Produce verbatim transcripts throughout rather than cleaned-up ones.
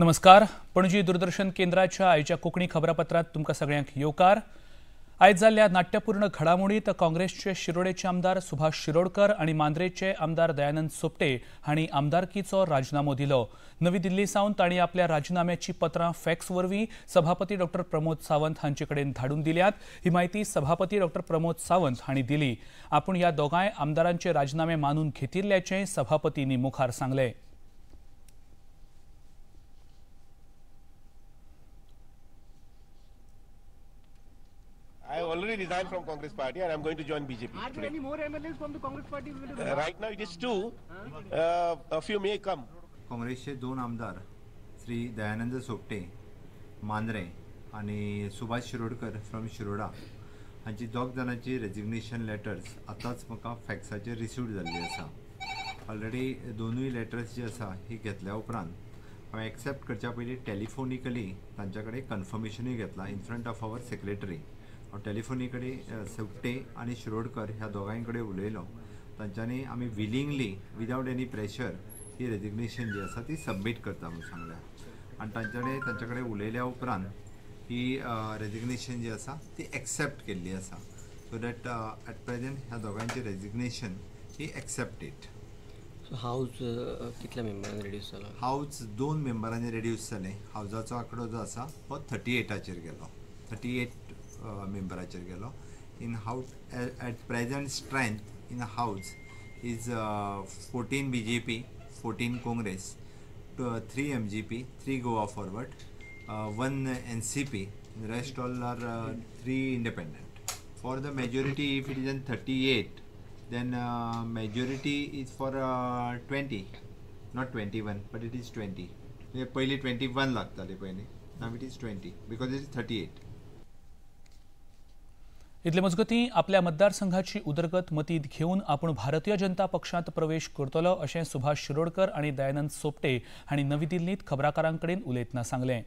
नमस्कार. पणजी दूरदर्शन केंद्राच्या आयच्या कोंकणी खबरापत्रात तुमकां सगळ्यांक येवकार. आयज जाल्ल्या नाट्यपूर्ण घडामोडींत काँग्रेसचे शिरोडेचे आमदार सुभाष शिरोडकर आनी मांद्रेचे आमदार दयानंद सोपटे हांणी आमदारकीचो राजीनामो दिलो. नवी दिल्ली सावन तांणी आपल्या राजीनाम्याची पत्रां फॅक्स वरवीं सभापती डॉ प्रमोद सावंत हांचे कडेन धाडून दिल्यात. ही माहिती सभापती डॉ प्रमोद सावंत हांणी दिली. आपूण ह्या दोगांय आमदारांचे राजीनामे मानून घेतिल्ल्याचें सभापतींनी मुखार सांगलें. I already resigned from Congress Party and I'm going to join B J P. Are there any more M L As from the Congress Party? Uh, right now it is two. Uh, a few may come. काँग्रेसचे दोन आमदार श्री दयानंद सोपटे मांद्रे आणि Subhash Shirodkar from Shiroda हांची दोग जाणांची resignation letters आतांच म्हाका फॅक्साचेर received जाल्ली आसा. ऑलरेडी दोनूय लेटर्स जी आसा ही घेतल्या उपरांत हांवें एक्सेप्ट करच्या पयलीं टेलिफोनिकली तांच्या कडेन कन्फर्मेशनूय घेतला in front of our secretary. हांव टेलिफोनी सोपटे आनी शिरोडकर ह्या दोगांय कडेन उलयलो. तांच्यांनी आमी विलिंगली विदाउट एनी प्रेशर ही रेजिग्नेशन जी आसा ती सबमीट करता म्हणून सांगल्या आनी तांचे कडेन तांचे कडेन उलयल्या उपरांत ही रेजिग्नेशन जी आसा ती एक्सेप्ट केल्ली आसा. सो दॅट एट प्रेजेंट ह्या दोगांची रेजिग्नेशन ही एक्सेप्टेड. सो हाऊस कितल्या मेंबरांनी रेड्यूस जाला? हाऊस दोन मेंबरांनी रेड्यूस जालें. हाऊसाचो आंकडो जो आसा हो थर्टी एटाचेर गेलो थर्टी एट मेंबराचेर गेलो. In house at present strength in house is fourteen B J P, fourteen Congress, three M G P, three Goa forward, one N C P, rest all are three independent. For the majority if it is in thirty eight then uh, majority is for uh, twenty, not twenty-one, but it is twenty. पहले twenty-one लागताले पहले. Now it is twenty because it is thirty-eight. इतले मजगती आपल्या मतदारसंघाची उदरगत मतीत घेऊन आपण भारतीय जनता पक्षात प्रवेश करतलो अशें सुभाष शिरोडकर आणि दयानंद सोपटे हांणी नवी दिल्लीत खबराकारांकडेन उलयतना सांगलें.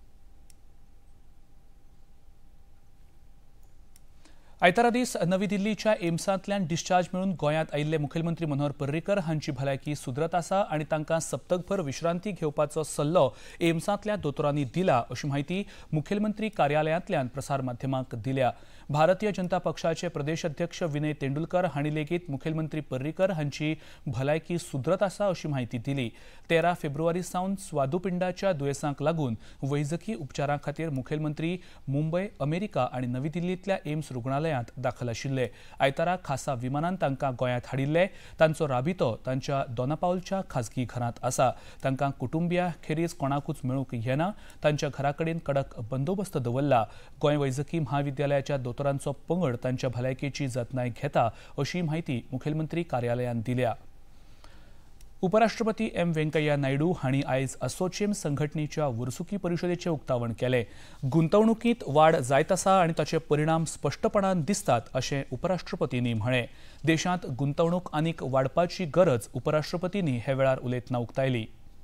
आयतारा दीस नवी दिल्लीच्या एम्सांतल्यान डिस्चार्ज मेळून गोंयांत आयिल्ले मुखेलमंत्री मनोहर पर्रीकर हांची भलायकी सुदरत आसा आनी तांकां सप्तकभर विश्रांती घेवपाचो सल्लो एम्सांतल्या दोतोरांनी दिला अशी माहिती मुखेलमंत्री कार्यालयांतल्यान प्रसार माध्यमांक दिल्या. भारतीय जनता पक्षाचे प्रदेश अध्यक्ष विनय तेंडुलकर हांणी लेगीत मुखेलमंत्री पर्रीकर हांची भलायकी सुदरत आसा अशी माहिती दिली. तेरा फेब्रुवारी सावन स्वादुपिंडाच्या दुयेंसाक लागून वैजकी उपचारां खातीर मुखेलमंत्री मुंबय, अमेरिका आनी नवी दिल्लींतल्या एम्स रुग्णालयांत दाखल आशिल्ले. आयतारा खासा विमानान तांकां गोंयांत हाडिल्ले. तांचो राबितो तांच्या दोनापावलच्या खाजगी घरांत आसा. तांकां कुटुंबिया खेरीज कोणाकूच मेळूंक येना. तांच्या घरा कडेन कडक बंदोबस्त दवरला. गोंय वैजकी महाविद्यालयाच्या दोतोरांचो पंगड तांच्या भलायकेची जतनाय घेता अशी माहिती मुखेलमंत्री कार्यालयान दिल्या. उपराष्ट्रपती एम व्यंकय्या नायडू हांणी आयज असोचेम संघटनेच्या वर्सुकी परिशदेचें उक्तावण केलें. गुंतवणुकीत वाड जायत आसा आनी ताचे परिणाम स्पश्टपणान दिसतात अशें उपराष्ट्रपतींनी म्हळें. देशांत गुंतवणूक आनीक वाडपाची गरज उपराष्ट्रपतींनी हे वेळार उलयतना उक्तायली.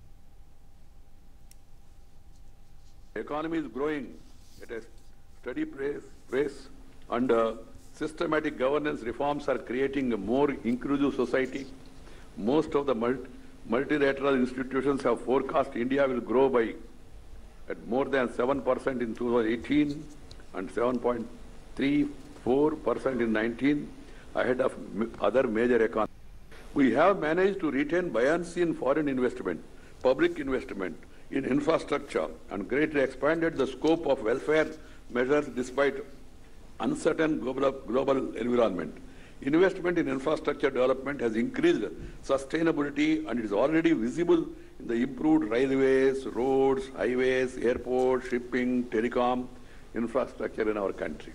Economy is growing at a steady pace and uh, systematic governance reforms are creating a more inclusive society. Most of the multi multilateral institutions have forecast India will grow by at more than seven percent in two thousand eighteen and seven point three four percent in nineteen, ahead of other major economies. We have managed to retain buoyancy in foreign investment, public investment in infrastructure, and greatly expanded the scope of welfare measures despite uncertain global, global environment. Investment in infrastructure development has increased sustainability and it is already visible in the improved railways, roads, highways, airports, shipping, telecom infrastructure in our country.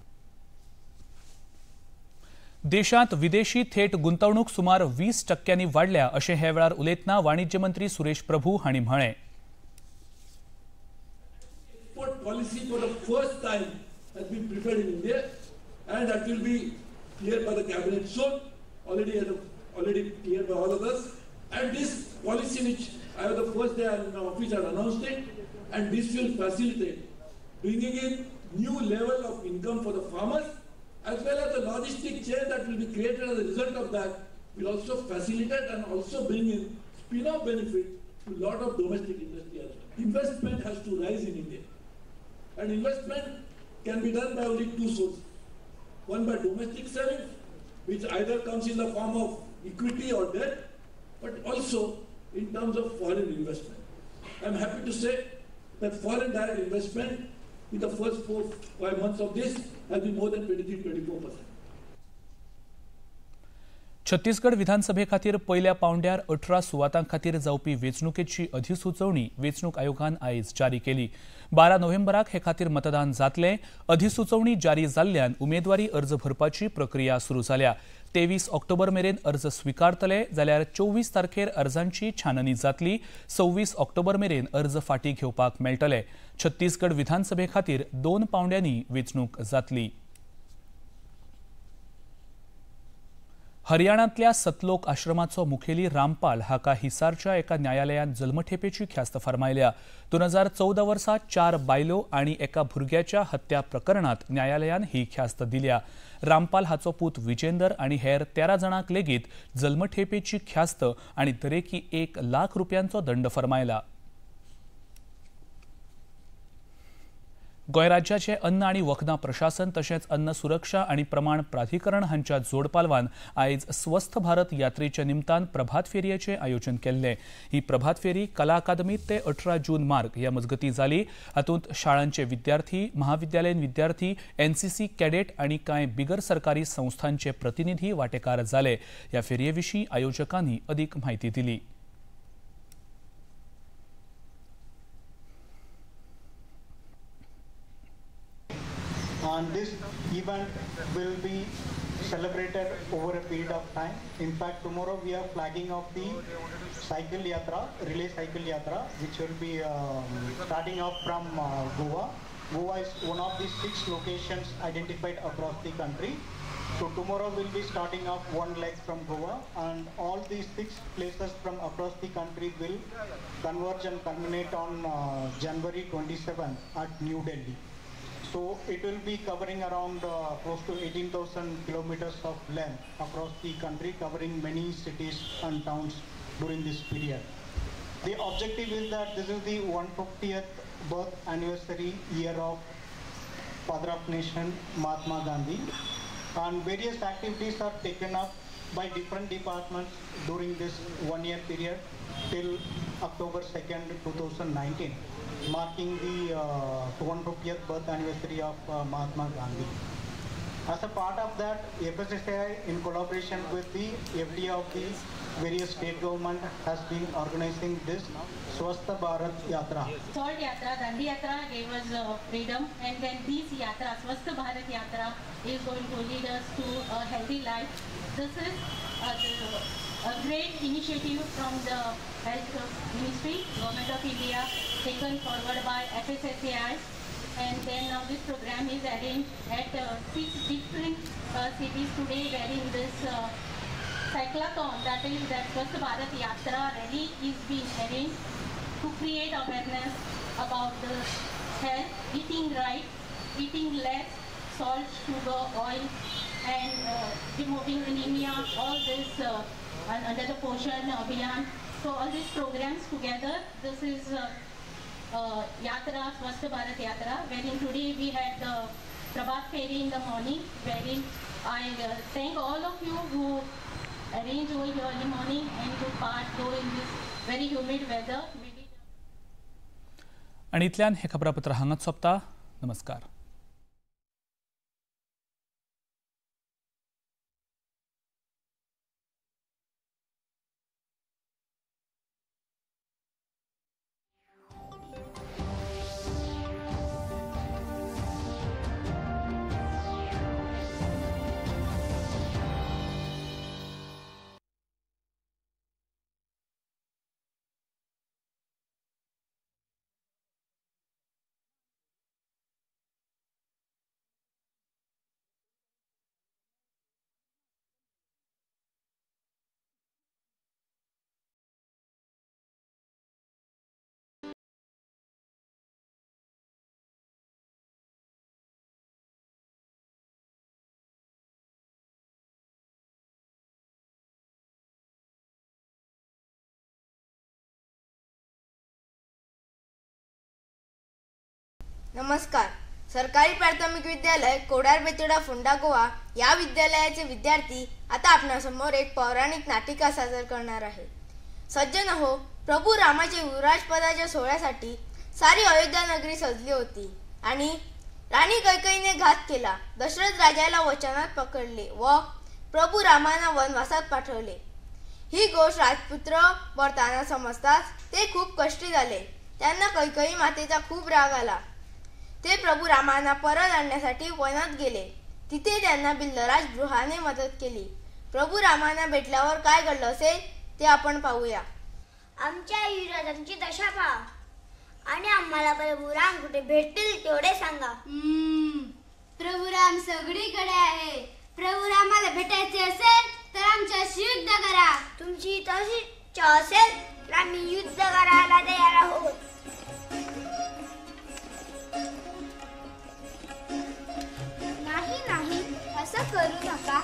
देशांत विदेशी थेट गुंतवणूक सुमार वीस टक्क्यांनी वाडल्या अशें हे वेळार उलयतना वाणिज्य मंत्री सुरेश प्रभू हांणी म्हळें. Policy for the first time has been prepared in India, and that will be cleared by the cabinet soon. Already, already cleared by all of us. And this policy, which I have the first day in my office had announced it, and this will facilitate bringing in new level of income for the farmers, as well as the logistic chain that will be created as a result of that will also facilitate and also bring in spin-off benefit to a lot of domestic industry as well. investment has to rise in India. And investment can be done by only two sources. One by domestic savings, which either comes in the form of equity or debt, but also in terms of foreign investment. I'm happy to say that foreign direct investment in the first four, five months of this has been more than twenty-three to twenty-four percent. Chhattisgarh विधानसभे खातीर पहिल्या पावंड्यार अठरा सुवातां खातीर जावपी वेंचणुकेची अधिसुचोवणी वेंचणूक आयोगान आयज जारी केली. बारा नोव्हेंबराक हे खातीर मतदान जातले. अधिसुचोवणी जारी जाल्ल्यान उमेदवारी अर्ज भरपाची प्रक्रिया सुरू जाल्या. तेवीस ऑक्टोबर मेरेन अर्ज स्वीकारतले जाल्यार चोवीस तारखेर अर्जांची छाननी जातली. सव्वीस ऑक्टोबर मेरेन अर्ज फाटीं घेवपाक मेळटले. छत्तीसगड विधानसभे खातीर दोन पावंड्यांनी वेंचणूक जातली. हरियाणांतल्या सतलोक आश्रमाचो मुखेली रामपाल हाका हिसारच्या एका न्यायालयान जल्मठेपेची ख्यास्त फर्मायल्या. दोन हजार चौदा वर्सा चार बायलो आनी एका भुरग्याच्या हत्या प्रकरणात न्यायालयान ही ख्यास्त दिल्या. रामपाल हाचो पूत विजेंदर आनी हेर तेरा जाणांक लेगीत जल्मठेपेची ख्यास्त आनी दरेकी एक लाख रुपयांचो दंड फर्मायला. गोंय राज्याचे अन्न आनी वखदां प्रशासन तशेंच अन्न सुरक्षा आनी प्रमाण प्राधिकरण हांच्या जोड पालवान आयज स्वस्थ भारत यात्रेच्या निमतान प्रभात फेरयेचें आयोजन केल्लें. ही प्रभात फेरी कला अकादमीत ते अठरा जून मार्ग ह्या मजगती जाली. हातूंत शाळांचे विद्यार्थी, महाविद्यालयीन विद्यार्थी, एनसीसी कॅडेट आनी कांय बिगर सरकारी संस्थांचे प्रतिनिधी वांटेकार जाले. ह्या फेरये विशीं आयोजकांनी अदीक म्हायती दिली. And this event will be celebrated over a period of time. In fact, tomorrow we are flagging off the cycle yatra, relay cycle yatra, which will be um, starting off from uh, Goa. Goa is one of the six locations identified across the country. So tomorrow we'll be starting off one leg from Goa, and all these six places from across the country will converge and culminate on uh, January twenty-seventh at New Delhi. So it will be covering around uh, close to eighteen thousand kilometers of length across the country, covering many cities and towns during this period. The objective is that this is the one hundred fiftieth birth anniversary year of Father of Nation Mahatma Gandhi, and various activities are taken up by different departments during this one year period till October second two thousand nineteen, marking the uh, one hundred fiftieth birth anniversary of uh, Mahatma Gandhi. As a part of that, F S S A I, in collaboration with the F D A of the various state government, has been organizing this Swasth Bharat Yatra. Salt Yatra, Dandi Yatra gave us uh, freedom, and then this Yatra, Swasth Bharat Yatra, is going to lead us to a healthy life. This is uh, the, a great initiative from the Health Ministry, Government of India, taken forward by F S S A I, and then now this program is arranged at uh, six different uh, cities today, wherein this uh, cyclathon, that is that Swasth Bharat Yatra rally, is being arranged to create awareness about the health, eating right, eating less salt, sugar, oil, and uh, removing anemia, all this uh, under the Poshan Abhiyan. So all these programs together, this is uh, uh, Yatra, Swasth Bharat Yatra, wherein today we had the Prabhat Feri in the morning, wherein I uh, thank all of you who arrange over here early morning and took part though in this very humid weather. आणि इतल्यान हे खबरापत्र हांगाच सोंपता. नमस्कार. नमस्कार. सरकारी प्राथमिक विद्यालय कोडार बेतोडा फोंडा गोवा या विद्यालयाचे विद्यार्थी आता आपणासमोर एक पौराणिक नाटिका सादर करणार आहे. सज्जन हो, प्रभू रामाचे युवराजपदाच्या सोहळ्यासाठी सारी अयोध्या नगरी सजली होती आणि राणी कैकेयीने घात केला. दशरथ राजाला वचनात पकडले व प्रभू रामांना वनवासात पाठवले. ही गोष्ट राजपुत्र वर्ताना समजताच ते खूप कष्टी झाले. त्यांना कैकेयी मातेचा खूप राग आला. ते प्रभू रामांना परत आणण्यासाठी वनात गेले. तिथे त्यांना बिल्लराज गृहाने मदत केली. प्रभू रामांना भेटल्यावर काय घडलं असेल ते आपण पाहूया. आमच्या युवराजांची दशा पहा आणि आम्हाला प्रभू राम कुठे भेटतील तेवढे सांगा. प्रभू राम सगळीकडे आहे. प्रभू रामाला भेटायचे असेल तर आमच्याशी युद्ध करा. तुमची तशी इच्छा असेल तर आम्ही युद्ध करायला तयार आहोत. नाही नाही असं करू नका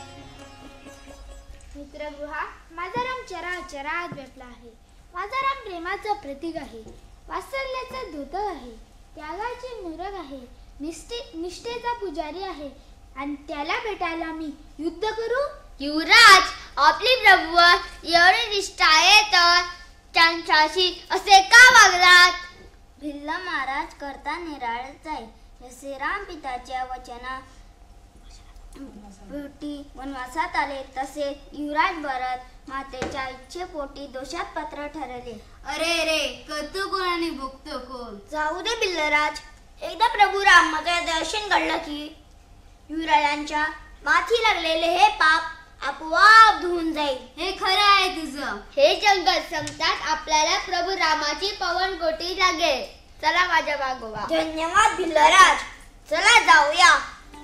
मित्रगृहा. माझा राम चराचरात व्यापला आहे. माझा राम प्रेमाचं प्रतीक आहे. वात्सल्याचं दूत आहे. त्यागाची मूरग आहे. निष्ठे निष्ठेचा पुजारी आहे आणि त्याला भेटायला मी युद्ध करू. युवराज, आपली प्रभूवर एवढी निष्ठा आहे तर त्यांच्याशी असे का वागलात? भिल्ल महाराज करता निराळच आहे. जसे राम पिताच्या वचना पोटी वनवासात आले तसे युवराज भरत मातेच्या इच्छेपोटी दोषात पात्र ठरले. अरे रे, कतू कोणाने भोगतो कोण? जाऊ दे बिल्लराज. एकदा प्रभू रामाचं दर्शन घडलं की युवराजांच्या माथी लागलेले हे पाप आपोआप धुवून जाईल. हे खरं आहे तुझं. हे जंगल संपतात आपल्याला प्रभू रामाची पवन गोटी लागेल. चला माझ्या मागोवा. धन्यवाद बिल्लराज. चला जाऊया.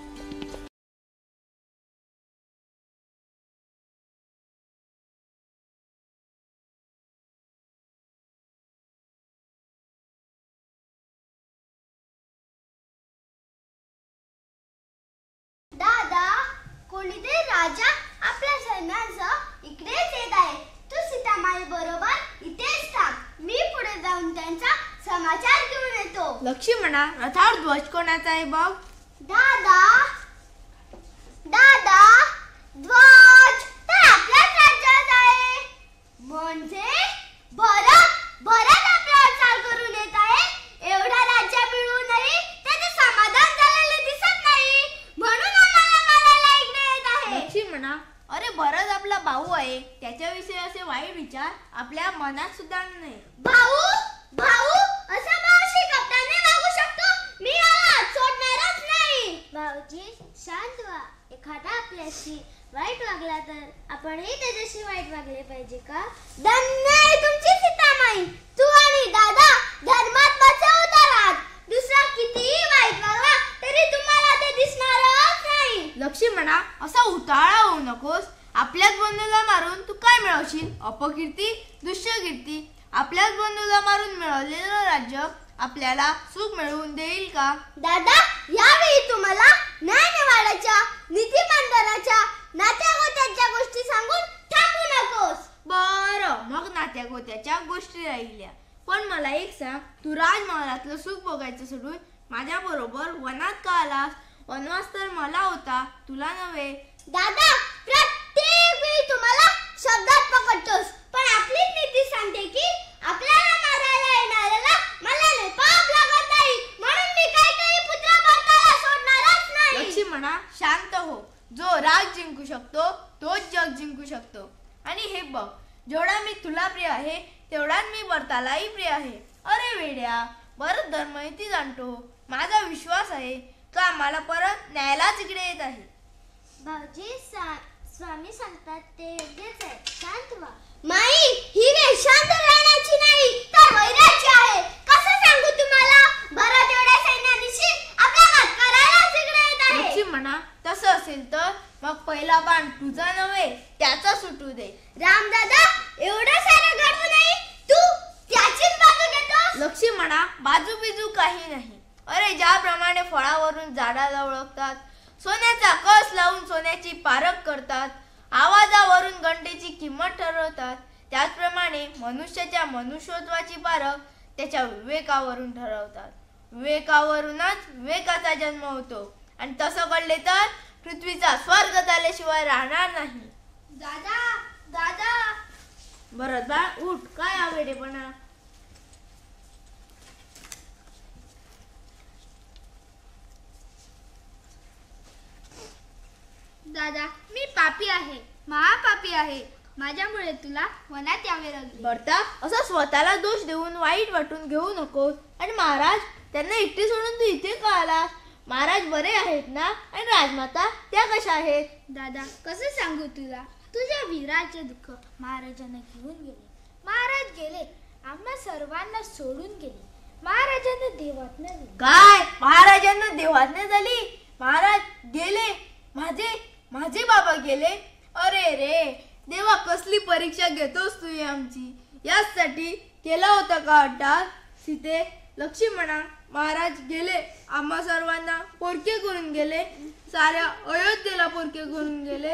दादा, कोणीतरी राजा आपल्या सैन्यासह इकडेच येत आहे. तू सीतामाई बरोबर इथेच थांब. मी पुढे जाऊन त्यांचा समाचार घेऊन येतो. लक्ष्मणा, रथावर ध्वज कोणाचा आहे बघ. दादा दादा ध्वज तर आपल्याच राज्यात आहे. म्हणजे भरत भरत आपल्यावर चाल करून येत आहे. एवढा राज्य मिळूनही त्याचे समाधान झालेले दिसत नाही. म्हणून आम्हाला मारायला इकडे येत आहे. लक्ष्मणा, अरे भरत आपला भाऊ आहे. त्याच्याविषयी असे वाईट विचार आपल्या मनात सुद्धा नाही. भाऊ भाऊ असा भाऊशी कप्ताने वागू शकतो? मी याला सोडणारच नाही. भाऊजी शांत व्हा. एखादा आपल्याशी वाईट वागला तर आपणही त्याच्याशी वाईट वागले पाहिजे का? धन्य तुमची सीतामाई. तू आणि दादा धर्मात बसवता आहात. दुसरा कितीही वाईट वागला तरी तुम्हाला ते दिसणारच नाही. लक्ष्मणा, असा उताळा होऊ नकोस. आपल्याच बंधूला मारून तू काय मिळवशील? अपकीर्ती, दुष्यकीर्ती. आपल्याच बंधूला मारून मिळवलेलं राज्य आपल्याला सुख मिळवून देईल का? दादा, यावेळी तुम्हाला न्यायनिवाड्याच्या, नीतिमंडळाच्या, नात्यागोत्याच्या गोष्टी सांगून थांबू नकोस. बरं, मग नात्यागोत्याच्या गोष्टी राहिल्या. पण मला एक सांग, तू राजमहालातलं सुख बघायचं सोडून माझ्या बरोबर वनात का आलास? वनवास तर मला होता, तुला नव्हे. दादा, प्रत्येक वेळी तुम्हाला शब्दात पकडतोस, पण आपलीच नीती सांगते की आपल्याला मारायला येणाऱ्याला मलाने पाप लागत नाही. म्हणून मी काही काही पुत्र भरताला सोडणारच नाही. लक्ष्मणा, शांत हो. जो राग जिंकू शकतो तोच जग जिंकू शकतो. आणि हे बघ, जेवढा मी तुला प्रिय आहे तेवढाच मी भरतालाही प्रिय आहे. अरे वेड्या, भरत धर्मनीती जाणतो. माझा विश्वास आहे तो आम्हाला परत न्यायलाच इकडे येत आहे. भाऊजी, स्वामी सांगतात ते योग्यच आहे. शांत व्हा. माई, ही वेळ शांत राहण्याची नाही तर वैराची आहे. कसं सांगू तुम्हाला? भरत एवढ्या सैन्यानिशी आपल्या घात करायलाच इकडे येत आहे. लक्ष्मणा, तसं असेल तर मग पहिला बाण तुझा नव्हे त्याचा सुटू दे. रामदादा, एवढं सारं घडवू नाही. तू त्याचीच बाजू घेतोस. लक्ष्मणा, बाजू बिजू काही नाही. अरे, ज्याप्रमाणे फळावरून झाडाला ओळखतात, सोन्याचा कस लावून सोन्याची पारख करतात, आवाजावरून घंटेची किंमत ठरवतात, त्याचप्रमाणे मनुष्याच्या मनुष्यत्वाची पारख त्याच्या विवेकावरून ठरवतात. विवेकावरूनच विवेकाचा जन्म होतो आणि तसं घडले तर पृथ्वीचा स्वर्ग झाल्याशिवाय राहणार नाही. दादा दादा भरत बाळ उठ, काय आवेडेपणा. दादा मी पापी आहे, महापापी आहे. माझ्यामुळे तुला वनात यावे लागले. भरता असं स्वतःला दोष देऊन वाईट वाटून घेऊ नकोस. आणि महाराज, त्यांना एकटे सोडून तू इथे का आलास? महाराज बरे आहेत ना? आणि राजमाता त्या कशा आहेत? दादा कसं सांगू तुला, तुझ्या वीराचे दुःख महाराजांना घेऊन गेले. महाराज गेले, आम्हा सर्वांना सोडून गेले. महाराजांना देवाज्ञा झाली. काय महाराजांना देवाज्ञा झाली? महाराज गेले, माझे माझे बाबा गेले. अरे रे देवा, कसली परीक्षा घेतोस तू ही आमची? यासाठी केला होता का अड्डा? सीते, लक्ष्मणा, महाराज गेले, आम्हा सर्वांना पोरके करून गेले, साऱ्या अयोध्येला पोरके करून गेले.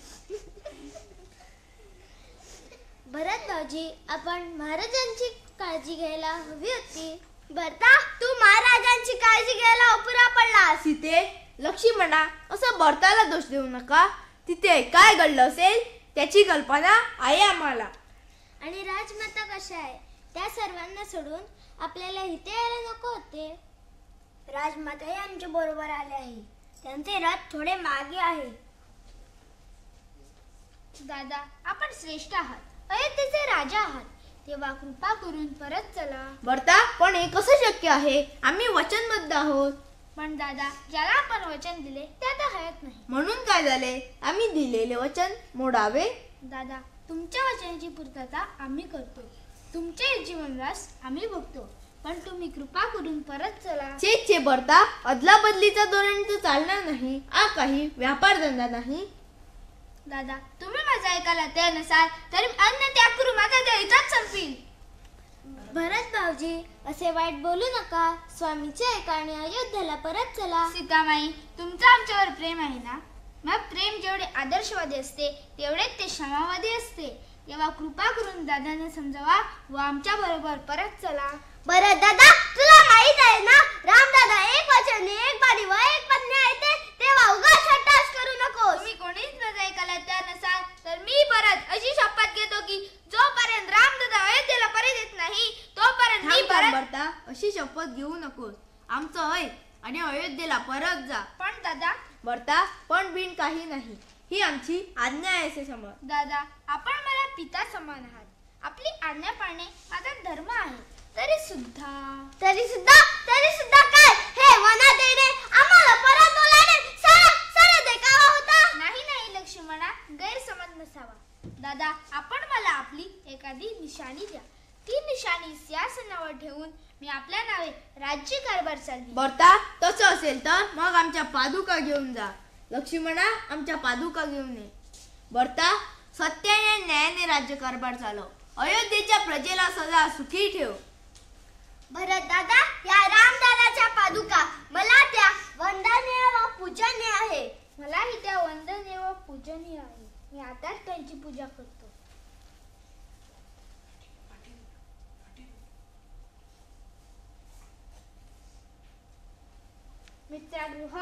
भरत भाऊजी, आपण महाराजांची काळजी घ्यायला हवी होती. भरता, तू महाराजांची काळजी घ्यायला अपुरा पडला. सीते, लक्ष्मणा, असं भरताला दोष देऊ नका. तिथे काय घडलं असेल त्याची कल्पना आहे आम्हाला. आणि राजमाता कशा आहे? त्या सर्वांना सोडून आपल्याला इथे यायला नको होते. राजमाताही आमच्या बरोबर आले आहे. त्यांचे रथ थोडे मागे आहे. दादा, आपण श्रेष्ठ आहात, अयोध्येचे राजा आहात, तेव्हा कृपा करून परत चला. भरता, पण हे कसं शक्य आहे? आम्ही वचनबद्ध आहोत. पण दादा, ज्याला आपण वचन दिले ते आता हयत नाही. म्हणून काय झाले? आम्ही दिलेले वचन मोडावे? दादा, तुमच्या वचनाची पूर्तता आम्ही करतो, तुमचे जीवनवास आम्ही बघतो, पण तुम्ही कृपा करून परत चला. चे चे भरता, अदला बदलीचा धोरण तर चालणार नाही. आ काही व्यापार धंदा नाही. दादा, तुम्ही माझा ऐकायला तयार नसाल तरी अन्न त्याग करू, माझा देह इथंच संपील. भरत भाऊजी, असे वाईट बोलू नका. स्वामीचे ऐका आणि अयोध्येला परत चला. सीतामाई, तुमचं आमच्यावर प्रेम आहे ना? मग प्रेम जेवढे आदर्शवादी असते तेवढेच ते क्षमावादी असते. तेव्हा कृपा करून दादांना समजावा व आमच्या बरोबर परत चला. बरं दादा, तुला माहित आहे ना, रामदादा एक वचन एक बारी व एक पत्नी आहे ते. तेव्हा उगाच हट्टास करू नको. तुम्ही कोणीच माझा ऐकायला तयार नसाल तर मी परत अशी शपथ घेतो की जोपर्यंत रामदादा अयोध्येला परत येत नाही तोपर्यंत मी परत. भरता, अशी शपथ घेऊ नकोस. आमचं ऐक आणि अयोध्येला परत जा. पण दादा. भरता, पण बिन काही नाही, ही आमची आज्ञा आहे असे समज. दादा, आपण मला पिता समान आहात. आपली आज्ञा पाळणे माझा धर्म आहे. तरी सुद्धा तरी सुद्धा तरी सुद्धा काय? हे वनात येणे, आम्हाला परत बोलावणे सारा सारा देखावा होता. नाही नाही लक्ष्मणा, गैरसमज नसावा. दादा, आपण मला आपली एखादी निशाणी द्या. ती निशाणी सिंहासनावर ठेवून मी आपल्या नावे राज्य कारभार चालवी. भरता, तसं असेल तर मग आमच्या पादुका घेऊन जा. लक्ष्मणा, आमच्या पादुका घेऊन ये. भरता, सत्याने न्यायाने राज्य कारभार चालव. अयोध्येच्या प्रजेला सदा सुखी ठेव. भरत दादा, या रामदादाच्या पादुका मला त्या वंदनीय व पूजनीय आहे. मलाही त्या वंदनीय व पूजनीय आहे. मी आताच त्यांची पूजा करतो. मित्रागृहा,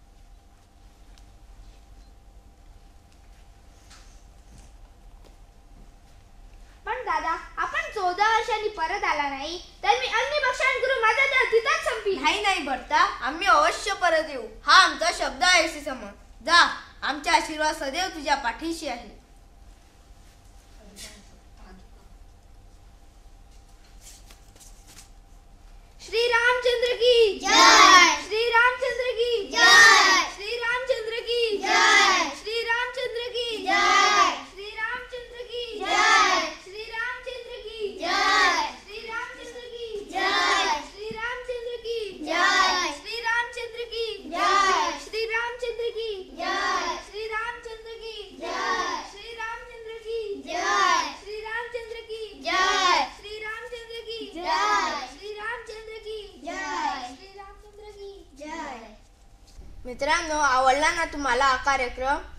पण दादा, आपण चौदा वर्षांनी परत आला नाही तर मी अग्निभक्षण करून माझा देह तिथंच संपील. नाही नाही भरता, आम्ही अवश्य परत येऊ. हा आमचा शब्द आहे असे समज. जा, आमचा आशीर्वाद सदैव तुझ्या पाठीशी आहे. श्री रामचंद्र की जय. श्री रामचंद्र की जय. श्री रामचंद्र की जय. श्री रामचंद्र की जय. श्री रामचंद्र की जय. श्री रामचंद्र की जय. श्री रामचंद्र की जय. श्री रामचंद्र की जय. श्री रामचंद्र की जय. श्री रामचंद्र की जय. श्री रामचंद्र की जय. श्री रामचंद्र की जय. श्री रामचंद्र की जय. श्री रामचंद्र की जय. श्री रामचंद्र की जय. श्री रामचंद्र की जय. मित्रांनो, आवडला ना तुम्हाला हा कार्यक्रम?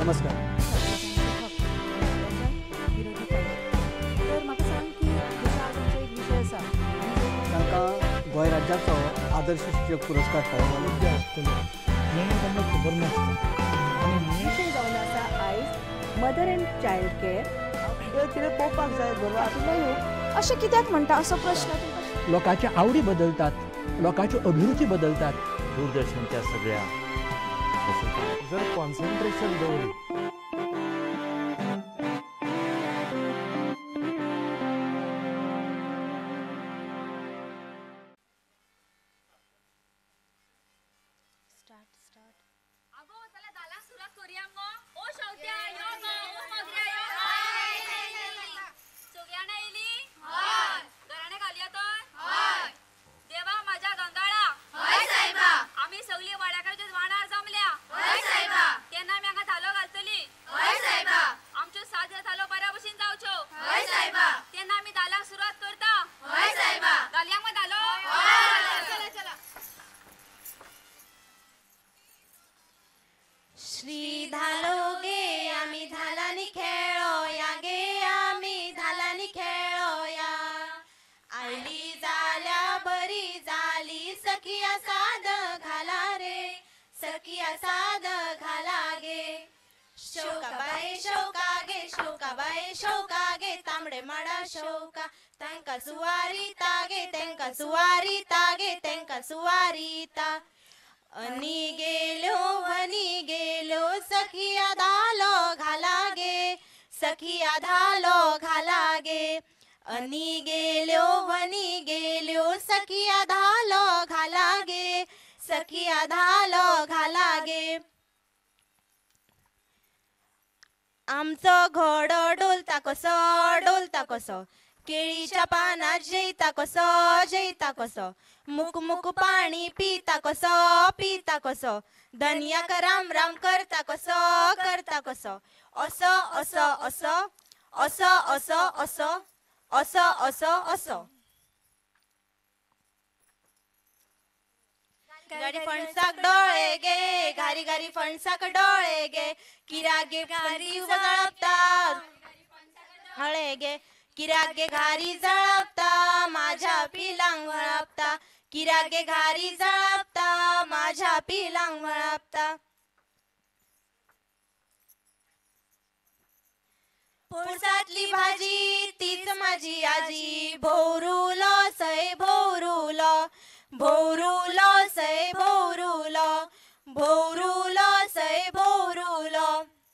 नमस्कार. तर म्हाका सांग की जसो आज आमचो एक विशय आसा तांकां गोंय राज्याचो आदर्श शिक्षक पुरस्कार फावो जालो कितें आसतलो म्हणून तांकां खबर नासता. विशय जावन आसा आयज मदर एंड चायल्ड केअर कितें पळोवपाक जाय बरोबर अशें कित्याक म्हणटा असो प्रश्न तुमकां. लोकांच्या आवडी बदलतात, लोकांच्यो अभिरुची बदलतात. दूरदर्शनच्या सगळ्या जर कॉन्सन्ट्रेशन दवरली श्री धालो गे आम्ही धालानी खेळोया गे आम्ही धालानी खेळोया आयली जाल्या बरी जाली सखिया साद घाला रे सखिया साद घाला गे शोकाबाई शोका गे शोकाबाई शोका गे तांबडे माडा शोका तेंका सुवारीता गे तेंका सुवारीता गे तेंका सुवारीता अनी गेलो वनी गेलो सखिया धालो घाला गे सखिया धालो घाला गे अनी गेलो वनी गेलो सखिया धालो घाला गे सखिया धालो घाला गे आमचो घोडो डोलता कसो डोलता कसो केळीच्या पानात जेयता कसो जेयता कसो मुक मुक पाणी पिता कसो पिता कसो धनियाक राम राम करता कसो करता कसो असो असो असो असो असो असो असो असो असो गाडी फणसाक डोळे गे घारी घारी फणसाक डोळे गे किराक गे घारी जळपता हळे गे किराक गे घारी जळपता माझ्या पिलांक वळपता किराक गे घारी जळपता माझ्या पिलांक वळपता पोरसातली भाजी तीच माझी आजी भोवरुलो सय भोवरुलो भोवरुलो सय भोवरुलो भोवरुलो सय भोवरुलो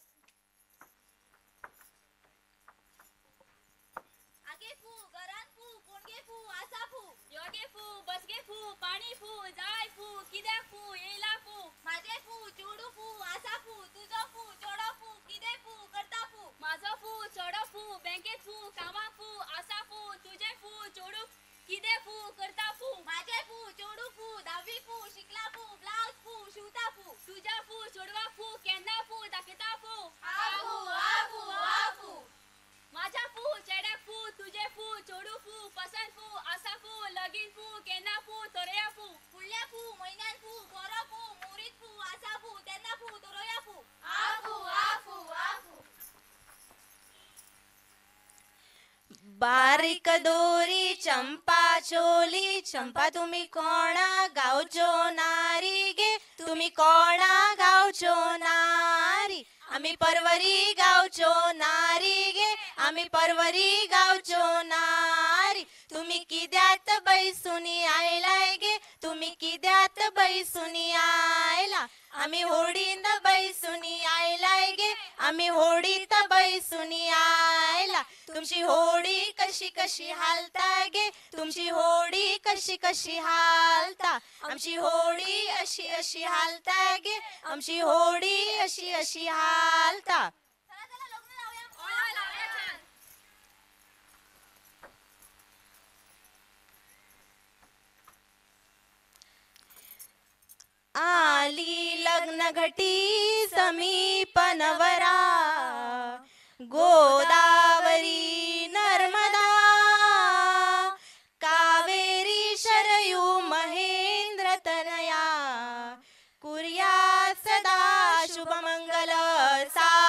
पाणी फू जाय फू किदें फू येला फू माझे फू चोडू फू आसा फू तुझो फू चोडो फू किदें फू करता फू माझो फू चोडो फू बँकेत फू कामाक फू आसा फू तुझे फू चोडू किदें फू करता फू माझे फू चोडू फू धावी फू शिकला फू ब्लाउज फू शिवता फू तुझ्या फू चोडवा फू केन्ना फू दाखयता फू आ फू आ फू आ फू माझ्या फू चेड्याक फू तुझे फू चोडू फू पसंत फू आसा फू लगीन फू केन्ना फू तोरया फू फुडल्या फू म्हयन्यान फू बरो फू मुरीत फू आसा फू तेन्ना फू तोरया फू आ फू आ फू आ फू बारीक दोरी चंपा चोली चंपा तुम्ही कोणा गावचो नारी गे तुम्ही कोणा गावचो नारी आम्ही परवरी गावचो नारी गे आम्ही परवरी गावचो नारी तुम्ही किद्यात बैसुनी आयलाय गे तुम्ही किद्यात बैसुनी आयला आम्ही होडीत बैसुनी आयलाय गे आम्ही होडीत बैसुनी आयला तुमची होडी कशी कशी हालता गे तुमची होडी कशी कशी हालता आमची होडी अशी अशी हालता गे आमची होडी अशी अशी हालता आली लग्न घटी समीप नवरा गोदावरी नर्मदा कावेरी शरयू महेंद्र तनया कुर्या सदा शुभमंगल सा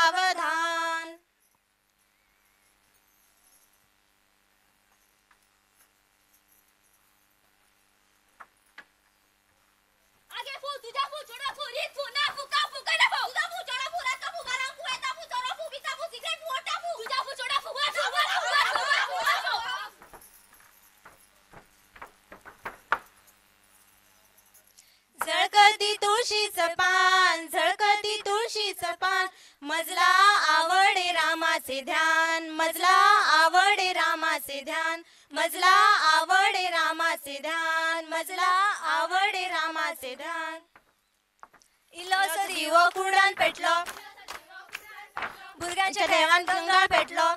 तुळशीचं पान झळकती तुळशीचं पान मजला आवडे रामाचे ध्यान मजला आवडे रामाचे ध्यान मजला आवडे रामाचे ध्यान मजला आवडे रामाचे ध्यान इलोस दिवो कुडान पेटलो भुरग्यांच्या देवान गंगाळ पेटलो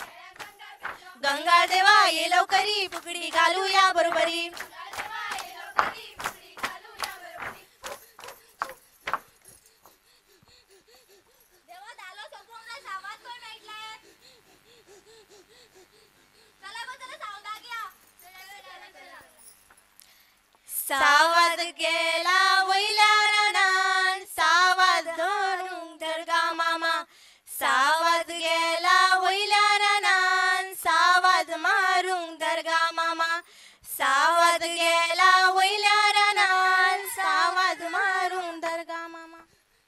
गंगाळ देवा ये लवकरी फुगडी घालूया बरोबरी सावध गेला वैल्या रानान सावध धरून धरगा मामा सावध गेला वैल्या रानान सावध मारून धरगा मामा सावध गेला वैल्या रानान सावध मारून धरगा मामा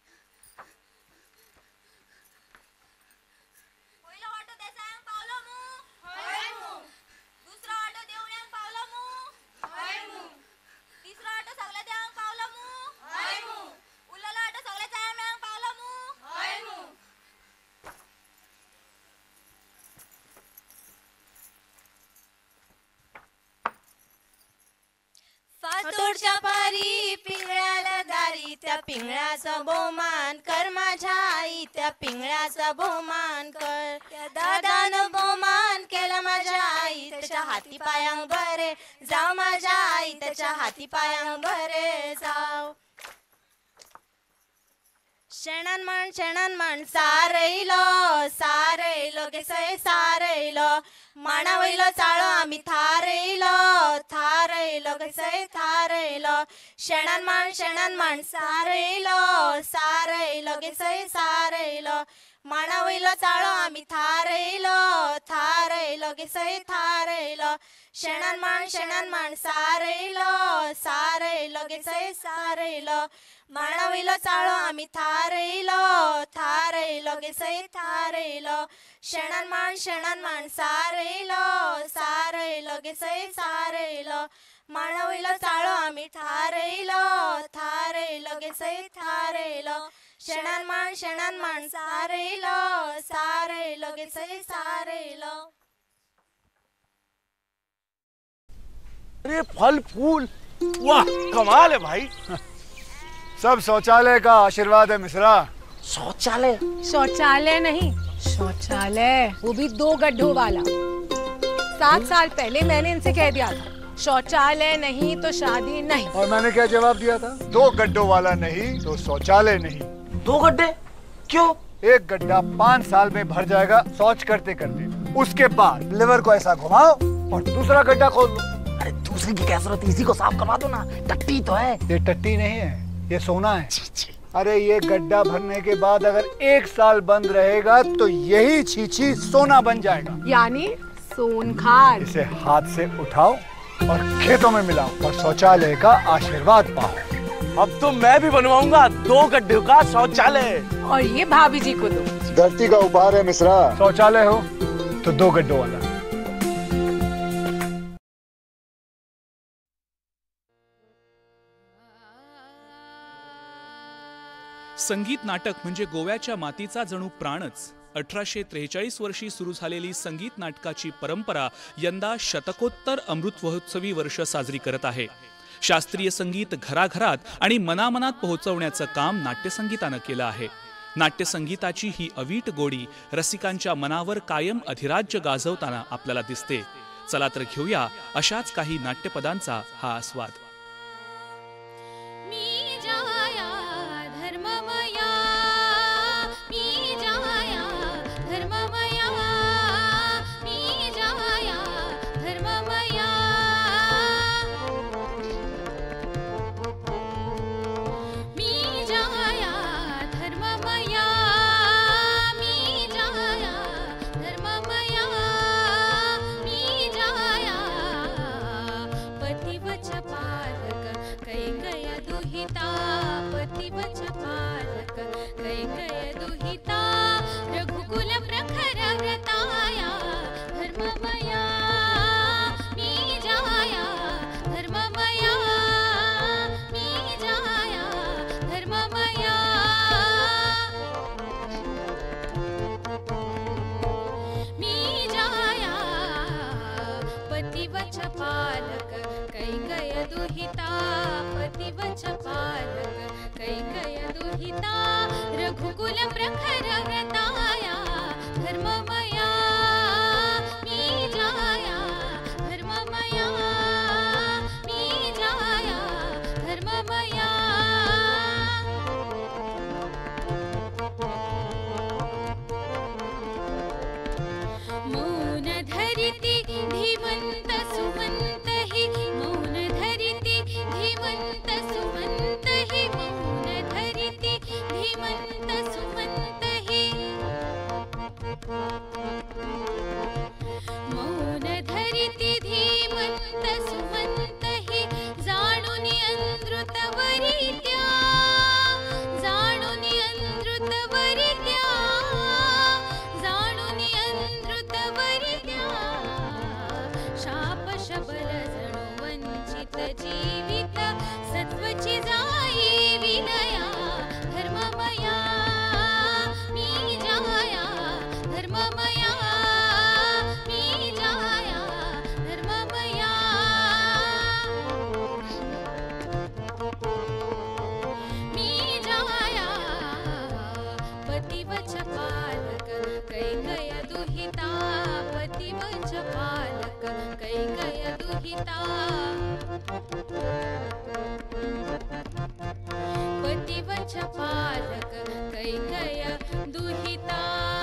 पहिला ऑटो देसायांक पावलो मू होय मू दुसरा ऑटो देवळ्यांक पावलो मू होय मू तिसरा ऑटो सगळ्या देवांक पावलो मू होय मू उरलेलो ऑटो सगळ्या चाया मेळांक पावलो मू होय मू फातोडच्या पारी पिंगळ्याला दारी त्या पिंगळ्याचा बहुमान कर माझ्या आई त्या पिंगळ्याचा बहुमान कर त्या दादानं बहुमान केला माझ्या आई त्याच्या हाती पायांग बरे जाव माझ्या आई त्याच्या हाती पायांग बरे जाव शेणान म्हण शेणान म्हण सारयलो सारयलो गे सय सारयलो माणा वयलो चाळो आमी थारयलो थारयलो गे सय थारयलो शेणान म्हण शेणान म्हण सारयलो सारयलो गे सय सारयलो माणा वयलो चाळो आमी थारयलो थारयलो गे सय थारयलो शेणान म्हण शेणान म्हण सारयलो सारयलो गे सय सारयलो माणा वयलो चाळो आमी थारयलो थारयलो गे सय थारयलो शेणान म्हण शेणान म्हण सारयलो सारयलो गे सय सारयलो माणा वयलो चाळो आमी थारयलो थारयलो गे सय थारयलो शेणान म्हण शेणान म्हण सारयलो सारयलो गे सय सारयलो अरे फल फूल वाह कमाल है भाई सब शौचालय का आशीर्वाद है मिश्रा। शौचालय शौचालय नहीं शौचालय, वो भी दो गड्ढों वाला। सात साल पहले मैंने इनसे कह दिया था शौचालय नहीं तो शादी नहीं। और मैंने क्या जवाब दिया था? दो गड्ढों वाला नहीं तो शौचालय नहीं। दो गड्ढे क्यों? एक गड्ढा पाँच साल में भर जाएगा शौच करते करते, उसके बाद लिवर को ऐसा घुमाओ और दूसरा गड्ढा खोल दो। अरे दूसरी की क्या जरूरत, इसी को साफ करवा दो ना। टट्टी तो है। ये टट्टी नहीं है, ये सोना है। अरे ये गड्ढा भरने के बाद अगर एक साल बंद रहेगा तो यही छीछी सोना बन जाएगा, यानी सोन खाद। इसे हाथ से उठाओ और खेतों में मिलाओ और शौचालय का आशीर्वाद पाओ। अब तो मैं भी बनवाऊंगा दो गड्ढों का शौचालय। और ये भाभी जी को दो। धरती का उपहार है मिश्रा। शौचालय हो तो दो गड्ढों वाला। संगीत नाटक म्हणजे गोव्याच्या मातीचा जणू प्राणच। अठराशे त्रेचाळीस वर्षी सुरू झालेली संगीत नाटकाची परंपरा यंदा शतकोत्तर अमृत महोत्सवी वर्ष साजरी करत आहे। शास्त्रीय संगीत घराघरात आणि मनामनात पोहोचवण्याचं काम नाट्यसंगीतानं केलं आहे। नाट्यसंगीताची ही अवीट गोडी रसिकांच्या मनावर कायम अधिराज्य गाजवताना आपल्याला दिसते। चला तर घेऊया अशाच काही नाट्यपदांचा हा आस्वाद। धर्म दुहिता पतिवच पालक कैकय दुहिता रघुकुल प्रखर व्रताया धर्ममया मी जाया धर्ममया मी जाया धर्ममया मौन धरिति धीमंत सुमंत हि मौन धरिति धीमंत सुमंत हि मौन धरिति धीमंत सुमंत हि मौन धरिति धीमंत सुमंत हि जाणुनि अनृत वरित्या जाणुनि अनृत वरित्या जाणुनि अनृत वरित्या शाप शबल जणु वंचित जीवित सत्वची जाई विनया धर्ममया मी जाया धर्ममया मी जाया धर्ममया मी जाया पतिवच पालक कैकय दुहिता पतिवच पालक कैकय दुहिता पतिवच पालक कैकय दुहिता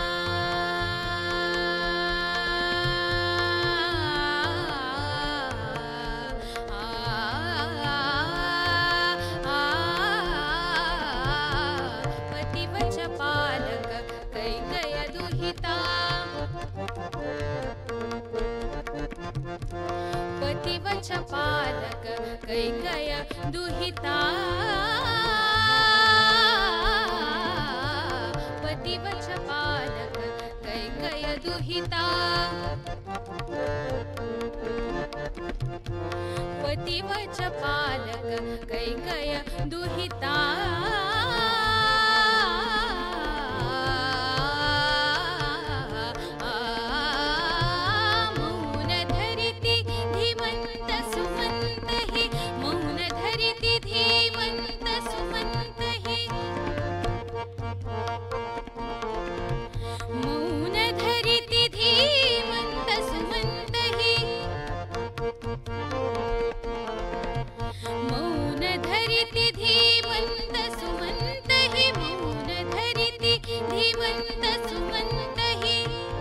पतिवच पालक कैकय दुहिता पतिवच पालक कैकय दुहिता पतिवच पालक कैकय दुहिता पतिवच पालक कैकय दुहिता मौन धरिति धीमंत सुमंत हि मौन धरिति धीमंत सुमंत हि मौन धरिति धीमंत सुमंत हि मौन धरिति धीमंत सुमंत हि मौन धरिति धीमंत सुमंत हि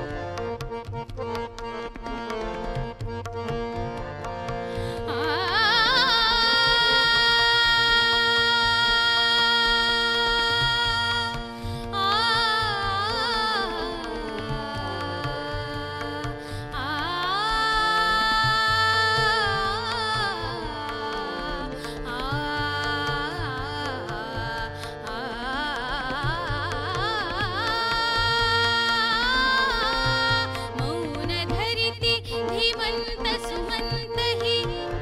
मौन धरिति धीमंत सुमंत हि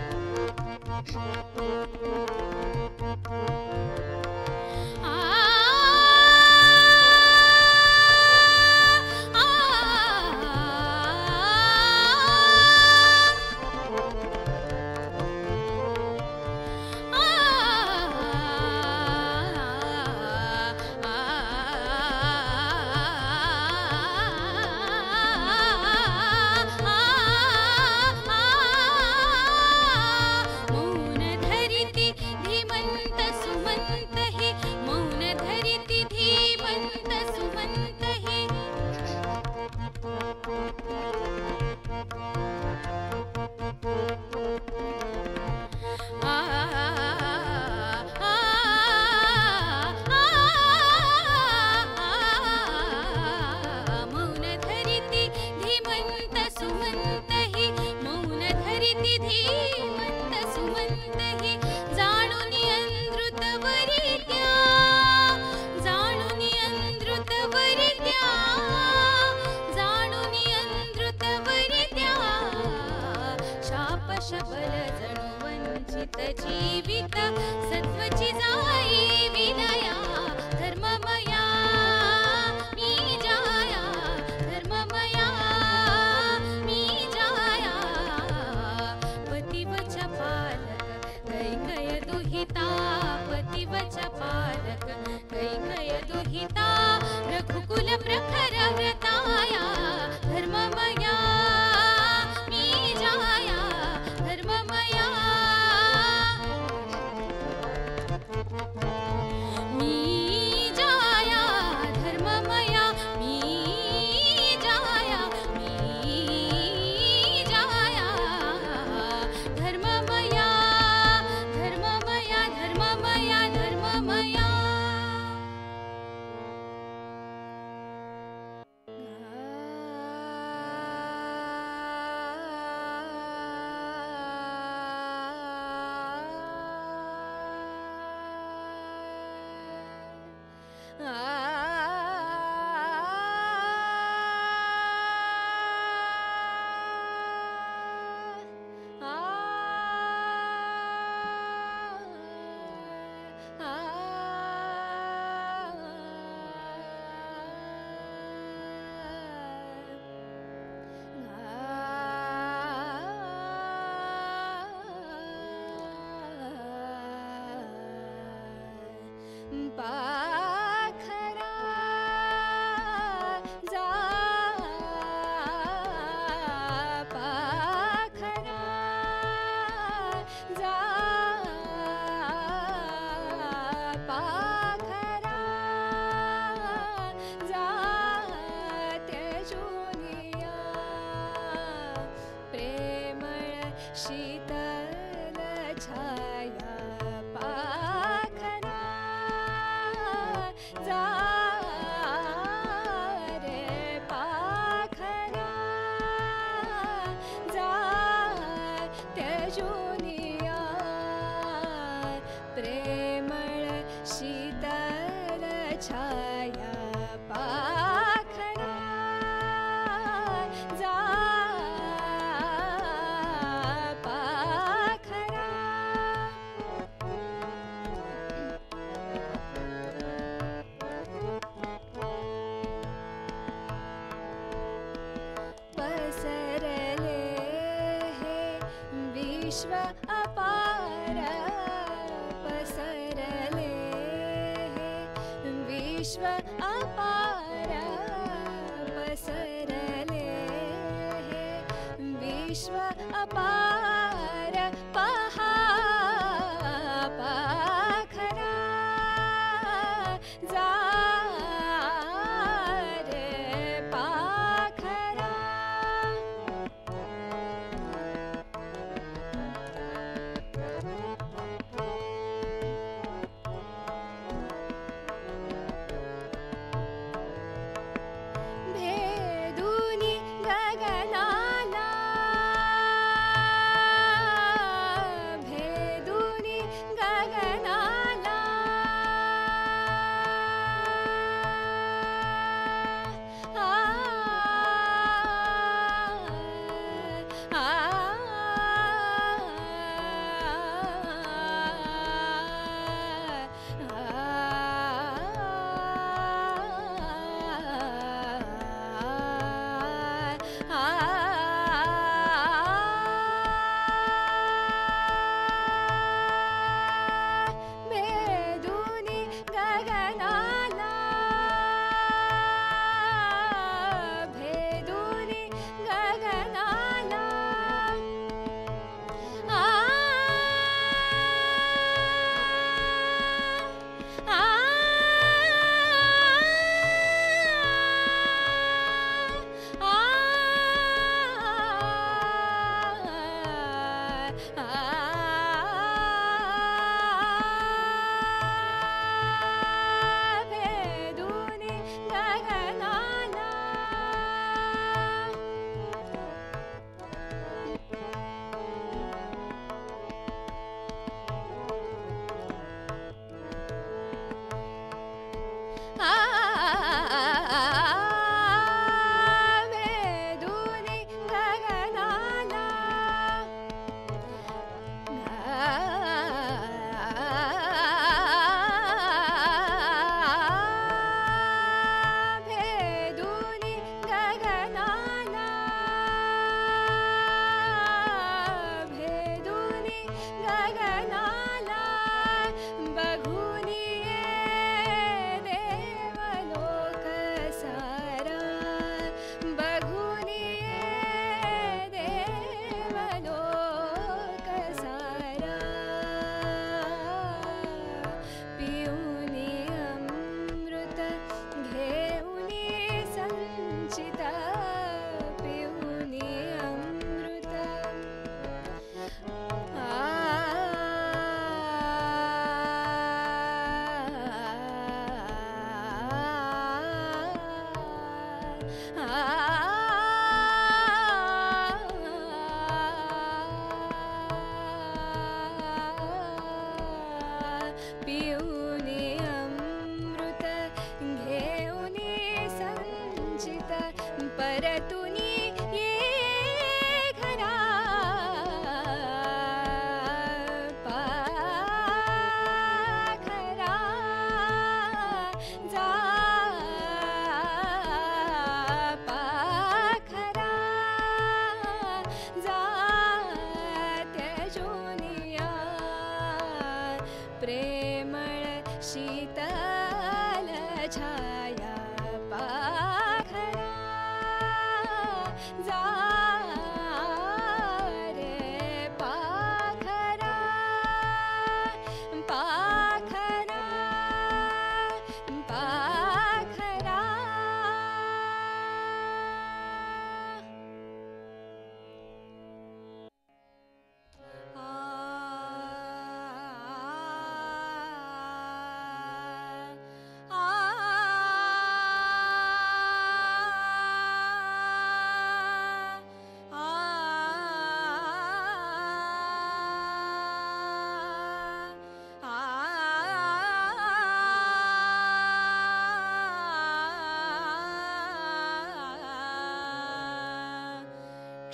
मौन धरिति धीमंत सुमंत हि मौन धरिति धीमंत सुमंत हि मौन धरिति धीमंत सुमंत हि मौन धरिति धीमंत सुमंत हि जाणुनि अनृत वरित्या जाणुनि अनृत वरित्या जाणुनि अनृत वरित्या शाप शबल जणु वंचित जीवित सत्वची जाई विनया धर्ममया मी जाया धर्ममया मी जाया पतिवच पालक शीतल छाया पाखरा जा रे पाखरा जा त्यजुनिया प्रेमळ शीतल छाया पाखरा जा पाखरा पसरले हे विश्व अपार पसरले हे विश्व अपार पसरले हे विश्व अपार पहा पाखरा जा रे पाखरा भेदुनी गगनाला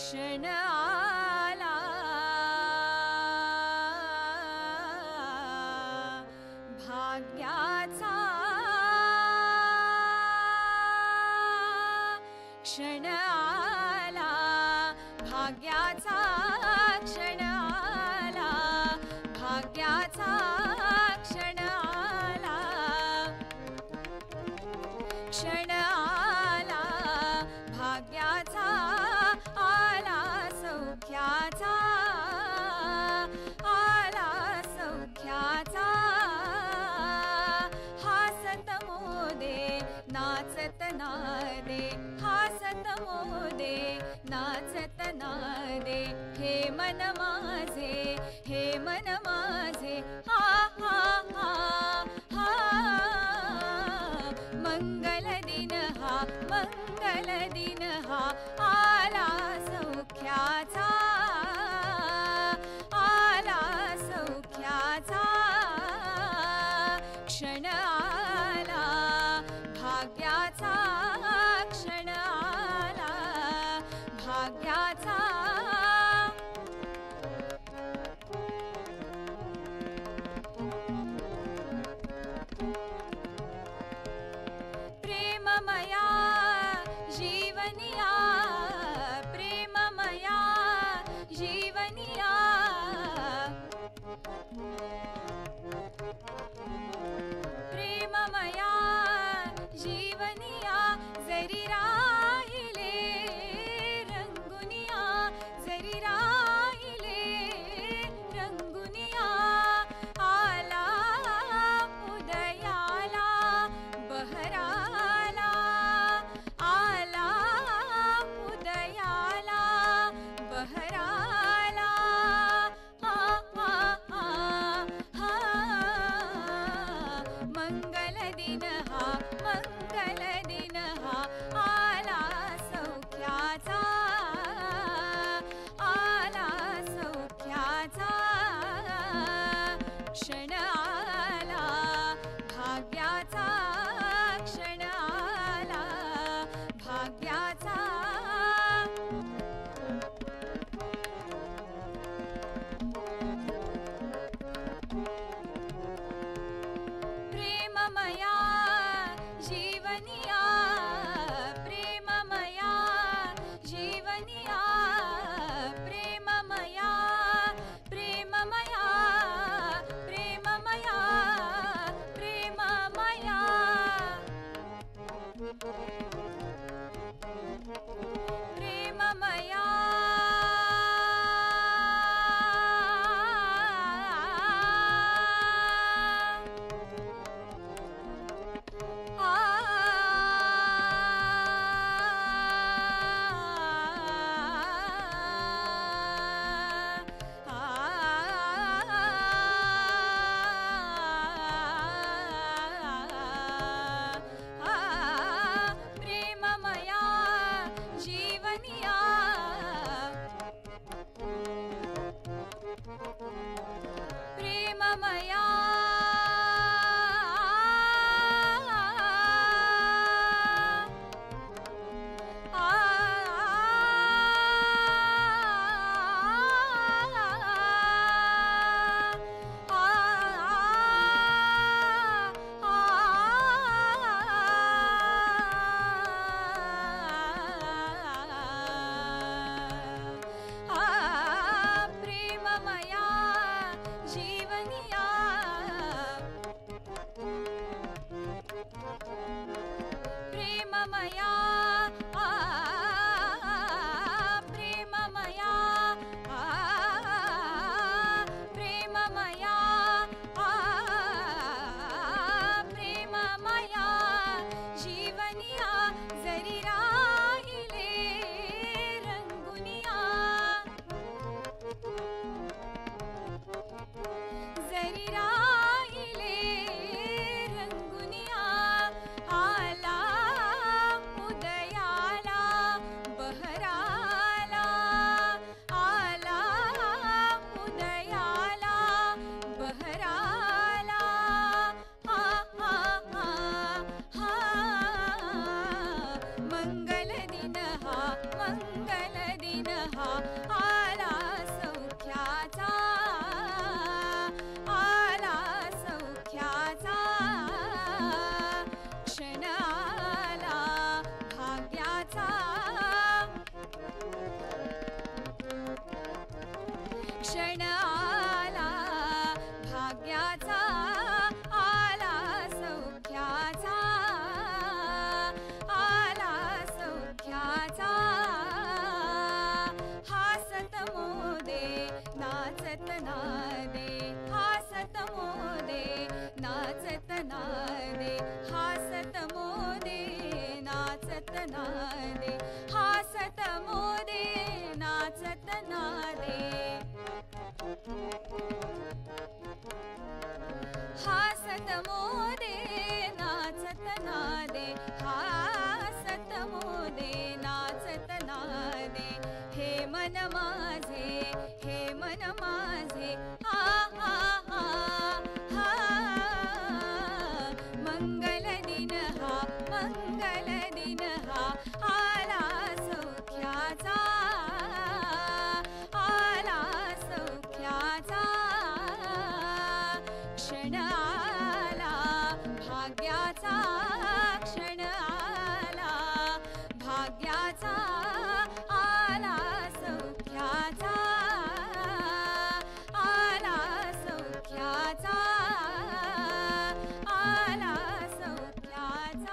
क्षण आला भाग्याचा क्षण आला भाग्याचा क्षण आला भाग्याचा क्षण आला क्षण आला भाग्याचा आला सौख्याचा आला सौख्याचा हासत मोदे नाचत नादे हासत मोदे नाचत नादे हे मन माझे हे मन माझे हा हा हा हा मंगल दिन हा मंगल दिन हा आला सौख्याचा आला सौख्याचा क्षण आला भाग्याचा क्षण आला भाग्याचा प्रेममया जीवनिया प्रेममया जीवनिया प्रेममया जीवनिया जरी राहिले रंगुनिया जरी राहिले रंगुनिया आला उदयाला बहराला आला उदयाला बहराला हा हा हा हा मंगल दिन हा मंगल दिन हा आला सौख्याचा आला सौख्याचा क्षण आला भाग्याचा क्षण आला भाग्याचा प्रेममया जीवनिया प्रेममया जीवनिया प्रेममया प्रेममया प्रेममया प्रेममया प्रेममया प्रेममया जीवनिया प्रेममया प्रेममया जीवनिया क्षण आला भाग्याचा आला सौख्याचा आला सौख्याचा हासत मोदे नाचत नादे हासत मोदे नाचत नादे हासत मोदे नाचत नादे हासत मोदे नाचत नादे हासत मोदे नाचत नादे हासत मोदे नाचत नादे हे मन माझे हे मन माझे हा हा हा हा मंगल दिन हा मंगल दिन हा आला सौख्याचा आला सौख्याचा क्षण आला भाग्याचा क्षण आला भाग्याचा आला सौख्याचा आला सौख्याचा आला सौख्याचा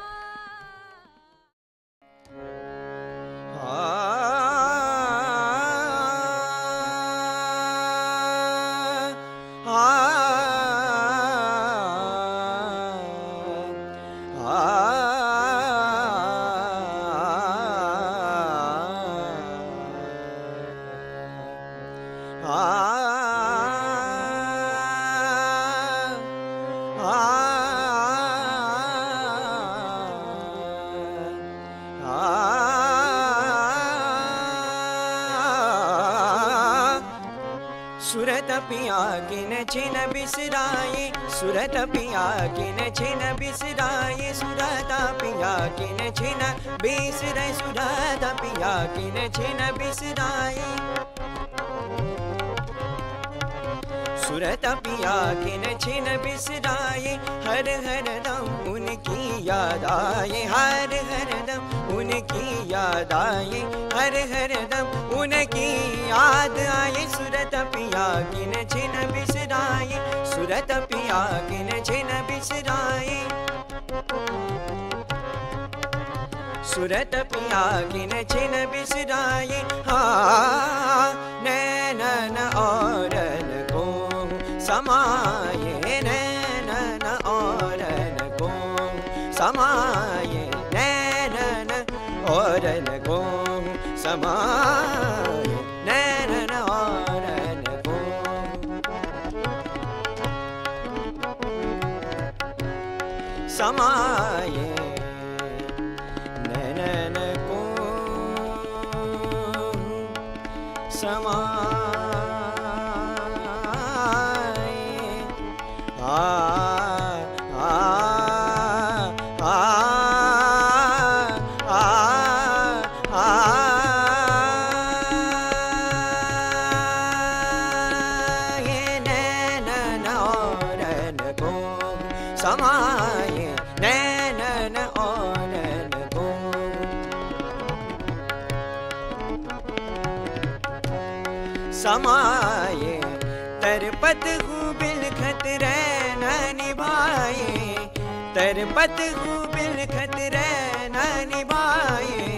सुरत पिया किन छिन बिसराए सुरत पिया किन छिन बिसराए सुरत पिया किन छिन बिसराए सुरत पिया किन छिन बिसराए सुरत पिया किन छिन बिसराए हर हर दम उनकी याद आए हर हर दम उनकी याद आए हर हर दम उनकी याद आए सुरत पिया किन छिन बिसराए सुरत पिया किन छिन बिसराए सुरत पिया किन छिन बिसराए हाँ नैनन औरन को समाये नैनन औरन को समाये नैनन औरन को समाये नैनन औरन को समाये नैनन को समाये समाये तरपत हूँ बिलखत रहना निभाए तरपत हूँ बिलखत रहना निभाए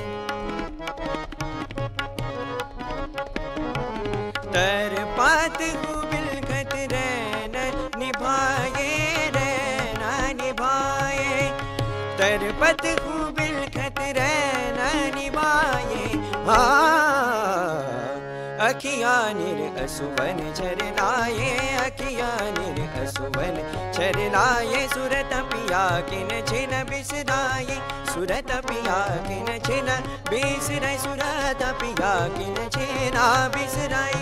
तरपत हूँ बिलखत रहना निभाए रहना निभाए तरपत हूँ बिलखत रहना निभाए हाँ अखिया निर असुवन झरनाए अखिया निर असुवन झरनाए सुरत पिया किन छिन बिसराए सुरत पिया किन छिन बिसराए सुरत पिया किन छिन बिसराए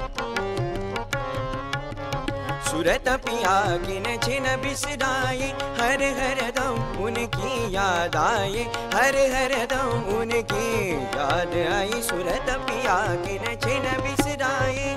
सुरत पिया किन छिन बिसराए हर हर दम उनकी याद आए हर हर दम उनकी याद आई सुरत पिया किन छिन बिसराए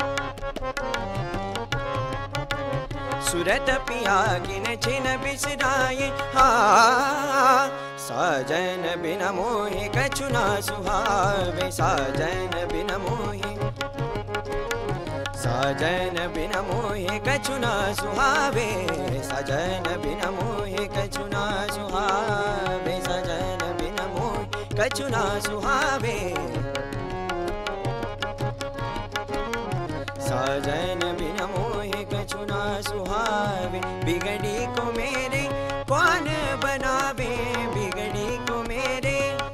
सुरत पिया किन छिन बिसराए हाँ साजन बिन मोहे कछु ना सुहावे साजन बिन मोहे सजन बिन मोहे कछु ना सुहावे, सजन बिन मोहे कछु ना सुहावे, सजन बिन मोहे कछु ना सुहावे, सजन बिन मोहे कछु ना सुहावे। बिगड़ी को मेरे कौन बनावे, बिगड़ी को मेरे,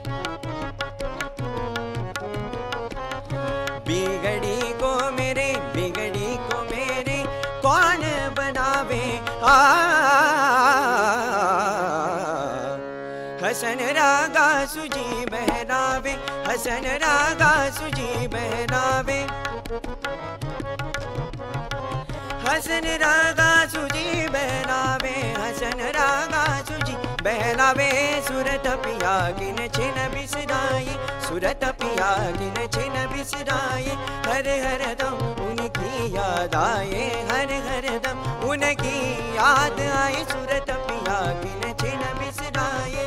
बिगड़ी को मेरे, बिगड़ी को मेरे कौन बनावे। आ हसन रागा सुजी बहरावे, हसन रागा सुजी बहरावे, हसन रागा सुजी बहरावे, हसन रागा सुजी बहरावे। सूरत पिया किन छिन बिसराए, सूरत पिया किन छिन बिसराए, हर हर दम उनकी याद आए, हर हर दम उनकी याद आए। सूरत पिया किन छिन बिसराए,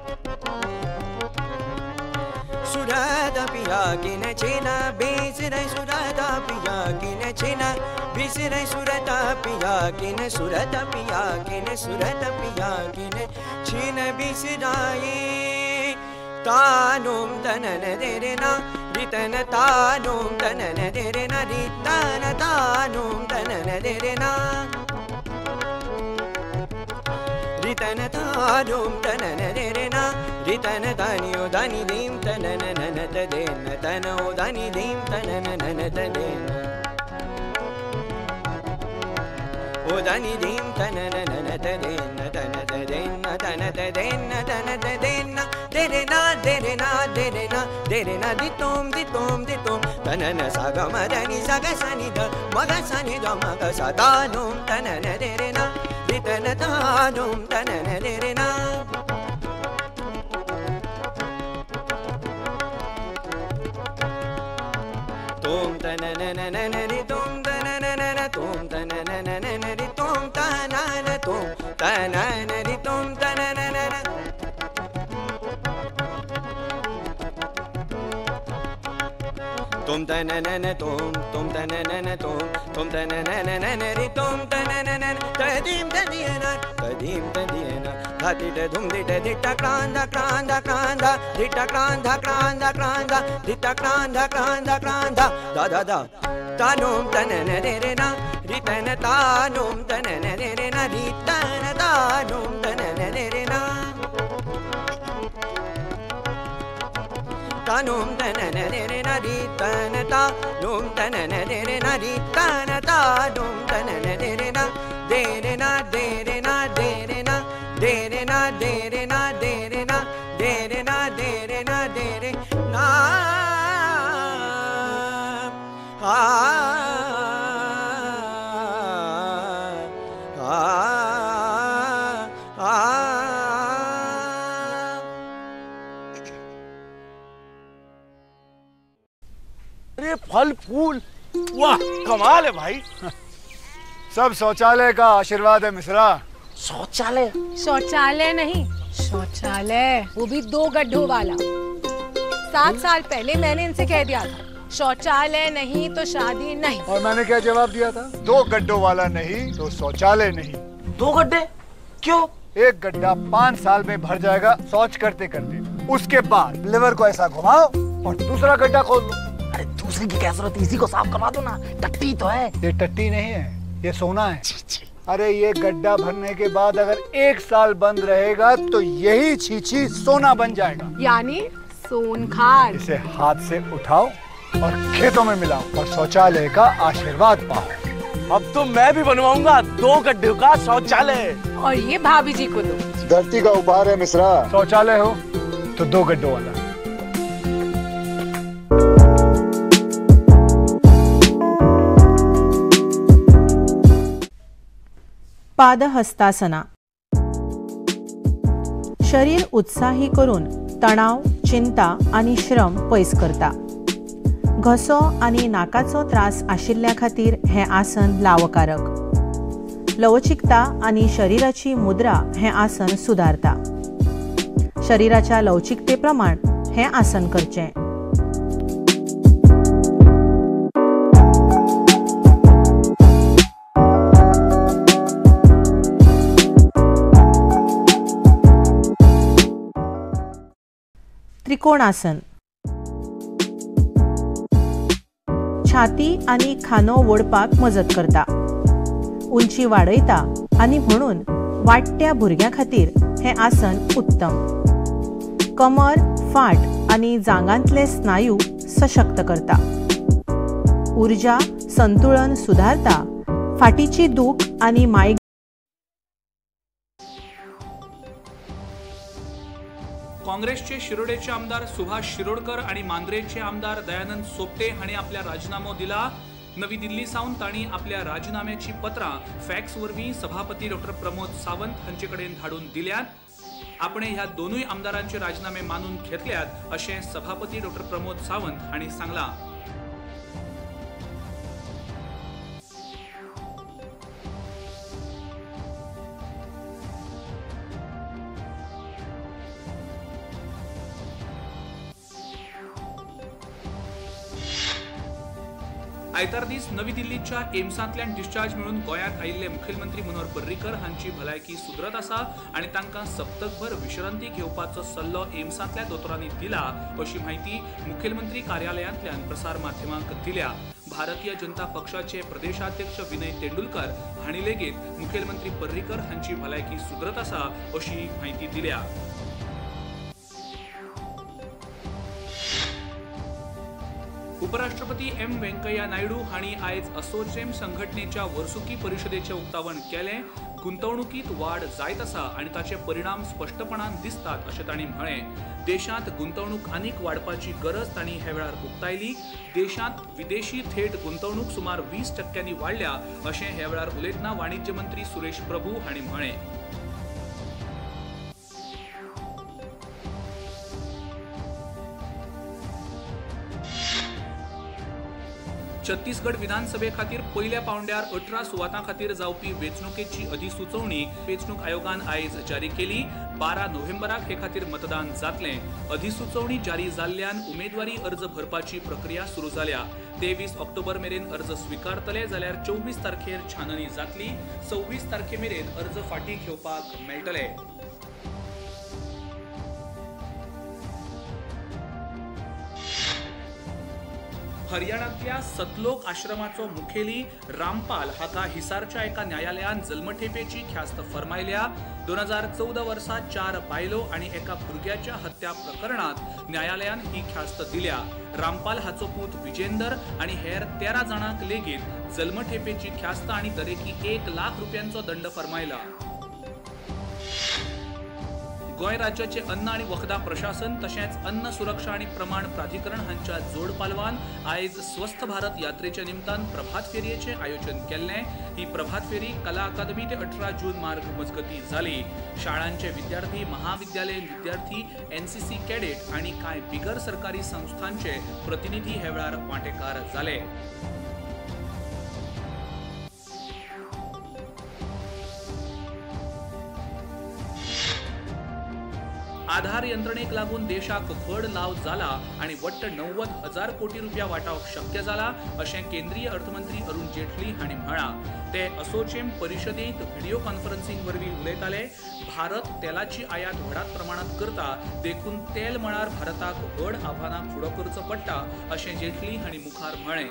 सूरत पिया किन छिन बिसराए, सूरत पिया किन छिन बिसराए, सूरत पिया किन, सूरत पिया किन, सूरत पिया किन छिन बिसराए। तानुम तनन देरे ना रितन, तानुम तनन देरे ना रितन, तानुम तनन देरे ना रितन, तानुम तनन देरे ना रितन। दानियो दानी दीम तनन नन तदेन, तनो दानी दीम तनन नन तदेन, ओ दानी दीम तनन नन तदेन, तन तदेन, तन तदेन, तन तदेन। देरे ना देरे ना देरे ना देरे ना दितोम दितोम दितोम, तनन साग मदनी साग सनि द मग सनि द मग सा। तानुम तनन देरे ना रितन, तानुम तनन देरे ना। तोम तनन नन रि तोम तनन नन, तोम तनन नन रि तोम तनन, तोम तनन रि तोम तनन नन। तुम तननन तुम, तुम तननन तुम, तुम तननन रि तुम तननन। तदीम तदीन, तदीम तदीन, धातिट धुम दिट दिट क्रांद क्रांद क्रांद, दिट क्रांद क्रांद क्रांद, दिट क्रांद क्रांद क्रांद। दा दा दा तानुम तनन देरे ना रितन, तानुम तनन देरे ना रितन, तानुम तनन देरे ना। तानुम तनन देरे ना रितन, तानुम तनन देरे ना रितन, तानुम तनन देरे ना। देरे ना देरे ना देरे ना देरे ना देरे ना देरे ना देरे ना देरे ना देरे ना। आ आ आ अरे फल फूल, वाह कमाल है भाई। सब शौचालय का आशीर्वाद है मिश्रा। शौचालय? शौचालय नहीं, शौचालय, वो भी दो गड्ढों वाला। सात साल पहले मैंने इनसे कह दिया था शौचालय नहीं तो शादी नहीं। और मैंने क्या जवाब दिया था? दो गड्ढों वाला नहीं तो शौचालय नहीं। दो गड्ढे क्यों? एक गड्ढा पाँच साल में भर जाएगा शौच करते करते, उसके बाद लिवर को ऐसा घुमाओ और दूसरा गड्ढा खोल दो। अरे दूसरी की क्या जरूरत, इसी को साफ करवा दो ना। टट्टी तो है। ये टट्टी नहीं है, ये सोना है। अरे ये गड्ढा भरने के बाद अगर एक साल बंद रहेगा तो यही छीछी सोना बन जाएगा। यानी सोनखार। इसे हाथ से उठाओ और खेतों में मिलाओ और शौचालय का आशीर्वाद पाओ। अब तो मैं भी बनवाऊंगा दो गड्ढों का शौचालय। और ये भाभी जी को दो। धरती का उपहार है मिश्रा। शौचालय हो तो दो गड्ढों वाला। पादहस्तासना। शरीर उत्साही करून तणाव, चिंता आणि श्रम पयस करता। घसो आणि नाकाचो त्रास आशिल्ल्या खातीर हे आसन लावकारक। लवचिकता आणि शरीराची मुद्रा हे आसन सुधारता। शरीराच्या लवचिकते प्रमाण हे आसन करचें। त्रिकोणासन. छाती आनी खांदो ओडपाक मजत करता. उंची वाडयता आनी म्हणून वाडट्या भुरग्यां खातीर हें आसन उत्तम. कमर, फाट आनी जांगांतले स्नायू सशक्त करता. ऊर्जा संतुलन सुधारता. फाटीची दूख आनी माय काँग्रेसचे शिरोडेचे आमदार सुभाष शिरोडकर आणि मांद्रेचे आमदार दयानंद सोपटे हांणी आपल्या राजीनामो दिला. नवी दिल्ली सावन तांणी आपल्या राजीनाम्याची पत्रां फॅक्स वरवीं सभापती डॉक्टर प्रमोद सावंत हांचे कडेन धाडून दिल्यात. आपणे ह्या दोनूय आमदारांचे राजीनामे मानून घेतल्यात अशें सभापती डॉक्टर प्रमोद सावंत हांणी सांगलां. आयतार दीस नवी दिल्लीच्या एम्सांतल्यान डिस्चार्ज मेळून गोंयांत आयिल्ले मुखेलमंत्री मनोहर पर्रीकर हांची भलायकी सुदरत आसा आनी तांकां सप्तकभर विश्रांती घेवपाचो सल्लो एम्सांतल्या दोतोरांनी दिला अशी माहिती मुखेलमंत्री कार्यालयांतल्यान प्रसार माध्यमांक दिल्या. भारतीय जनता पक्षाचे प्रदेशाध्यक्ष विनय तेंडुलकर हांणी लेगीत मुखेलमंत्री पर्रीकर हांची भलायकी सुदरत आसा अशी माहिती दिल्या. उपराष्ट्रपती एम व्यंकय्या नायडू हांणी आयज असोचेम संघटनेच्या वर्सुकी परिशदेचें उक्तावण केलें. गुंतवणुकीत वाड जायत आसा आनी ताचे परिणाम स्पश्टपणान दिसतात अशें तांणी म्हळें. देशांत गुंतवणूक आनीक वाडपाची गरज तांणी ह्या वेळार उक्तायली. देशांत विदेशी थेट गुंतवणूक सुमार वीस टक्क्यांनी वाडल्या अशें ह्या वेळार उलयतना वाणिज्य मंत्री सुरेश प्रभू हांणी म्हळें. छत्तीसगड विधानसभे खातीर पयल्या पावंड्यार अठरा सुवातां खातीर जावपी वेंचणुकेची अधिसुचोवणी वेंचणूक आयोगान आयज जारी केली. बारा नोव्हेंबराक हे खातीर मतदान जातलें. अधिसुचोवणी जारी जाल्ल्यान उमेदवारी अर्ज भरपाची प्रक्रिया सुरू जाल्या. तेवीस ऑक्टोबर मेरेन अर्ज स्विकारतले जाल्यार चोवीस तारखेर छाननी जातली. सव्वीस तारखे मेरेन अर्ज फाटीं घेवपाक मेळटले. हरियाणातल्या सतलोक आश्रमाचो मुखेली रामपाल हाका हिसारच्या एका न्यायालयान जल्मठेपेची ख्यास्त फर्मायल्या. दोन हजार चौदा वर्सा चार बायलो आनी एका भुरग्याच्या हत्या प्रकरणात न्यायालयान ही ख्यास्त दिल्या. रामपाल हाचो पूत विजेंदर आनी हेर तेरा जाणांक लेगीत जल्मठेपेची ख्यास्त आनी दरेकी एक लाख रुपयांचो दंड फर्मायला. गोंय राज्याचे अन्न आनी वखदां प्रशासन तशेंच अन्न सुरक्षा आनी प्रमाण प्राधिकरण हांच्या जोड पालवान आयज स्वस्थ भारत यात्रेच्या निमतान प्रभात फेरयेचें आयोजन केल्लें. ही प्रभात फेरी कला अकादमी ते अठरा जून मार्ग मजगती जाली. शाळांचे विद्यार्थी, महाविद्यालयीन विद्यार्थी, एनसीसी कॅडेट आनी कांय बिगर सरकारी संस्थांचे प्रतिनिधी हे वेळार वांटेकार जाले. आधार यंत्रणेक लागून देशाक व्हड लाव जाला आनी वट्ट णव्वद हजार कोटी रुपया वाटावप शक्य जाला अशें केंद्रीय अर्थमंत्री अरुण जेटली हांणी म्हळां. ते असोचेम परिशदेंत व्हिडिओ कॉन्फरन्सिंग वरवीं उलयताले. भारत तेलाची आयात व्हडात प्रमाणांत करता, देखून तेल मळार भारताक व्हड आव्हानाक फुडो करचो पडटा अशें जेटली हांणी मुखार म्हळें.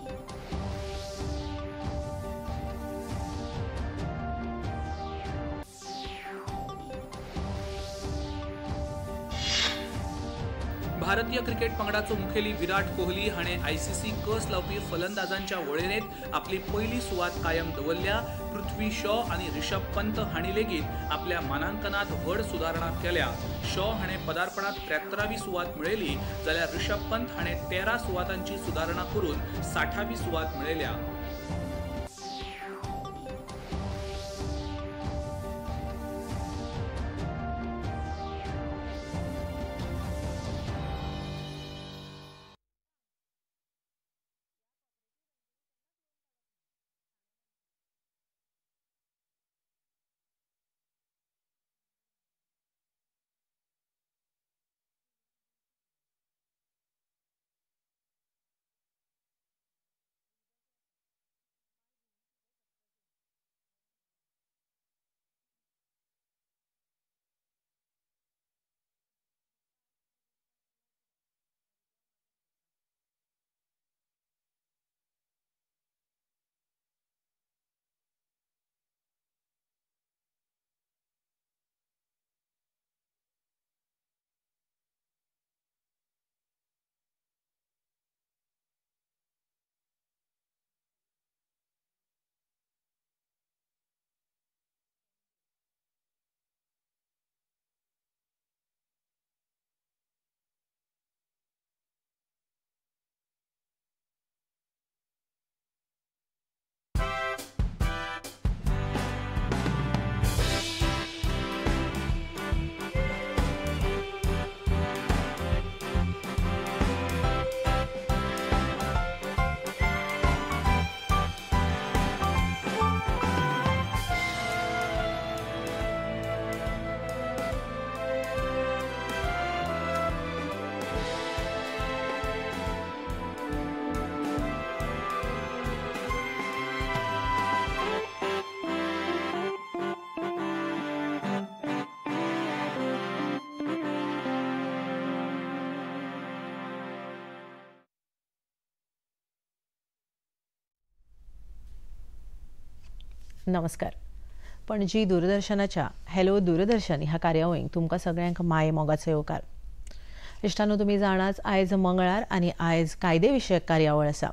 भारतीय क्रिकेट पंगडाचो मुखेली विराट कोहली हाणें आयसीसी कस लावपी फलंदाजांच्या वळेरेंत आपली पयली सुवात कायम दवरल्या. पृथ्वी शॉ आनी रिषभ पंत हांणी लेगीत आपल्या मानांकनांत व्हड सुदारणा केल्या. शॉ हाणें पदार्पणांत त्र्यात्तरावी सुवात मेळयली जाल्यार रिषभ पंत हाणें तेरा सुवातांची सुदारणा करून साठावी सुवात मेळयल्या. नमस्कार. पणजी दूरदर्शनाच्या हॅलो दूरदर्शन ह्या कार्यावळीक तुमकां सगळ्यांक माये मोगाचो येवकार. इश्टांनो, तुमी जाणाच आयज मंगळार आनी आयज कायदे विशयक कार्यावळ आसा.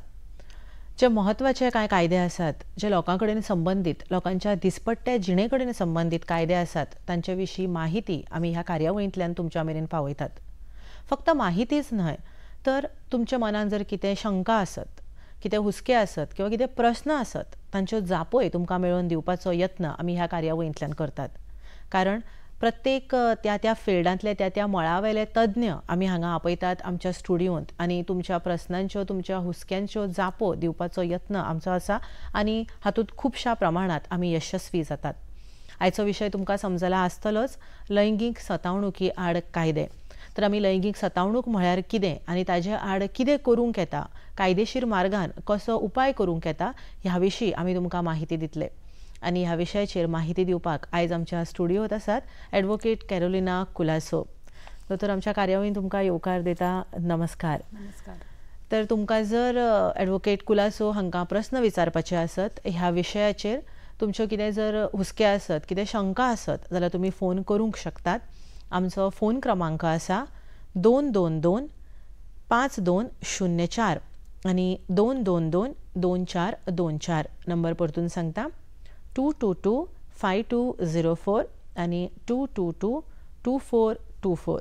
जे म्हत्वाचे कांय कायदे आसात, जे लोकां कडेन संबंदीत, लोकांच्या दिसपट्ट्या जिणे कडेन संबंदीत कायदे आसात, तांचे विशीं माहिती आमी ह्या कार्यावळींतल्यान तुमच्या मेरेन पावयतात. फक्त माहितीच न्हय, तर तुमच्या मनान जर कितें शंका आसत, कितें हुस्के आसत किंवा कितें प्रस्न आसत, तांच्यो जापोय तुमकां मेळोवन दिवपाचो यत्न आमी ह्या कार्यावळींतल्यान करतात. कारण प्रत्येक त्या त्या फिल्डांतले त्या त्या मळावेले तज्ञ आमी हांगा आपयतात आमच्या स्टुडियोंत आनी तुमच्या प्रस्नांच्यो, तुमच्या हुस्क्यांच्यो जापो दिवपाचो यत्न आमचो आसा आनी हातूंत खुबशा प्रमाणात आमी यशस्वी जातात. आयचो विशय तुमकां समजला आसतलोच, लैंगीक सतावणुकी आड कायदे. तर आमी लैंगीक सतावणूक म्हळ्यार कितें आनी ताजे आड कितें करूंक येता, कायदेशीर मार्गान कसो उपाय करूंक येता, ह्या विशीं आमी तुमकां माहिती दितले. आनी ह्या विशयाचेर माहिती दिवपाक आयज आमच्या स्टुडियोंत आसात ॲडवोकेट कॅरोलिना कुलासो. दोतोर, आमच्या कार्यावळीन तुमकां येवकार दिता. नमस्कार. नमस्कार. तर तुमकां जर ॲडवोकेट कुलासो हांकां प्रस्न विचारपाचे आसत ह्या विशयाचेर, तुमच्यो कितें जर हुस्के आसत, कितें शंका आसत, जाल्यार तुमी फोन करूंक शकतात. आमचो फोन क्रमांक आसा दोन दोन दोन पांच दोन शुन्य चार आनी दोन दोन दोन दोन चार दोन चार. नंबर परतून सांगता, two two two five two zero four आनी two two two two four two four.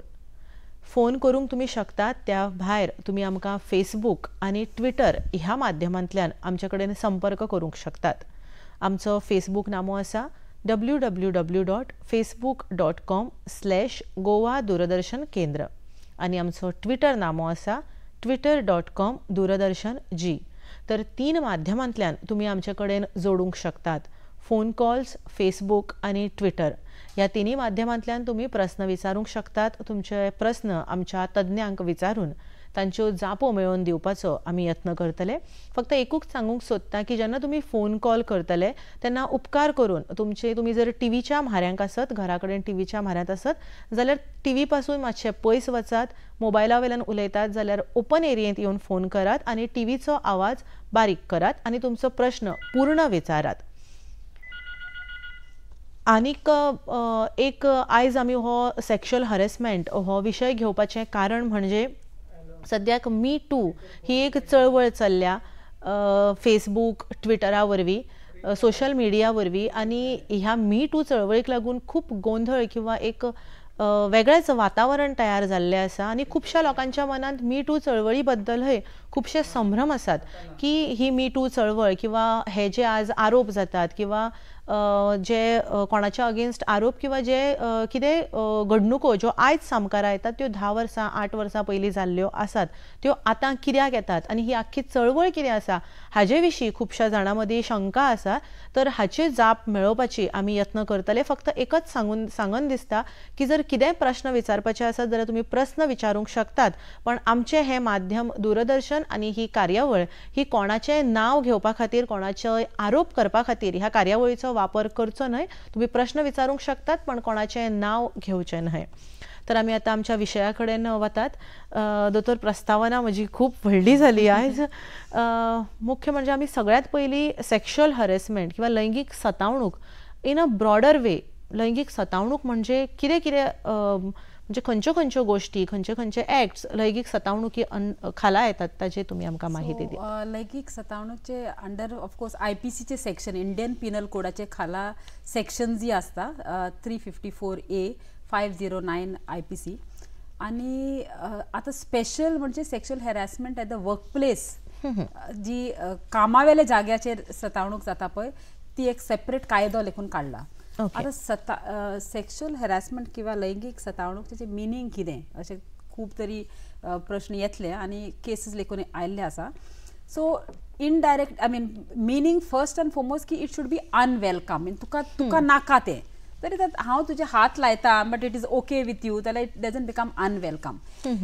Phone करूंक तुमी शकतात. त्या भायर तुमी आमकां फेसबूक आनी ट्विटर ह्या माध्यमांतल्यान आमचे कडेन संपर्क करूंक शकतात. आमचो फेसबूक नामो आसा W W W dot Facebook dot com slash Goa Doordarshan Kendra आनी आमचो ट्विटर नामो आसा ट्विटर डॉट कॉम दूरदर्शन जी. तर तीन माध्यमांतल्यान तुमी आमचे कडेन जोडूंक शकतात. फोन कॉल्स, फेसबूक आनी ट्विटर ह्या तिनी माध्यमांतल्यान तुमी प्रस्न विचारूंक शकतात. तुमचे प्रस्न आमच्या तज्ञांक विचारून तांच्यो जापो मेळोवन दिवपाचो आमी यत्न करतले. फक्त एकूच सांगूंक सोदता की जेन्ना तुमी फोन कॉल करतले तेन्ना उपकार करून तुमचे तुमी जर टीव्हीच्या म्हाऱ्यांक आसत, घरा कडेन टीव्हीच्या म्हाऱ्यांत आसत जाल्यार टीव्ही पासून मातशे पयस वचात. मोबायला वयल्यान उलयतात जाल्यार ओपन एरियेंत येवन फोन करात आनी टीव्हीचो आवाज बारीक करात आनी तुमचो प्रश्न पूर्ण विचारात. आनीक एक आयज आमी हो सेक्शुअल हरेसमेंट हो विशय घेवपाचें कारण म्हणजे सद्याक मी टू ही एक चळवळ चल्ल्या फेसबूक, ट्विटरा वरवीं, सोशल मिडिया वरवीं. आनी ह्या मी टू चळवळीक लागून खूब गोंधळ किंवा एक वेगळेंच वातावरण तयार जाल्लें आसा आनी खुबश्या लोकांच्या मनांत मी टू चळवळी बद्दलय खुबशे संभ्रम आसात की ही मी टू चळवळ किंवा हे जे आज आरोप जातात किंवा जे कोणाच्या अगेन्स्ट आरोप किंवा जे कितें घडणुको ज्यो आयज सामकारा येतात त्यो धा वर्सां आठ वर्सां पयलीं जाल्ल्यो आसात त्यो आतां कित्याक येतात आनी ही आख्खी चळवळ कितें आसा हाजे विशीं खुबश्या जाणां मदीं शंका आसा. तर हाचे जाप मेळोवपाची आमी यत्न करतले. फक्त एकच सांगून सांगन दिसता की जर कितेंय प्रश्न विचारपाचे आसात जाल्यार तुमी प्रस्न विचारूंक शकतात. पण आमचें हें माध्यम दूरदर्शन आनी ही कार्यावळ ही कोणाचें नांव घेवपा खातीर, कोणाचे आरोप करपा खातीर ह्या कार्यावळीचो वापर करचो न्हय. तुम्ही प्रश्न विचारूंक शकतात पण कोणाचें नांव घेवचें न्हय. तर आमी आतां आमच्या विशया कडेन वतात. दोतोर, प्रस्तावना म्हजी खूब व्हडली जाली आयज. मुख्य म्हणजे आमी सगळ्यात पयलीं सेक्शुअल हरेसमेंट किंवा लैंगीक सतावणूक इन अ ब्रॉडर वे. लैंगीक सतावणूक म्हणजे कितें कितें, म्हणजे खंयच्यो खंयच्यो गोश्टी, खंयचे खंयचे एक्ट्स लैंगीक सतावणुकी खाला येतात ताजे तुमी आमकां माहिती दिया. लैंगीक सतावणूकचे अंडर ऑफकोर्स आय पी सीचे सेक्शन, इंडियन पिनल कोडाचे खाला सेक्शन जी आसता three fifty four A five zero nine I P C. आनी आतां स्पेशल म्हणजे sexual harassment at the work place, जी कामावेल्या जाग्याचेर सतावणूक जाता पळय, ती एक सेपरेट कायदो लेखून काडला. आता सता सेक्शुअल हॅरासमेंट किंवा लैंगीक सतावणूक त्याचे मिनींग कितें अशें खूब तरी प्रश्न येतले आनी केसीस लेखून आयिल्ले आसा. So indirect I mean meaning first and foremost की इट शूड बी अनवेलकम. तुका तुका नाका तें तरी हांव तुजे हात लायता but it is okay with you जाल्यार इट डजंट बिकम अनवेलकम.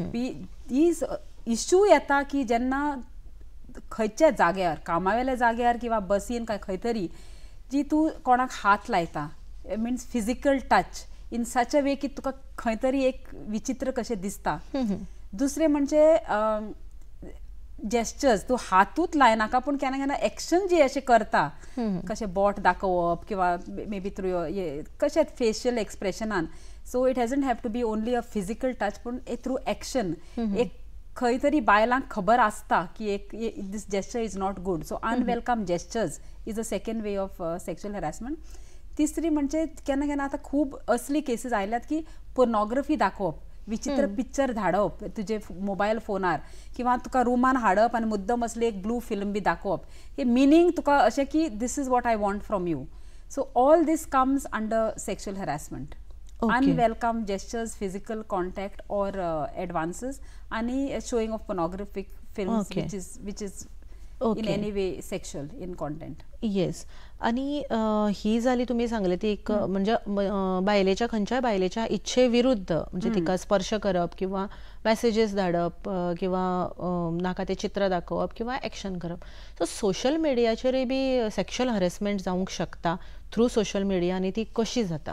ही इश्यू येता की जेन्ना खंयच्या जाग्यार, कामावेल्या जाग्यार किंवा बसीन काय खंय तरी जी तूं कोणाक हात लायता, means physical touch in such a way की तुका खंय तरी एक विचित्र कशें दिसता. दुसरें म्हणजे जेस्चर्स तूं हातूच लायनाका पूण केन्ना केन्ना एक्शन जी अशें करता कशें बोट दाखोवप किंवा मे बी थ्रू कशें फेशियल एक्सप्रेशनान so it hasn't have to be only a physical touch पूण थ्रू एक्शन एक खंय तरी बायलांक खबर आसता की एक this gesture is not good so unwelcome gestures is a second way of sexual harassment. तिसरी म्हणजे केन्ना केन्ना आतां खूब असली केसीस आयल्यात की पोर्नोग्राफी दाखोवप विचित्र पिक्चर धाडप तुजे मोबायल फोनार किंवा तुका रुमान हाडप आनी मुद्दम असली एक ब्लू फिल्म बी दाखोवप हे मिनींग तुका अशें की this is what I want from you. So all this comes under sexual harassment. Unwelcome gestures, physical contact or uh, advances, and showing of pornographic films, okay. which is which is okay. in any way sexual in content. Yes. आणि ही झाली तुम्ही सांगले ती एक म्हणजे बायलेच्या खंयच्याय बायलेच्या इच्छे विरुद्ध म्हणजे तिका स्पर्श करप किंवा मेसेजेस धाडप किंवा नाका ते चित्र दाखोवप किंवा एक्शन करप. सो सोशल मिडियाचेरय बी सेक्शुअल हॅरेसमेंट जावंक शकता थ्रू सोशल मिडिया आणि ती कशी जाता.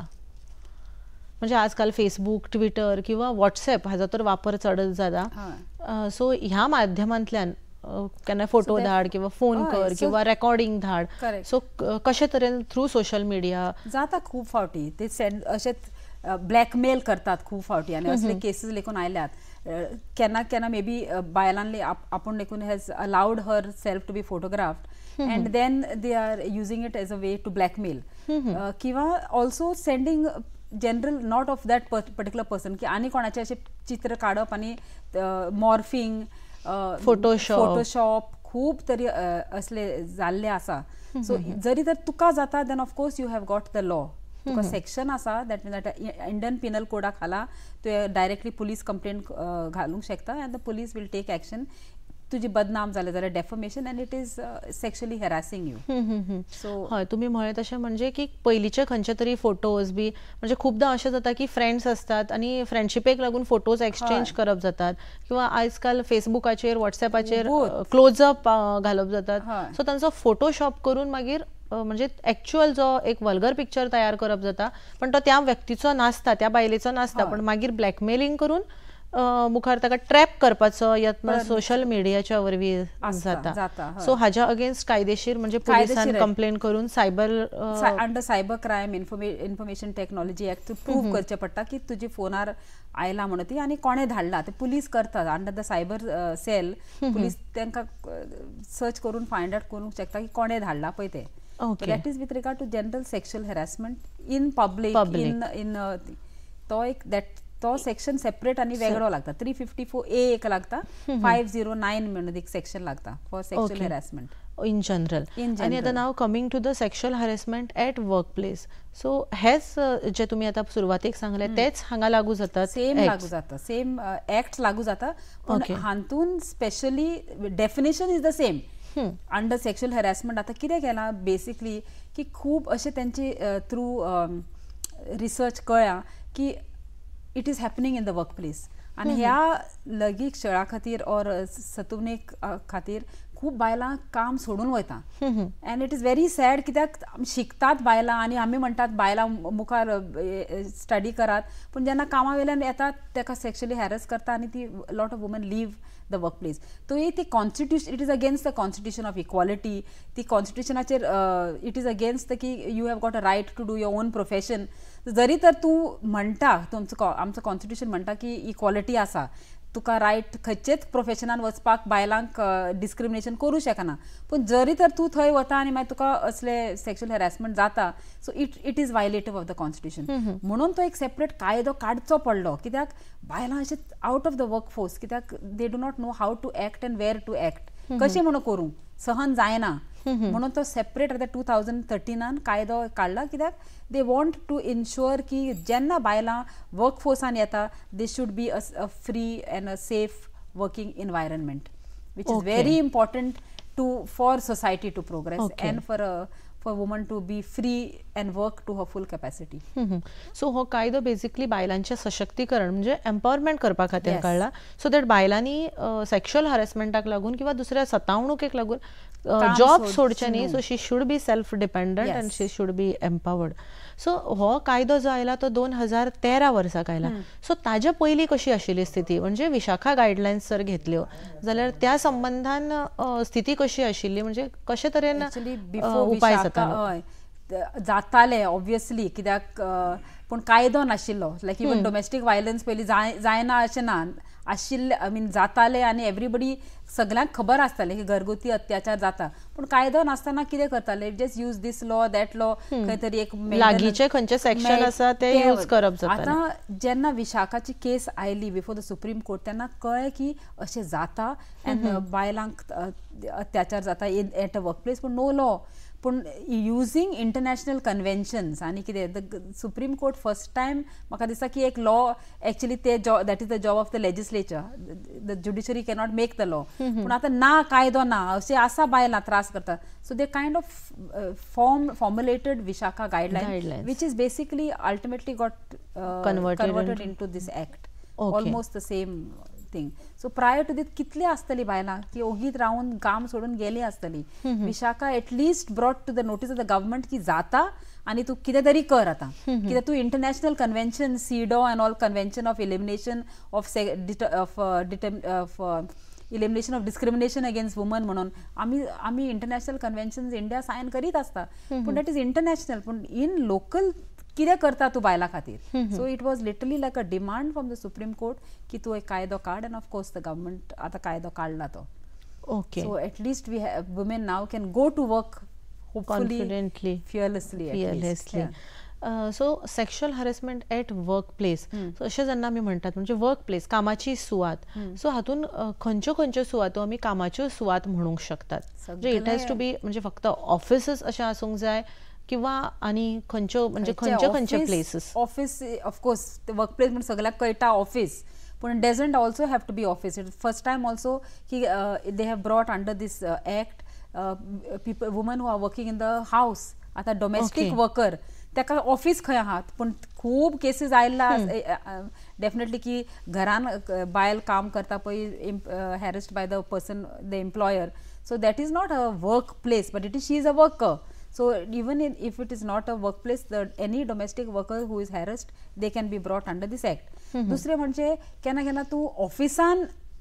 म्हणजे आजकाल फेसबुक ट्विटर किंवा व्हॉट्सॲप हाजो तर वापर चडच जाता. सो ह्या माध्यमांतल्यान केन्ना फोटो धाड किंवा फोन कर किंवा रेकॉर्डिंग धाड सो कशे तरेन थ्रू सोशल मिडिया जाता खूब फावटी ते सेंड अशेंच ब्लॅकमेल करतात खूब फावटी आनी असले केसीस लेकून आयल्यात. केन्ना केन्ना मे बी बायलांनी आपूण लेकून has allowed herself to be photographed and then they are using it as a way to blackmail किंवा also sending general not of that particular person की आनी कोणाचे असे चित्र काडप आनी मॉर्फिंग फोटोशॉप फोटोशॉप खूब तरी असले जाल्ले आसा. सो जरी तर तुका जाता then of course you have got the law. तुका सेक्शन आसा that mean that Indian penal कोडा खाला तुवें डायरेक्टली पुलीस कंप्लेंट घालूंक शकता and the police will take action. तुजी बदनाम जाले जाल्यार defamation and it is sexually harassing you. So हय तुमी म्हळें तशें म्हणजे की पयलींचे खंयचे तरी फोटोज बी म्हणजे खूबदां अशें जाता की फ्रेंड्स आसतात आनी फ्रेंडशिपेक लागून फोटोज एक्सचेंज करप जातात किंवा आजकाल फेसबुकाचेर व्हॉट्सॲपाचेर क्लोजअप घालप जातात. सो तांचो फोटोशॉप करून मागीर म्हणजे एक्चुअल जो एक वल्गर पिक्चर तयार करप जाता पण तो त्या व्यक्तीचो नासता त्या बायलेचो नासता पण मागीर ब्लॅकमेलिंग करून मुखार ताका ट्रॅप करपाचो यत्न सोशल मिडियाच्या वरवीं जाता. सो हाज्या अगेन्स्ट कायदेशीर म्हणजे पुलिसांनी कंप्लेंट करून cyber under cyber crime information technology act prove करचें पडटा की तुजी फोनार आयला म्हणून ती आनी कोणें धाडला ते पुलीस करतात. Under the cyber cell police तांकां सर्च करून फायंड आउट करूंक शकता की कोणें धाडला पळय ते. That is with regard to general sexual harassment in public in in तो एक दॅट तो सेक्शन सेपरेट आणि वेगळो लागता. थ्री फिफ्टी फोर ए एक लागता फायव्ह झिरो नाईन म्हणून एक सेक्शन लागता for sexual harassment in general. आणि आता नाव coming to the sexual harassment at work place. So हेच जे तुम्ही आता सुरवातीक सांगले तेच हांगा लागू जातात. सेम लागू जाता सेम ऍक्ट लागू जाता पण हातून specially definition is the same under sexual harassment. आता कितें केलां बेसिकली की खूब अशें तेंची थ्रू रिसर्च कळ्ळां की it is happening in the work place आनी ह्या लगीक छळा खातीर और सतुवणेक खातीर खूब बायलां काम सोडून वयता and it is very sad कित्याक शिकतात बायलां आनी आमी म्हणटात बायलां मुखार स्टडी करात पूण जेन्ना कामा वयल्यान येतात ताका सेक्शुअली हॅरस करता आनी ती lot of women leave the work place. तो ती constitution it is against the constitution of equality. ती कॉन्स्टिट्यूशनाचेर इट इज अगेन्स्ट द की you have got a right to do your own profession. जरी तर तूं म्हणटा तुमचो आमचो कॉन्स्टिट्यूशन म्हणटा की इक्वॉलिटी आसा तुका रायट खंयचेच प्रोफेशनान वचपाक बायलांक डिस्क्रिमिनेशन करूं शकना पूण जरी तर तूं थंय वता आनी मागीर तुका असले सेक्शुअल हॅरेसमेंट जाता so it it is violative of the constitution. म्हणून तो एक सेपरेट कायदो काडचो पडलो कित्याक बायलां अशें out of the work force कित्याक they do not know how to act and where to act कशें म्हणून करूं सहन जायना म्हणून तो सेपरेट आतां टू थावजंड थर्टिनान कायदो काडला कित्याक दे वॉन्ट टू इन्श्युअर की जेन्ना बायलां वर्क फोर्सान येता they should be a free and a safe working environment which is very important to for society to progress and for for women to be free and work to her full capacity. So हो कायदो basically बायलांचे सशक्तीकरण म्हणजे empowerment करपा खातीर Yes. काडला, so that बायलांनी sexual हॅरेसमेंटाक लागून किंवा दुसऱ्या सतावणुकेक लागून जॉब सोड- सोडचे न्ही. न्हू. So she should be self dependent Yes. And she should be empowered. So हो कायदो जो आयला तो दोन हजार तेरा वर्साक आयला. सो ताज्या पयलीं कशी आशिल्ली स्थिती, म्हणजे विशाखा गायडलायन्स जर घेतल्यो जाल्यार त्या संबंधान अ, स्थिती कशी आशिल्ली, म्हणजे कशे तरेन अ, बिफोर उपाय विशाखा जातालो. हय त- जाताले ऑब्वियसली, कित्याक अ, पूण कायदो नाशिल्लो. लायक इवन डोमेस्टीक वायलन्स पयलीं जाय जायना अशें ना आशिल्ले, आय मीन जाताले आनी एवरीबडी सगळ्यांक खबर आसताले की घरगुती अत्याचार जाता, पूण कायदो नासतना कितें करताले, just use this law that law, खंय तरी एक लागींचे खंयचे section आसा ते use करप जातालें. आतां जेन्ना विशाखाची केस आयली बिफोर द सुप्रीम कोर्ट तेन्ना कळ्ळें की अशें जाता अँड बायलांक अ, अत्याचार जाता एट अ वर्क प्लेस, पूण नो लॉ. पूण युजींग इंटरनॅशनल कन्वेन्शन्स आनी कितें the Supreme Court first time म्हाका दिसता की एक लॉ एक्चुअली ते जॉ that is the job of the legislature, the judiciary cannot make the law. पूण आतां ना कायदो ना, अशें आसा बायलां त्रास करता. So they kind of form formulated Vishakha guideline which is basically ultimately got converted into this act, almost the same thing. So prior to that कितली आसतली बायलां की ओगीत रावन काम सोडून गेली आसतली. Vishakha at least brought to the notice of the government की जाता आनी तूं कितें तरी कर आतां, कित्याक तूं international convention CEDAW and all convention of elimination of of of elimination of discrimination against women म्हणून आमी आमी इंटरनॅशनल कन्वेन्शन्स इंडिया सायन करीत आसता, पूण दॅट इज इंटरनॅशनल. पूण इन लोकल कितें करता तूं बायलां खातीर. So it was literally like a demand from the Supreme Court की तूं एक कायदो काड, अँड ऑफकोर्स द गव्हर्मेंट आतां कायदो काडला तो. Okay. So at least we women now can go to work confidently, fearlessly fearlessly. So sexual harassment at work place, so अशें जेन्ना आमी म्हणटात म्हणजे वर्क प्लेस, कामाची सुवात, सो हातून खंयच्यो खंयच्यो सुवातो आमी कामाच्यो सुवात म्हणूंक शकतात. म्हणजे इट हॅज टू बी म्हणजे फक्त ऑफिसच अशें आसूंक जाय किंवा आनी खंयच्यो म्हणजे खंयच्यो खंयच्यो places. Office of course work place म्हणून सगळ्याक कळटा ऑफिस, पूण doesn't also have to be office. It first time also की they have brought under this act people women who are working in the house. आतां डोमेस्टीक वर्कर ताका office खंय आहात, पूण खूब केसीस आयला डेफिनेटली की घरान बायल काम करता पळय harassed by the person the employer. So that is not a work place but it is she is a worker. So even in, if it is not a workplace, the any domestic worker who is harassed, they can be brought under this act. दुसरे म्हणजे केन्ना केन्ना तूं ऑफिसान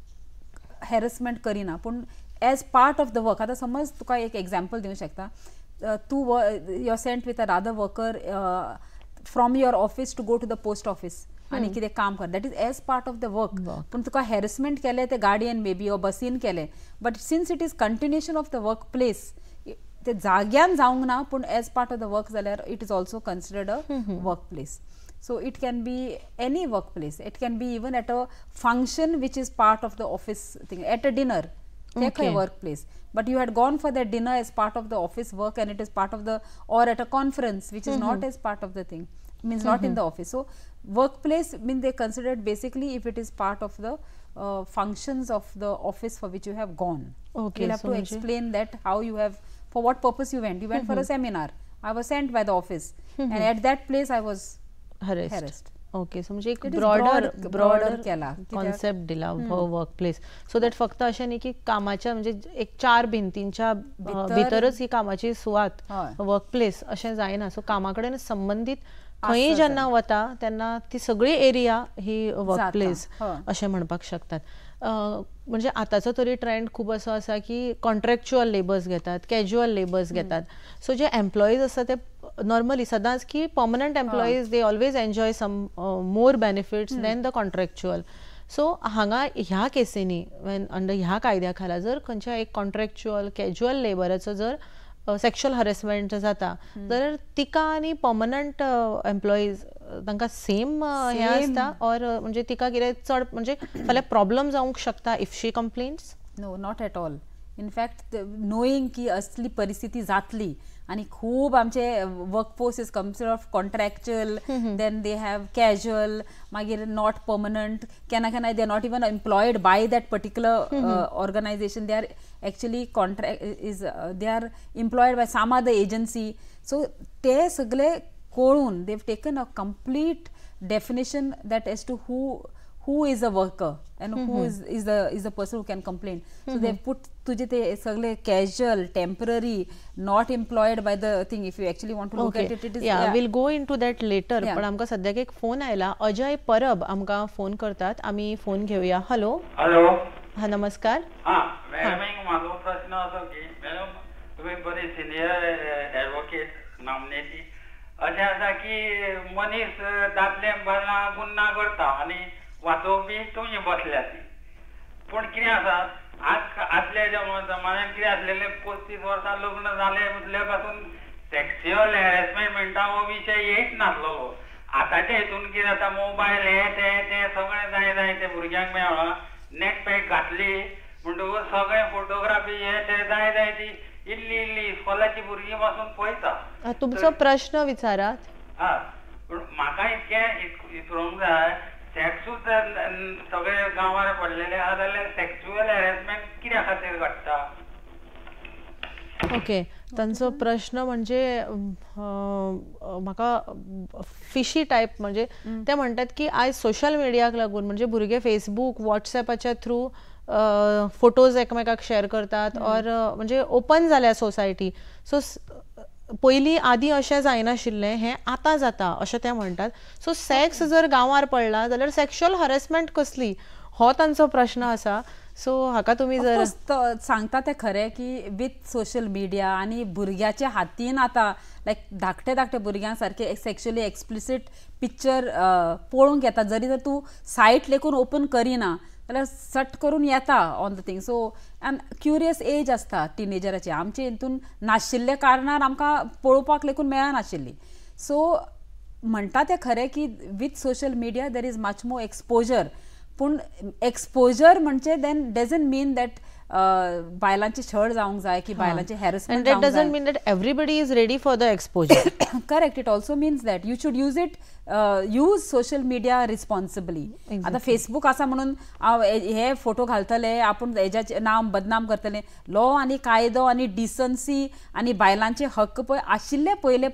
harassment करिना, पूण as part of the work. आतां समज तुका एक एग्जाम्पल दिवंक शकता, तूं you are sent with a rather worker from your office to go to the post office आनी कितें काम कर, that is as part of the work. पूण तुका हॅरेसमेंट केलें ते गाडयेन मे बी ऑर बसीन केलें, but since it is continuation of the work place, ते जाग्यान जावंक ना, पूण as part of the work जाल्यार it is also considered a work place. So it can be any workplace. It can be even at a function which is part of the office thing. At a dinner, take a workplace. But you had gone for that dinner as part of the office work, and it is part of the, or at a conference which is not as part of the thing, means not in the office. So workplace mean they considered basically if it is part of the uh, functions of the office for which you have gone. Okay, you'll have so to explain that how you have, for what purpose you went. You went for a seminar. I was sent by the office, and at that place I was harassed. ओके, so म्हणजे एक It is broader broad- broader broader केला. Concept दिला work place, so that फक्त अशें न्ही की कामाच्या म्हणजे एक चार भिंतींच्या भितरच ही कामाची सुवात वर्क प्लेस अशें जायना. सो कामा कडेन संबंधीत खंयी जेन्ना वता तेन्ना ती सगळी एरिया ही वर्क प्लेस अशें म्हणपाक शकतात. म्हणजे आतांचो तरी ट्रेंड खूब असो आसा की कॉन्ट्रॅक्च्युअल लेबर्स घेतात, कॅज्युअल लेबर्स घेतात. सो जे एम्प्लॉईज आसा ते नॉर्मली सदांच की permanent employees they always enjoy some more benefits than the contractual. So हांगा ह्या केसींनी वेन अंडर ह्या कायद्या खाला जर खंयच्या एक कॉन्ट्रॅक्च्युअल कॅज्युअल लेबराचो जर सेक्शुअल हॅरेसमेंट जाता जाल्यार तिका आनी पर्मनंट एम्प्लॉईज तांकां सेम हें आसता, ऑर म्हणजे तिका कितें चड म्हणजे फाल्यां प्रॉब्लम जावंक शकता if she complains? No, not at all. In fact knowing की असली परिस्थिती जातली आणि खूप आमचे workforce is computer of contractual then they have casual मागीर नॉट परमनंट केन्ना केन्ना they are not even employed by that particular organisation they are actually contract is they are employed by some other agency so ते सगळे कळून they've taken a complete definition that as to who who is a worker and mm-hmm. who is is the is the person who can complain so mm-hmm. they put तुझे ते सगळे casual temporary not employed by the thing if you actually want to look okay. at it it is yeah, yeah we'll go into that later yeah. पण आमका सध्याक एक phone आयला अजय परब आमका phone करतात आम्ही फोन घेऊया हॅलो हॅलो हा नमस्कार हा मॅडम माझो प्रश्न असो की मॅडम तुम्ही बरी सिनियर ॲडव्होकेट नामनेची अशें आसा की मनीस दादले बायलां गुन्हा करता आनी वाचोवपी तुमी बसल्याती पूण कितें आसा आज आदल्या जमान्यान कितें आसलेलें पस्तीस वर्सां लग्न जालें म्हटल्या पासून सेक्शुअल हॅरेसमेंट म्हणटा हो विशय येयच नासलेलो आतांच्या हितून कितें जाता मोबायल हे ते ते सगळें जाय जाय ते भुरग्यांक मेळ्ळा नेट पॅक घातली म्हणटकूच सगळें फोटोग्राफी हे ते जाय जाय ती इल्ली इल्ली इस्कॉलाची भुरगीं पासून पळयता तुमचो प्रश्न विचारात हय पूण म्हाका इतकें विचारूंक जाय सेक्सूच सगळे गांवार पडलेले आहा जाल्यार सेक्शुअल हॅरेसमेंट कित्या खातीर घडटा ओके तांचो प्रश्न म्हणजे म्हाका फिशी टायप म्हणजे ते म्हणटात की आयज सोशल मिडियाक लागून म्हणजे भुरगे फेसबूक व्हॉट्सएपाच्या थ्रू फोटोज एकमेकाक शेअर करतात और म्हणजे ओपन जाल्या सोसायटी सो पयलीं आदी अशें जायनाशिल्लें हें आतां जाता अशें ते म्हणटात सो सेक्स जर गांवार पडला जाल्यार सेक्शुअल हॅरेसमेंट कसली हो तांचो प्रश्न आसा सो हाका तुमी जर सांगता ते खरें की विथ सोशल मिडिया आनी भुरग्याच्या हातीन आतां लायक धाकटे धाकटे भुरग्यांक सारके सेक्शुअली एक्सप्लिसीट पिक्चर पळोवंक येता जरी जर तूं सायट लेकून ओपन करिना जाल्यार सट करून येता on the thing so and curious age आसता टिनेजराची आमचे हितून नाशिल्ले कारणान आमकां पळोवपाक लेकून मेळनाशिल्ली सो म्हणटा ते खरें की with social media there is much more exposure पूण एक्सपोजर म्हणजे देन डजंट मीन दॅट बायलांचे छळ जावंक जाय की बायलांचे हॅरेसमेंट जावंक जाय doesn't mean that everybody is ready for the exposure correct it also means that you should use it use social media responsibly आता फेसबूक आसा म्हणून हे फोटो घालतले आपण हेज्याचे नाम बदनाम करतले लॉ आनी कायदो आनी डिसन्सी आनी बायलांचे हक्क पळय आशिल्ले पयले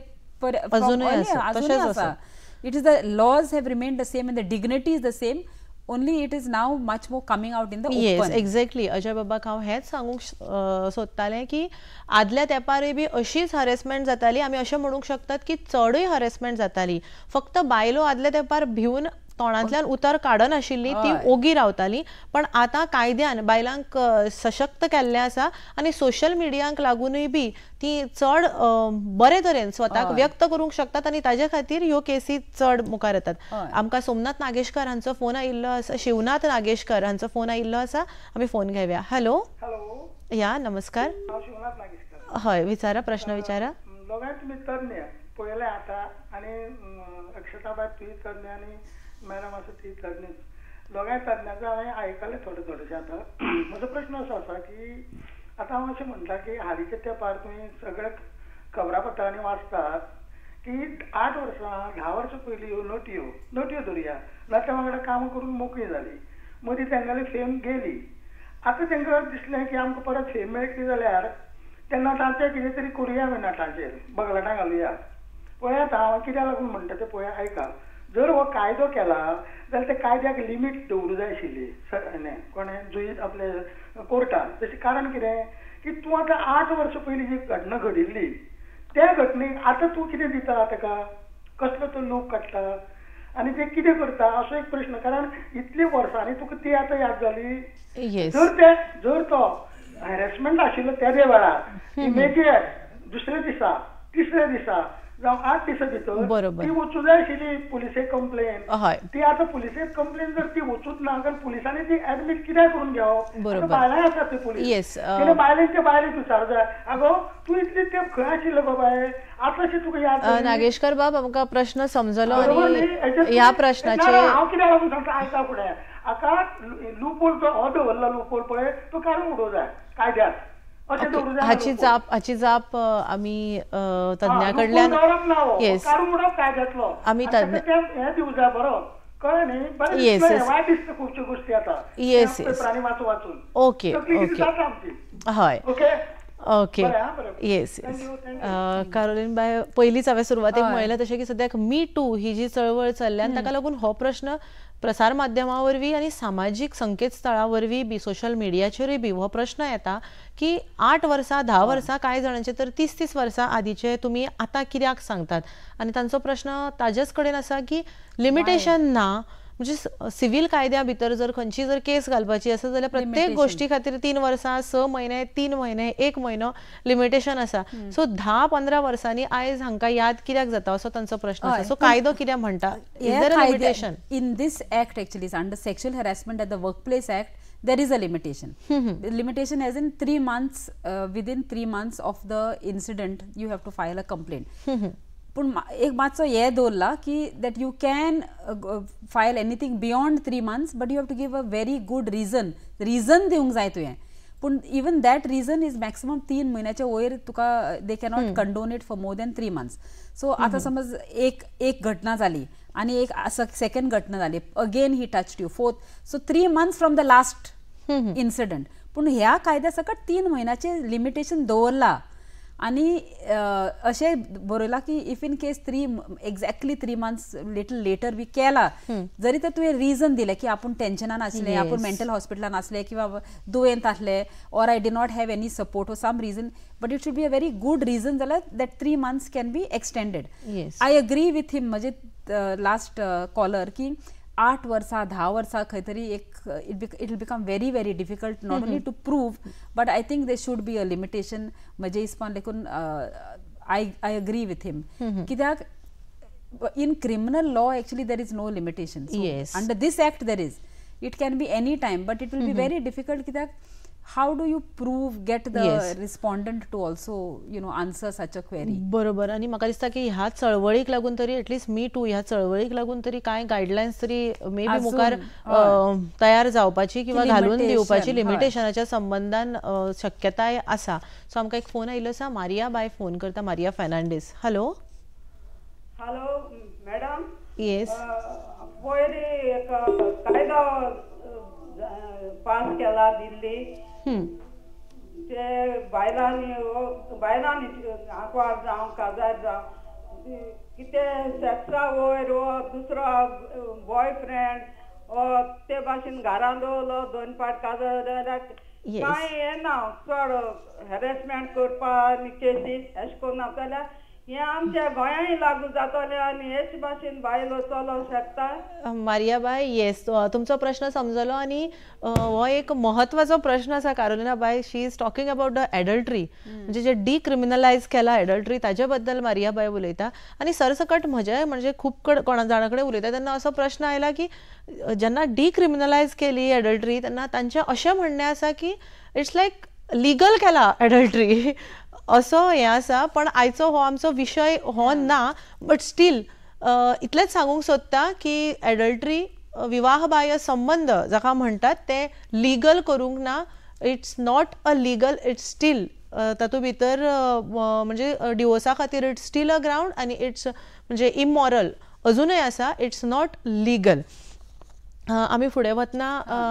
अजूनय आसा it is the laws have remained the same and the dignity is the same only it is now much more coming out in the open. Yes, exactly. Ajay बाबाक हांव हेच सांगूंक सोदतालें की आदल्या तेंपारूय बी अशीच हॅरेसमेंट जाताली आमी अशें म्हणूंक शकतात की चडूय हॅरेसमेंट जाताली फक्त बायलो आदल्या तेंपार भिवन तोंडांतल्यान उतर काडनाशिल्ली ती ओगी रावताली पण आता कायद्यान बायलांक सशक्त केल्लें आसा आनी सोशल मिडियांक लागूनय बी ती चड बरे तरेन स्वताक व्यक्त करूंक शकतात आनी ताजे खातीर ह्यो केसी चड मुखार येतात आमकां सोमनाथ नागेशकर हांचो फोन आयिल्लो आसा शिवनाथ नागेशकर हांचो फोन आयिल्लो आसा आमी फोन घेवया हॅलो हॅलो या नमस्कार शिवनाथ नागेशकर हय विचारा प्रश्न विचारा दोगांय तुमी तज्ञ पळयले आता आनी अक्षताबाई तुय तज्ञ आनी मॅडम असं ती तज्ञ दोगांय तज्ञांचो हांवें आयकलें थोडे थोडेशें आतां म्हजो प्रश्न असो आसा की आतां हांव अशें म्हणटा की हालींच्या तेंपार तुमी सगळे खबरापत्रांनी वाचतात की आठ वर्सां धा वर्सां पयलीं ह्यो नट्यो नट्यो धरया नट्या वांगडा कामां करून मोकळी जाली मदीं तेंगेली फेम गेली आतां तांकां दिसलें की आमकां परत फेम मेळटली जाल्यार तेन्ना तांचें कितें तरी करुया आमी नटांचेर बगलाटां घालुया पळयात हांव कित्याक लागून म्हणटा तें पळया आयका जर हो कायदो केला जाल्यार त्या कायद्याक लिमीट दवरूं जाय आशिल्ली कोणें जुईत आपले कोर्टान तशें कारण कितें की तूं आतां आठ वर्सां पयलीं जी घटना घडिल्ली त्या घटनेक आतां तूं कितें दिता ताका कसलो तो लोक काडटा आनी ते कितें करता असो एक प्रश्न कारण इतली वर्सांनी तुका ती आतां याद जाली जर ते जर तो हॅरेसमेंट आशिल्लो त्या वेळार इमेजिएट दुसऱ्या दिसा तिसऱ्या दिसा जावं आठ दिसां भितर ती वचूं जाय आशिल्ली पुलिसेक कंप्लेन ती आतां पुलिसेक कंप्लेन जर ती वचूच ना जाल्यार पुलिसांनी ती एडमीट कित्याक करून घेवप बायलांय आसात ते पुलीस तेणे बायलेंच्या बायलेक विचार जाय आगो तूं इतली तेंप खंय आशिल्लो गो बाय आतां अशें तुका याद नागेशकर बाब आमकां प्रश्न समजलो आनी ह्या प्रश्नाचेर हांव कित्याक लागून सांगता आयका फुडें हाका लूपोल जो हो दवरला लूपोल पळय तो काडून उडोवं जाय कायद्यात अशें दवरूं जाय हाची जाप हाची जाप आमी तज्ञाकडल्यान येस काडून काय जातलो आमी तज्ञ हे दिवं जाय बरो कळ्ळें न्ही बरें येस येस वायट दिसता खुबश्यो गोश्टी आतां येस येस प्राणी वाचून वाचून ओके ओके हय okay okay yes yes Caroline बाय पयलींच हांवें सुरवातेक म्हणलें तशें की सद्याक मी टू ही जी चळवळ चल्ल्या ताका लागून हो प्रश्न प्रसार माध्यमां वरवीं आनी सामाजीक संकेतस्थळां वरवीं बी सोशल मिडियाचेरूय बी हो प्रश्न येता की आठ वर्सां धा वर्सां कांय जाणांचे तर तीस तीस वर्सां आदींचे तुमी आतां कित्याक सांगतात आनी तांचो प्रश्न ताजेच कडेन आसा की लिमिटेशन ना म्हणजे सिव्हील कायद्या भितर जर खंयची जर केस घालपाची आसा जाल्यार प्रत्येक गोष्टी खातीर तीन वर्सां स म्हयने तीन म्हयने एक म्हयनो लिमिटेशन आसा सो धा पंदरा वर्सांनी आयज हांकां याद कित्याक जाता असो तांचो प्रश्न आसा सो कायदो कित्याक म्हणटा is there a limitation in this act actually under sexual harassment at the work place act there is a limitation. The limitation as in three months uh, within three months of the incident you have to file a complaint. पण एक मातसो हे दवरला की that you can uh, file anything beyond three months but you have to give a very good reason. Reason दिवंक जाय तुवें. पण even that reason is maximum तीन महिन्याच्या वयर तुका they cannot condone it for more than three months. So आता समज एक एक घटना जाली आणि एक सेकंड घटना जाली again he touched you fourth so three months from the last incident पण ह्या कायद्या सकट तीन महिन्याचे लिमिटेशन दवरला आणि अशें बरयला की if in case three exactly three months little later be केला जरी तर तुवें रिजन दिलें की आपूण टेन्शनान आसले आपूण मेंटल हॉस्पिटलान आसले किंवा दुयेंत आसले or I did not have any support or some reason but it should be a very good reason जाल्यार that three months can be extended I agree with him म्हणजे लास्ट कॉलर की आठ वर्सां धा वर्सां खंय तरी एक it it will become very very difficult not only to prove but I think they should be a limitation म्हजे हिसपान देखून I I agree with him कित्याक in criminal law actually there is no limitation. So yes. Under this act there is. It can be any time but it will mm-hmm. be very difficult kidak how do you prove get the yes. respondent to also you know answer such a query. बरोबर आणि म्हाका दिसता की ह्या चळवळीक लागून तरी at least me to ह्या चळवळीक लागून तरी काय गायडलायन्स तरी मे बी मुखार तयार जावपाची किंवा घालून दिवपाची लिमिटेशनाच्या संबंधान शक्यताय आसा. सो आमकां एक फोन आयलो आसा मारिया बाय फोन करता Maria Fernandes. Hello hello madam. Yes वयर एक कायदो पास केला दिल्ली ते बायलांनी बायलांनी आंकवार जावं काजार जावं कितें सेक्सा वयर दुसरो बॉयफ्रेंड ते भाशेन घरान दवरलो दोन पाट काजार जाल्यार कांय येना चड हॅरेसमेंट करपा आनी केसीस अशें करून जाल्यार हे आमच्या गोंयांय लागू जातले आनी हेच भाशेन बायलो चलो शकता. मारिया बाय येस तुमचो प्रश्न समजलो आनी हो एक म्हत्वाचो प्रश्न आसा कारोलिना बाय. She is talking about the adultery म्हणजे जे डिक्रिमिनलायज केला एडल्ट्री ताजे बद्दल मारिया बाय उलयता आनी सरसकट म्हजे म्हणजे खूब कोणा जाणा कडेन उलयता तेन्ना असो प्रश्न आयला की जेन्ना डिक्रिमिनलायज केली एडल्ट्री तेन्ना तांचें अशें म्हणणें आसा की इट्स लायक लिगल केला एडल्ट्री असो हें आसा. पण आयचो हो आमचो विशय हो ना बट स्टील इतलेंच सांगूंक सोदता की एडल्ट्री विवाहबाह्य संबंध जाका म्हणटात ते लिगल करूंक ना. It's not a legal it's still तातूंत भितर म्हणजे डिवोर्सा खातीर इट्स स्टील अ ग्रावंड आनी इट्स म्हणजे इमॉरल अजुनूय आसा. It's not legal. आमी फुडें वतना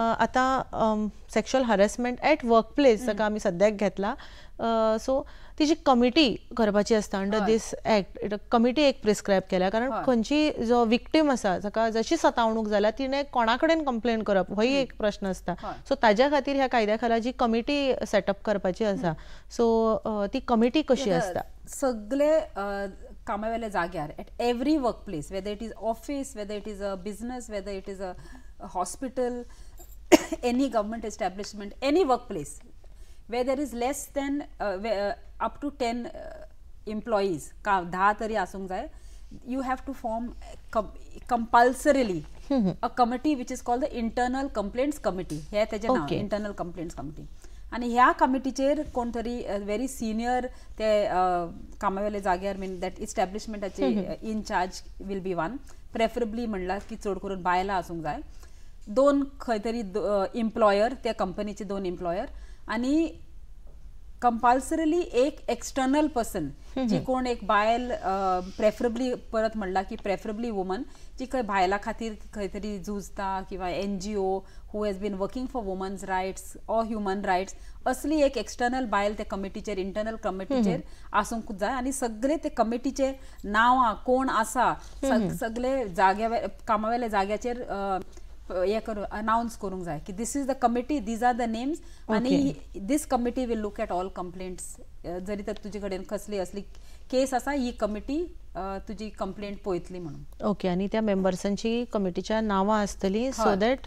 आतां sexual harassment at work place जाका आमी सद्याक घेतला सो तिची कमिटी करपाची आसता अंडर दीस एक्ट. कमिटी एक प्रिस्क्रायब केल्या कारण खंयची जो विक्टीम आसा जाका जशी सतावणूक जाल्या तिणें कोणा कडेन कंप्लेन करप होय एक प्रश्न आसता. सो ताज्या खातीर ह्या कायद्या खाला जी कमिटी सेटअप करपाची आसा सो ती कमिटी कशी आसता. सगळे कामावेल्या जाग्यार at every work place whether it is office whether it is a business whether it is a hospital any government establishment any work place where there is less than uh, where, uh, up to ten uh, employees का दहा तरी आसूंक जाय you have to form com compulsorily a committee which is called the internal complaints committee. हे त्याचे नाव internal complaints committee. आणि ह्या कमिटीचेर कोण तरी व्हेरी सिनियर ते कामावेले जाग्यार मीन दॅट इस्टॅब्लिशमेंटाचे in charge will be one preferably म्हणला की चड करून बायलां आसूंक जाय. दोन खंय तरी एम्प्लॉयर त्या कंपनीचे दोन एम्प्लॉयर आणि कंपल्सरीली एक एक्सटर्नल पर्सन जी कोण एक बायल प्रेफरेबली परत म्हणला की प्रेफरेबली वुमन जी खंय बायलां खातीर खंय तरी झुजता किंवा NGO who has been working for women's rights or human rights असली एक एक्सटर्नल बायल ते कमिटीचेर इंटरनल कमिटीचेर आसूंक जाय आनी सगळे ते कमिटीचे नांवां कोण आसा सगळे जाग्या कामावेल्या जाग्याचेर हे करून अनाउन्स करूंक जाय की this is the committee these are the names आनी this committee will look at all complaints जरी तर तुजे कडेन कसली असली केस आसा ही कमिटी तुजी कंप्लेंट पळयतली म्हणून. ओके आनी त्या मेंबर्सांची कमिटीच्या नांवां आसतली so that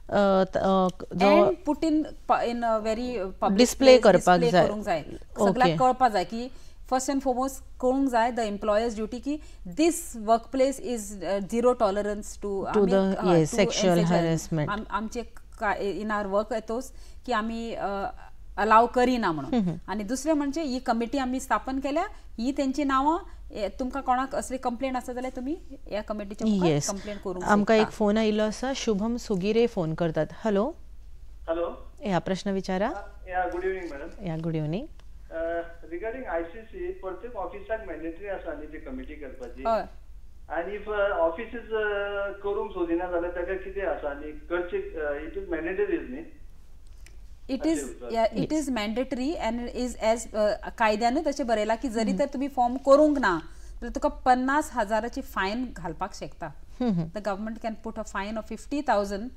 put in in very display करपाक जाय सगळ्यांक कळपाक जाय की फर्स्ट एंड फॉरमोस्ट कळूंक जाय द एम्प्लॉयर्स ड्युटी की this work place is zero tolerance to sexual harassment आमचे इन आवर वर्क एथोस की आम्ही अलाव करिना म्हणून. आणि दुसरें म्हणजे ही कमिटी आम्ही स्थापन केल्या ही त्यांची नावां तुमकां कोणाक असली कंप्लेंट आसा जाल्यार तुमी ह्या कमिटीच्या कंप्लेंट करूंक. आमकां एक फोन आयिल्लो आसा शुभम सुगिरे फोन करतात. हॅलो हॅलो ह्या प्रश्न विचारा. Yeah good evening madam. Yeah good evening. Regarding ICC प्रत्येक ऑफिसाक मॅन्डेटरी आसा न्ही ती कमिटी करपाची आनी इफ ऑफिसीस करूंक सोदिना जाल्यार ताका कितें आसा आनी करचे इट इज मॅन्डेटरीज न्ही. It is it is mandatory and is as कायद्यानूच तशें बरयलां की जरी तर तुमी फॉर्म करूंक ना जाल्यार तुका पन्नास हजाराची फायन घालपाक शकता. The government can put a fine of fifty thousand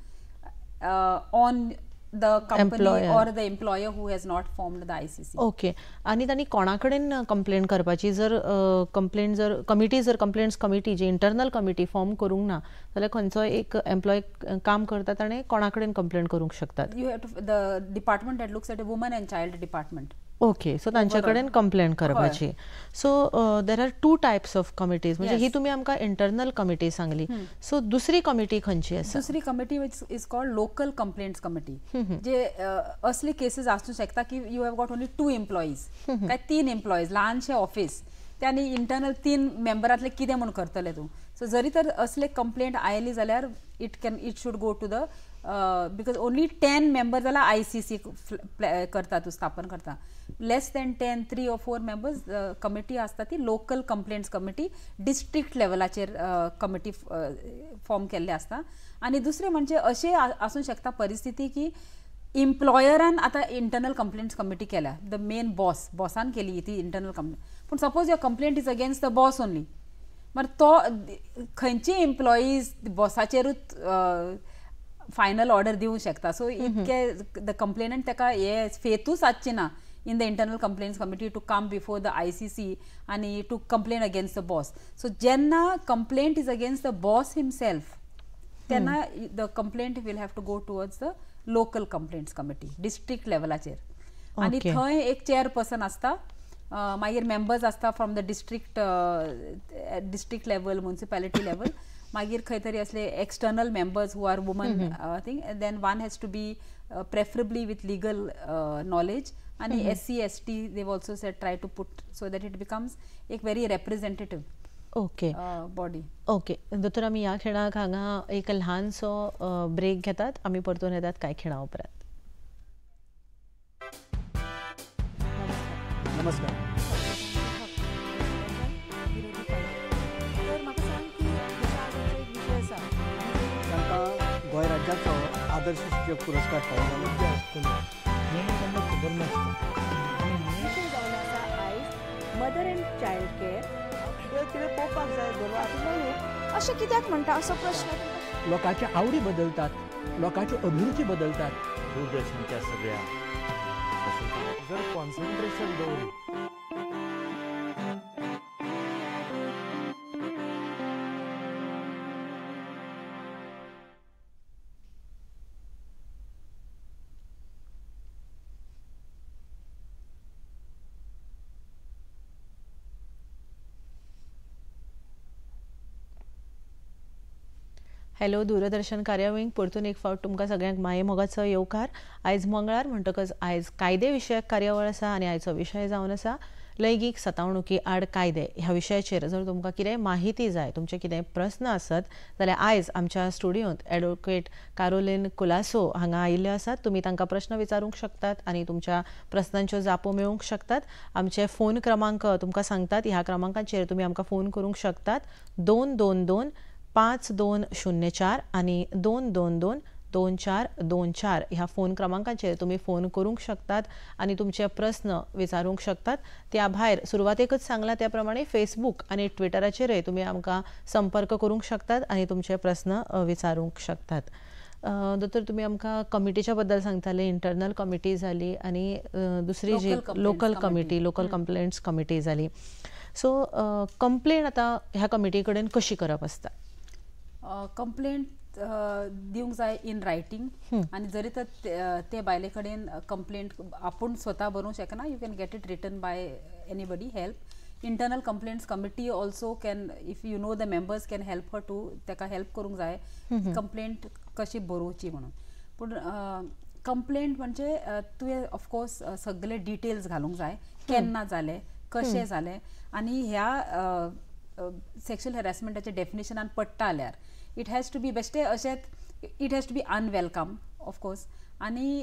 on the company employer. or the employer who has not formed the I C C. Okay आनी तांणी कोणा कडेन कंप्लेंट करपाची जर कंप्लेंट जर कमिटी जर कंप्लेंट्स कमिटी जी इंटरनल कमिटी फॉर्म करूंक ना जाल्यार खंयचो एक एम्प्लॉय काम करता ताणें कोणा कडेन कंप्लेंट करूंक शकतात. You have to the department that looks at woman and child department. Okay so तांचे कडेन कंप्लेंट करपाची. So there are two types of committees म्हणजे ही तुमी आमकां इंटरनल कमिटी सांगली. सो दुसरी कमिटी खंयची आसा. दुसरी committee is called local complaints committee जे असली केसीस आसूं शकता की you have got only two employees काय तीन एम्प्लॉईज ल्हानशे ऑफिस त्यांनी इंटरनल तीन मेंबरांतले कितें म्हूण करतले तूं. सो जरी तर असले कंप्लेंट आयली जाल्यार it can it should go to the because only ten member जाल्यार आय सी सी करता तूं स्थापन करता. Less than ten three or four members committee आसता ती लोकल कंप्लेंट्स कमिटी डिस्ट्रिक्ट लेवलाचेर कमिटी फॉर्म केल्ले आसता. आनी दुसरें म्हणजे अशें आसूं शकता परिस्थिती की इम्प्लॉयरान आतां इंटरनल कंप्लेंट्स कमिटी केल्या द मेन बॉस बॉसान केली ती इंटरनल कंप्लेंट पूण suppose your complaint is against the boss only मार तो खंयची एम्प्लॉईज बॉसाचेरूच फायनल ऑर्डर दिवंक शकता. सो इतके द कंप्लेनंट ताका हे फेथूच आसची ना in the internal complaints committee to come before the I C C and to complain against the boss. So jenna complaint is against the boss himself, then hmm. the complaint will have to go towards the local complaints committee district level acher. Okay. आणि थंय एक chairperson आसता मागीर members आसता from the district district level municipality level मागीर खंय तरी असले external members who are woman thing then one has to be preferably with legal knowledge आणि S C S T they've also said try to put so that it becomes एक very representative okay body. Okay दोतोर आमी ह्या खेळाक हांगा एक ल्हानसो break घेतात आमी परतून येतात कांय खेळा उपरांत. नमस्कार. गोंय राज्याचो आदर्श शिक्षक पुरस्कार फावो जे आसतलो म्हणून तांकां खबर नासता. विशय जावन आसा आयज मदर एंड चायल्ड केअर कितें पळोवपाक जाय बरोबर अशें कित्याक म्हणटा असो प्रश्न. लोकांचे आवडी बदलतात लोकांच्यो अभिरुची बदलतात. दूरदर्शनच्या सगळ्या जर कॉन्सन्ट्रेशन दवरली हॅलो दूरदर्शन कार्यावळीक परतून एक फावट तुमकां सगळ्यांक माये मोगाचो येवकार. आयज मंगळार म्हणटकच आयज कायदे विशयक कार्यावळ आसा आनी आयचो विशय जावन आसा लैंगीक सतावणुकी आड कायदे ह्या विशयाचेर जर तुमकां कितेंय माहिती जाय, तुमचे कितेंय प्रस्न आसत जाल्यार आयज आमच्या स्टुडियोंत एडवोकेट कारोलीन कुलासो हांगा आयिल्ले आसात. तुमी तांकां प्रस्न विचारूंक शकतात आनी तुमच्या प्रस्नांच्यो जापो मेळोवंक शकतात. आमचे फोन क्रमांक तुमकां सांगतात, ह्या क्रमांकाचेर तुमी आमकां फोन करूंक शकतात. दोन दोन दोन पांच दोन शुन्य चार आनी दोन दोन दोन दोन चार दोन चार ह्या फोन क्रमांकाचेर तुमी फोन करूंक शकतात आनी तुमचे प्रस्न विचारूंक शकतात. त्या भायर सुरवातेकच सांगला त्या प्रमाणे फेसबूक आनी ट्विटराचेरय तुमी आमकां संपर्क करूंक शकतात आनी तुमचे प्रस्न विचारूंक शकतात. दोतोर तुमी आमकां कमिटीच्या बद्दल सांगताले, इंटरनल कमिटी जाली आनी दुसरी जी local committee local complaints committee जाली. सो कंप्लेंट आतां ह्या कमिटी कडेन कशी करप आसता? कंप्लेंट दिवंक जाय इन रायटींग आनी जरी तर ते बायले कडेन कंप्लेंट आपूण स्वता बरोवंक शकना, you can get it written by anybody help. Internal complaints committee also can, if you know the members can help her to, ताका हेल्प करूंक जाय कंप्लेंट कशी बरोवची म्हणून. पूण कंप्लेंट म्हणजे तुवें ऑफकोर्स सगळे डिटेल्स घालूंक जाय, केन्ना जालें, कशें जालें आनी ह्या सेक्शुअल हॅरेसमेंटाच्या डेफिनेशनान पडटा जाल्यार इट हॅज टू बी बेश्टे अशेंच, it has to be unwelcome of course आनी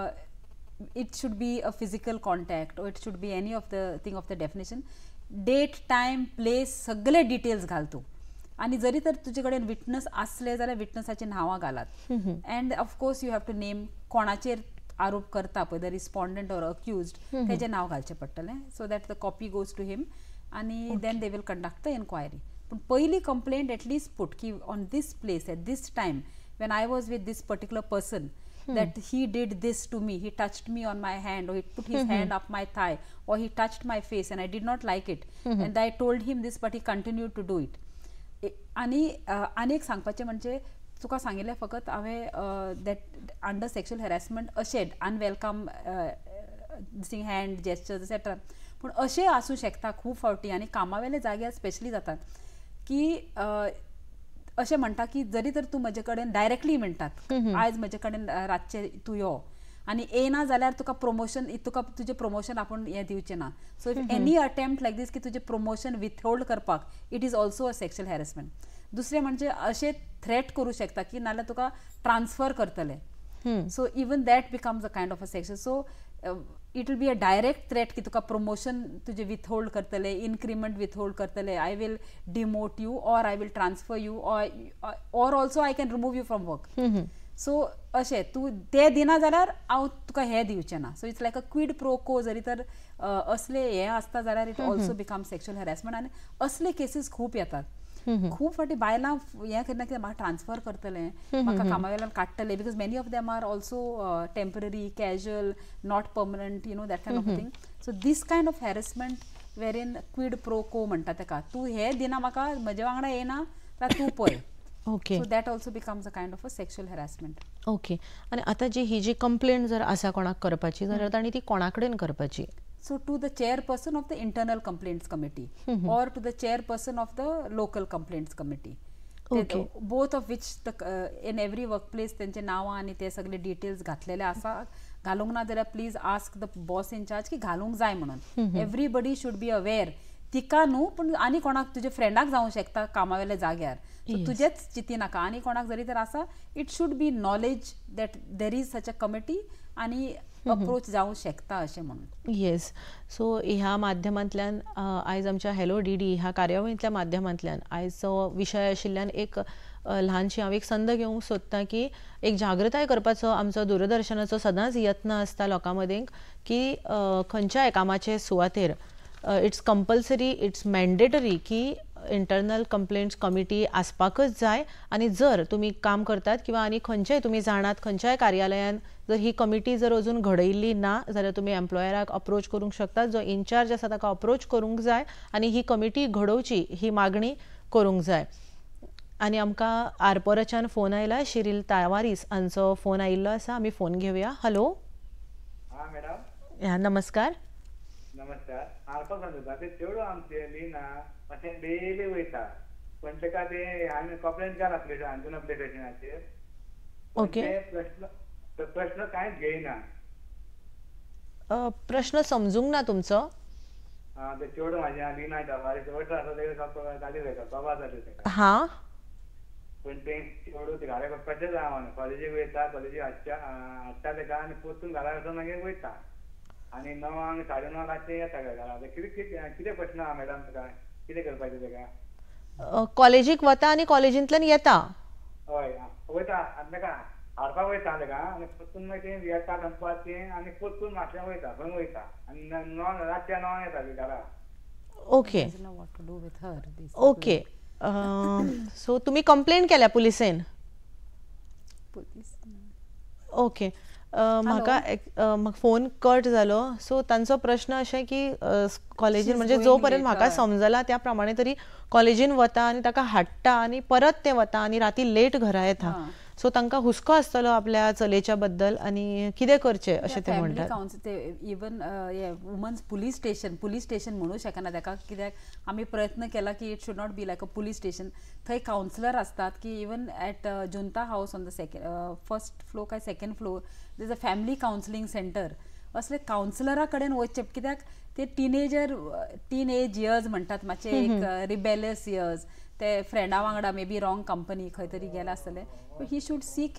it should be a physical contact or it should be any of the thing of the definition. Date, time, place सगळे details घाल तूं. आनी जरी तर तुजे कडेन विटनस आसले जाल्यार विटनसाची नांवां घालात. And of course you have to name कोणाचेर आरोप करता पळय, द रिस्पॉन्डंट ऑर अक्युज्ड, तेजें नांव घालचें पडटलें so that the copy goes to him आनी then they will conduct the inquiry. पूण पयली कंप्लेंट एटलीस्ट पूट की on this place at this time when I was with this particular person that he did this to me, he touched me on my hand or he put his mm-hmm. hand up my thigh or he touched my face and I did not like it mm-hmm. and I told him this but he continued to do it. आणि अनेक सांगपाचें म्हणजे तुका सांगिल्लें फकत हांवें that under sexual harassment अशें unwelcome दिसिंग hand gestures etcetera. पूण अशें आसूं शकता खूब फावटी आनी कामावेले जाग्यार स्पेशली जातात की अशें म्हणटा की जरी तर तूं म्हजे कडेन डायरेक्टली म्हणटात आयज म्हजे कडेन रातचे तूं यो आनी येना जाल्यार तुका प्रमोशन, तुका तुजें प्रमोशन आपूण हें दिवचें ना. So if any attempt like this की तुजें प्रमोशन विथहोल्ड करपाक it is also a sexual harassment. दुसरें म्हणजे अशें थ्रेट करूं शकता की नाल्यार तुका ट्रान्सफर करतले. So even that becomes a kind of a section. So it will be a direct threat की तुका प्रमोशन तुजे विथहोल्ड करतले, इन्क्रिमेंट विथहोल्ड करतले, I will demote you or I will transfer you or also I can remove you from work. So अशें तूं तें दिना जाल्यार हांव तुका हें दिवचें ना. So it's like a quid pro quo. जरी तर असले हें आसता जाल्यार it also become sexual harassment आनी असले केसीस खूब येतात. खूब फावटी बायलां हें करना की म्हाका ट्रान्सफर करतलें, म्हाका कामा वेल्यान काडटले, because many of them are also temporary, casual, not permanent, you know that kind of thing. So this kind of harassment वेरीन क्वीड प्रो को म्हणटा ताका, तूं हें दिना म्हाका, म्हजे वांगडा येना जाल्यार तूं पळय. Okay. So that also becomes a kind of a sexual harassment. Okay. आनी आतां जी ही जी कंप्लेंट जर आसा कोणाक करपाची जाल्यार ताणी ती कोणा कडेन करपाची? So to the chairperson of the internal complaints committee mm-hmm. or to the chairperson of the local complaints committee. Okay. They, both of which the, uh, in every workplace त्यांचे नावां आनी ते सगळे डिटेल्स घातलेले आसा. घालूंक ना जाल्यार please ask the boss in charge की घालूंक जाय म्हणून. Everybody should be aware. तिका न्हू पूण आनी कोणाक तुजे फ्रेंडाक जावं शकता कामावेल्या जाग्यार. सो तुजेच चिती नाका आनी कोणाक जरी तर आसा it should be knowledge that there is such a committee आनी अप्रोच जावं शकता अशें म्हणून. येस. सो ह्या माध्यमांतल्यान आयज आमच्या हॅलो डी डी ह्या कार्यावळींतल्या माध्यमांतल्यान आयजचो विशय आशिल्ल्यान एक ल्हानशी हांव एक संद घेवंक सोदतां की एक जागृताय करपाचो आमचो दूरदर्शनाचो सदांच यत्न आसता लोकां मदीं की खंयच्याय कामाचे सुवातेर इट्स कंपल्सरी, इट्स मॅन्डेटरी की इंटरनल कंप्लेंट्स कमिटी आसपाकच जाय. आनी जर तुमी काम करतात किंवा आनी खंयच्याय तुमी जाणात खंयच्याय कार्यालयान जर ही कमिटी जर अजून घडयल्ली ना जाल्यार तुमी एम्प्लॉयराक अप्रोच करूंक शकतात. जो इन्चार्ज आसा ताका अप्रोच करूंक जाय आनी ही कमिटी घडोवची ही मागणी करूंक जाय. आनी आमकां आरपोराच्यान फोन आयला, शिरील तावारीस हांचो फोन आयिल्लो आसा. आमी फोन घेवया. हॅलो. हां मॅडम. हां नमस्कार. नमस्कार. आरपोसान जाता ते चेडू आमचे लिना अशें डेली वयता पण ताका ते हांवें कंप्लेंट केला अप्लिकेशन अप्लिकेशनाचेर. ओके. प्रश्न प्रश्न कांयच घेयना. प्रश्न समजूंक ना तुमचो. हा ते चेडूं म्हाजें आली ना वयता आसा तेका गाडी वयता बाबा जाली तेका हा पण ते चेडूं ते घरा कशें जावं न्हू कॉलेजीक वयता कॉलेजीक हाडच्या हाडटा तेका आनी परतून घरा वचून मागीर वयता आनी णवांक साडे णव रातचें येता घरा कितें कितें कितें प्रश्न आहा मॅडम तुका कितें करपाचें तेका कॉलेजीक वता आनी कॉलेजींतल्यान येता हय वयता आनी तेका हाडपाक वयता तेका आनी परतून मागीर तें येता दनपारचें आनी परतून म्हापश्यां वयता खंय वयता आनी णव रातच्या णवांक येता ती घरा ओके ओके सो तुमी कंप्लेन केल्या पुलिसेन ओके म्हाका म्हाका फोन कट जालो सो तांचो प्रश्न अशें की कॉलेजीन म्हणजे जो पर्यंत म्हाका समजला त्या प्रमाणे तरी कॉलेजीन वता आनी ताका हाडटा आनी परत ते वता आनी राती लेट घरा येता सो तांकां हुस्को आसतलो आपल्या चलयेच्या बद्दल आनी कितें करचें अशें ते म्हणटात even women's police station police station म्हणू शकना ताका कित्याक आमी प्रयत्न केला की it should not be like a police station थंय कावन्सिलर असतात की even at Junta house on the second first floor काय second floor there is a family counselling centre असले कावन्सिलरा कडेन वचचे कित्याक ते टिनेजर टीन एज इयर्स म्हणटात मातशे एक रिबेलियस इयर्स ते फ्रेंडा वांगडा मे बी रॉंग कंपनी खंय तरी गेला आसतले he should seek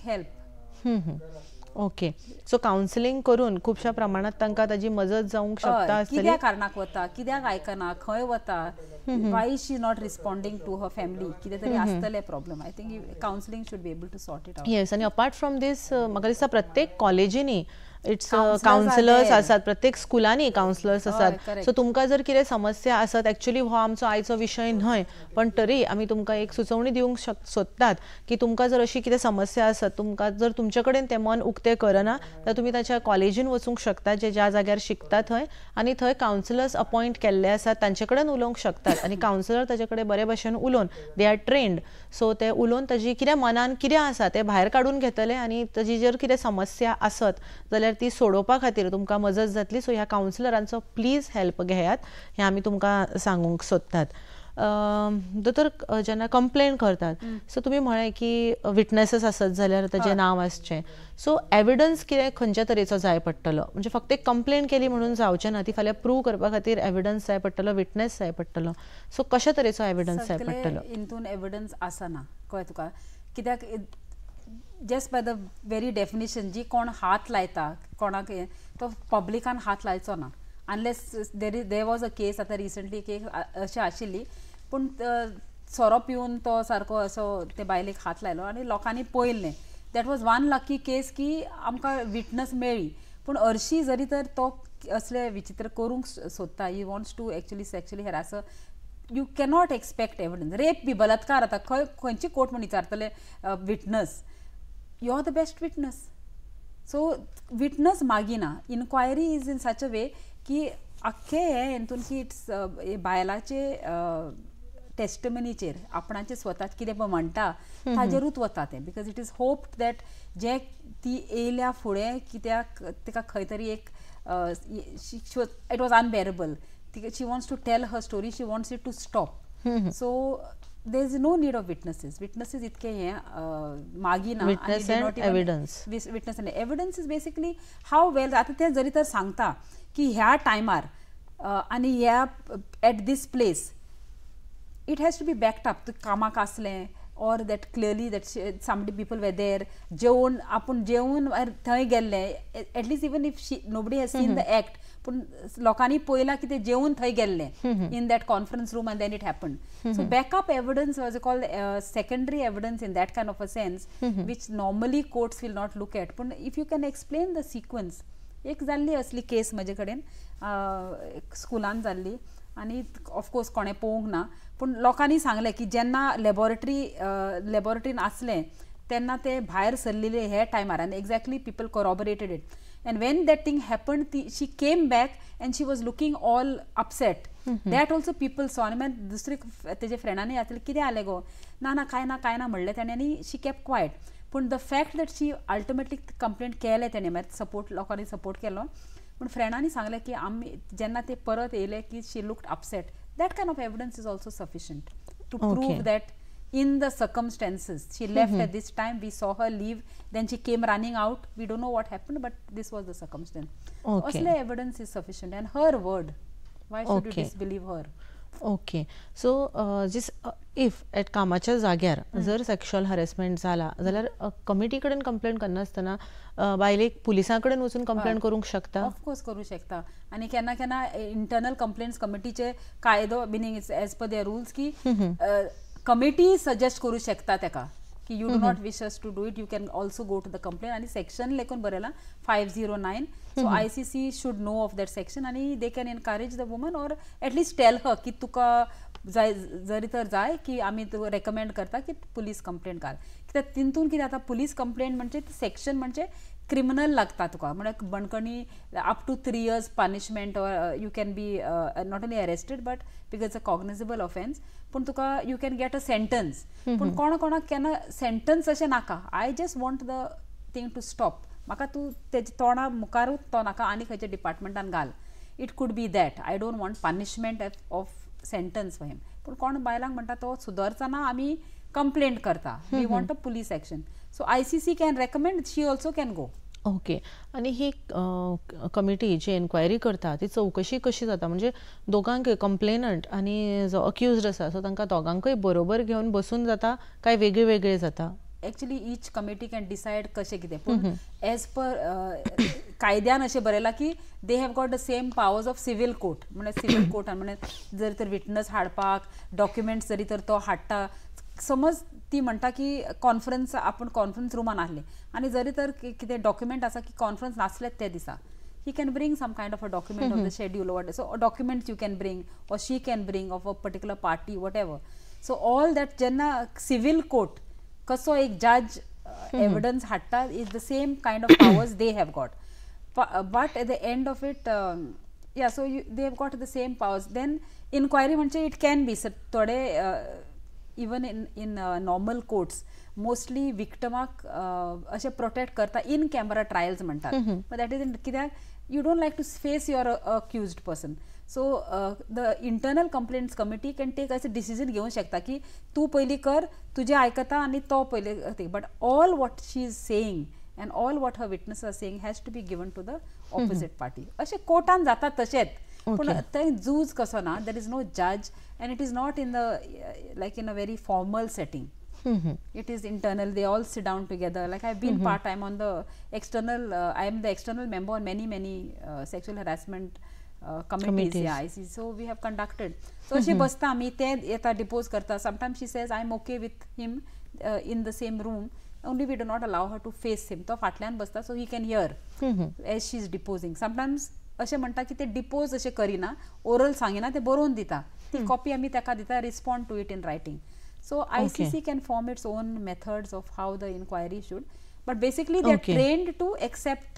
help okay so counselling करून खुबशा प्रमाणात तांकां ताजी मजत जावंक शकता कित्या कारणाक वता कित्याक आयकना खंय वता why she not responding to her family कितें तरी आसतले problem I think counselling should be able to sort it out yes आनी अपार्ट फ्रॉम दीस म्हाका दिसता प्रत्येक कॉलेजींनी इट्स कावन्सिलर्स आसात प्रत्येक स्कुलांनी कावन्सिलर्स आसात सो तुमकां जर कितें समस्या आसत एक्चुअली हो आमचो आयचो विशय न्हय पण तरी आमी तुमकां एक सुचोवणी दिवंक सोदतात की तुमकां जर अशी कितें समस्या आसत तुमकां जर तुमचे कडेन तें मन उक्तें करना जाल्यार तुमी ताच्या कॉलेजीन वचूंक शकतात जे ज्या जाग्यार शिकता थंय आनी थंय कावन्सिलर्स अपॉयंट केल्ले आसात तांचे कडेन उलोवंक शकतात आनी कावन्सिलर ताचे कडेन बरे भशेन उलोवन दे आर ट्रेन्ड सो ते उलोवन ताजी कितें मनान कितें आसा तें भायर काडून घेतले आनी ताजी जर कितें समस्या आसत जाल्यार ती सोडोवपा खातीर तुमकां मजत जातली सो ह्या कावन्सिलरांचो प्लीज हेल्प घेयात हें आमी तुमकां सांगूंक सोदतात दोतोर जेन्ना कंप्लेन करतात सो तुमी म्हळें की विटनेसीस आसत जाल्यार ताचें नांव आसचें सो एविडन्स कितें खंयच्या तरेचो जाय पडटलो म्हणजे फक्त एक कंप्लेन केली म्हणून जावचें ना ती फाल्यां प्रूव करपा खातीर एविडन्स जाय पडटलो विटनेस जाय पडटलो सो कशा तरेचो एविडन्स जाय पडटलो हितून एविडन्स आसना कळ्ळें तुका कित्याक just by the very definition जी कोण हात लायता कोणाक तो पब्लिकान हात लायचो ना unless there is there was a case आतां रिसंटली केस अशी आशिल्ली पूण सोरो पिवन तो सारको असो ते बायलेक हात लायलो आनी लोकांनी पळयलें that was one lucky case की आमकां विटनस मेळ्ळी पूण हरशी जरी तर तो असले विचित्र करूंक सोदता he wants to actually sexually harass you cannot expect evidence rape be बलात्कार आतां खंय खंयची कोर्ट म्हण विचारतले witness you are the best witness so witness मागिना inquiry is in such a way की आख्खे हे हितून की इट्स बायलाचे टेस्टमनीचेर आपणाचे स्वता कितें पळय म्हणटा ताजेरूच वता तें because it is hope that जे ती येयल्या फुडें कित्याक तिका खंय तरी एक it was unbearable she wants to tell her story she wants it to stop so there is no need of witnesses witnesses itke he magina witness and evidence witness and evidence is basically how well ata te jari tar sangta ki ह्या टायमार आणि ह्या at this place it has to be backed up to कामाक आसले or that clearly that somebody people were there जेवून आपण जेवून थंय गेल्ले at least even if she nobody has seen the act पण लोकांनी पळयला की ते जेवून थंय गेल्ले in that conference room and then it happened so backup evidence was called uh, secondary evidence in that kind of a sense which normally courts will not look at पण if you can explain the sequence एक जाल्ली असली केस म्हजे कडेन स्कुलान जाल्ली आनी of course कोणें पळोवंक ना पूण लोकांनी सांगलें की जेन्ना लॅबॉरेटरी लॅबॉरेटरीन आसलें तेन्ना ते भायर सरलेले हे टायमार आनी exactly people corroborated it and when that thing happened the, she came back and she was looking all upset mm-hmm. that also people saw and man दुसरे तेजे फ्रेंडांनी आतले कितें आले गो ना ना काय ना काय ना म्हणलें ताणें आनी शी केप क्वायट पूण the fact that she ultimately complaint केलें ताणें मागीर सपोर्ट लोकांनी सपोर्ट केलो पूण फ्रेंडांनी सांगलें की आमी जेन्ना ते परत येयले की she looked upset that kind of evidence is also sufficient to prove that in the circumstances she left mm-hmm. at this time we saw her leave then she came running out we don't know what happened but this was the circumstance okay asle evidence is sufficient and her word Why should you Okay. disbelieve her? Okay so geez if at कामाच्या जाग्यार जर sexual harassment जाला जाल्यार committee कडेन complaint करनासतना बायलेक पुलिसां कडेन वचून कंप्लेंट करूंक शकता. ऑफकोर्स करूं शकता. आनी केन्ना केन्ना इंटरनल कंप्लेंट्स कमिटीचे कायदो meaning as per their rules की कमिटी सजेस्ट करूं शकता तेका की you do not wish us to do it, you can also go to the complaint. आणि सेक्शन लेखून बरयला five zero nine. So I C C should know of that section आणि they can encourage the woman or at least tell her की तुका जाय जरी तर जाय की आमी रेकमेंड करता की पुलीस कंप्लेंट घाल. कित्याक तितून कितें जाता पुलीस कंप्लेंट म्हणजे सेक्शन म्हणजे क्रिमिनल लागता तुका म्हणजे बंदखणी up to three years punishment or you can be not only arrested but because a cognizable offence. पूण तुका you can get a sentence. पूण कोणा कोणाक केन्ना सेंटन्स अशें नाका. I just want the thing to stop. म्हाका तूं तेजे तोंडा मुखारूच तो नाका आनी खंयच्या डिपार्टमेंटान घाल. It could be that. I don't want punishment of sentence for him. पूण कोण बायलांक म्हणटा तो सुदरचना आमी कंप्लेंट करता. We want a police action. So I C C can recommend, she also can go. Okay. आणि ही कमिटी जी एन्क्वायरी करता ती चवकशी कशी जाता म्हणजे दोगांक कंप्लेनंट आणि जो अक्युज्ड आसा सो तांकां दोगांकय बरोबर घेवन बसून जाता काय वेगळे वेगळे जाता. Actually each committee can decide कशें कितें. पूण एज पर कायद्यान अशें बरयलां की they have got the same powers of civil court. म्हणजे सिवील कोर्टान म्हणजे जरी तर विटनस हाडपाक डॉक्युमेंट्स जरी तर तो हाडटा. समज ती म्हणटा की कॉन्फरन्स आपण कॉन्फरन्स रुमान आसले आनी जरी तर कितें डॉक्युमेंट आसा की कॉन्फरन्स नासलेत त्या दिसा he can bring some kind of a document of the schedule what. So documents you can bring or she can bring of a particular party whatever. So all that जेन्ना civil court कसो एक जज evidence हाडटा is the same kind of powers they have got. But at the end of it या so you they have got the same powers. Then inquiry म्हणजे it can be थोडे even in in normal courts mostly विक्टमाक अशें protect करता in camera trials म्हणटात. But that is in कित्याक you don't like to face your accused person. So the internal complaints committee can take असे decision घेवंक शकता की तूं पयलीं कर तुजें आयकता आनी तो पयलीं. But all what she is saying and all what her witness are saying has to be given to the opposite party. अशें कोर्टान जाता तशेंच. पूण थंय जूज कसो ना. देर इज नो जज and it is not in the uh, like in a very formal setting. Mm-hmm. It is internal. They all sit down together. Like I've been mm-hmm. part time on the external. Uh, I am the external member on many many uh, sexual harassment uh, committees. committees. Yeah, I see. So we have conducted. So she basta ami te eta depose karta. Sometimes she says I'm okay with him uh, in the same room. Only we do not allow her to face him. तो फाटल्यान बसता so he can hear mm-hmm. as she is deposing. Sometimes अशें म्हणटा की ते depots अशें Kareena oral सांगिना ते बरोवन दिता. ती कॉपी आमी ताका दिता respond to it in writing. So I C C can form its own methods of how the inquiry should. But basically they are trained to accept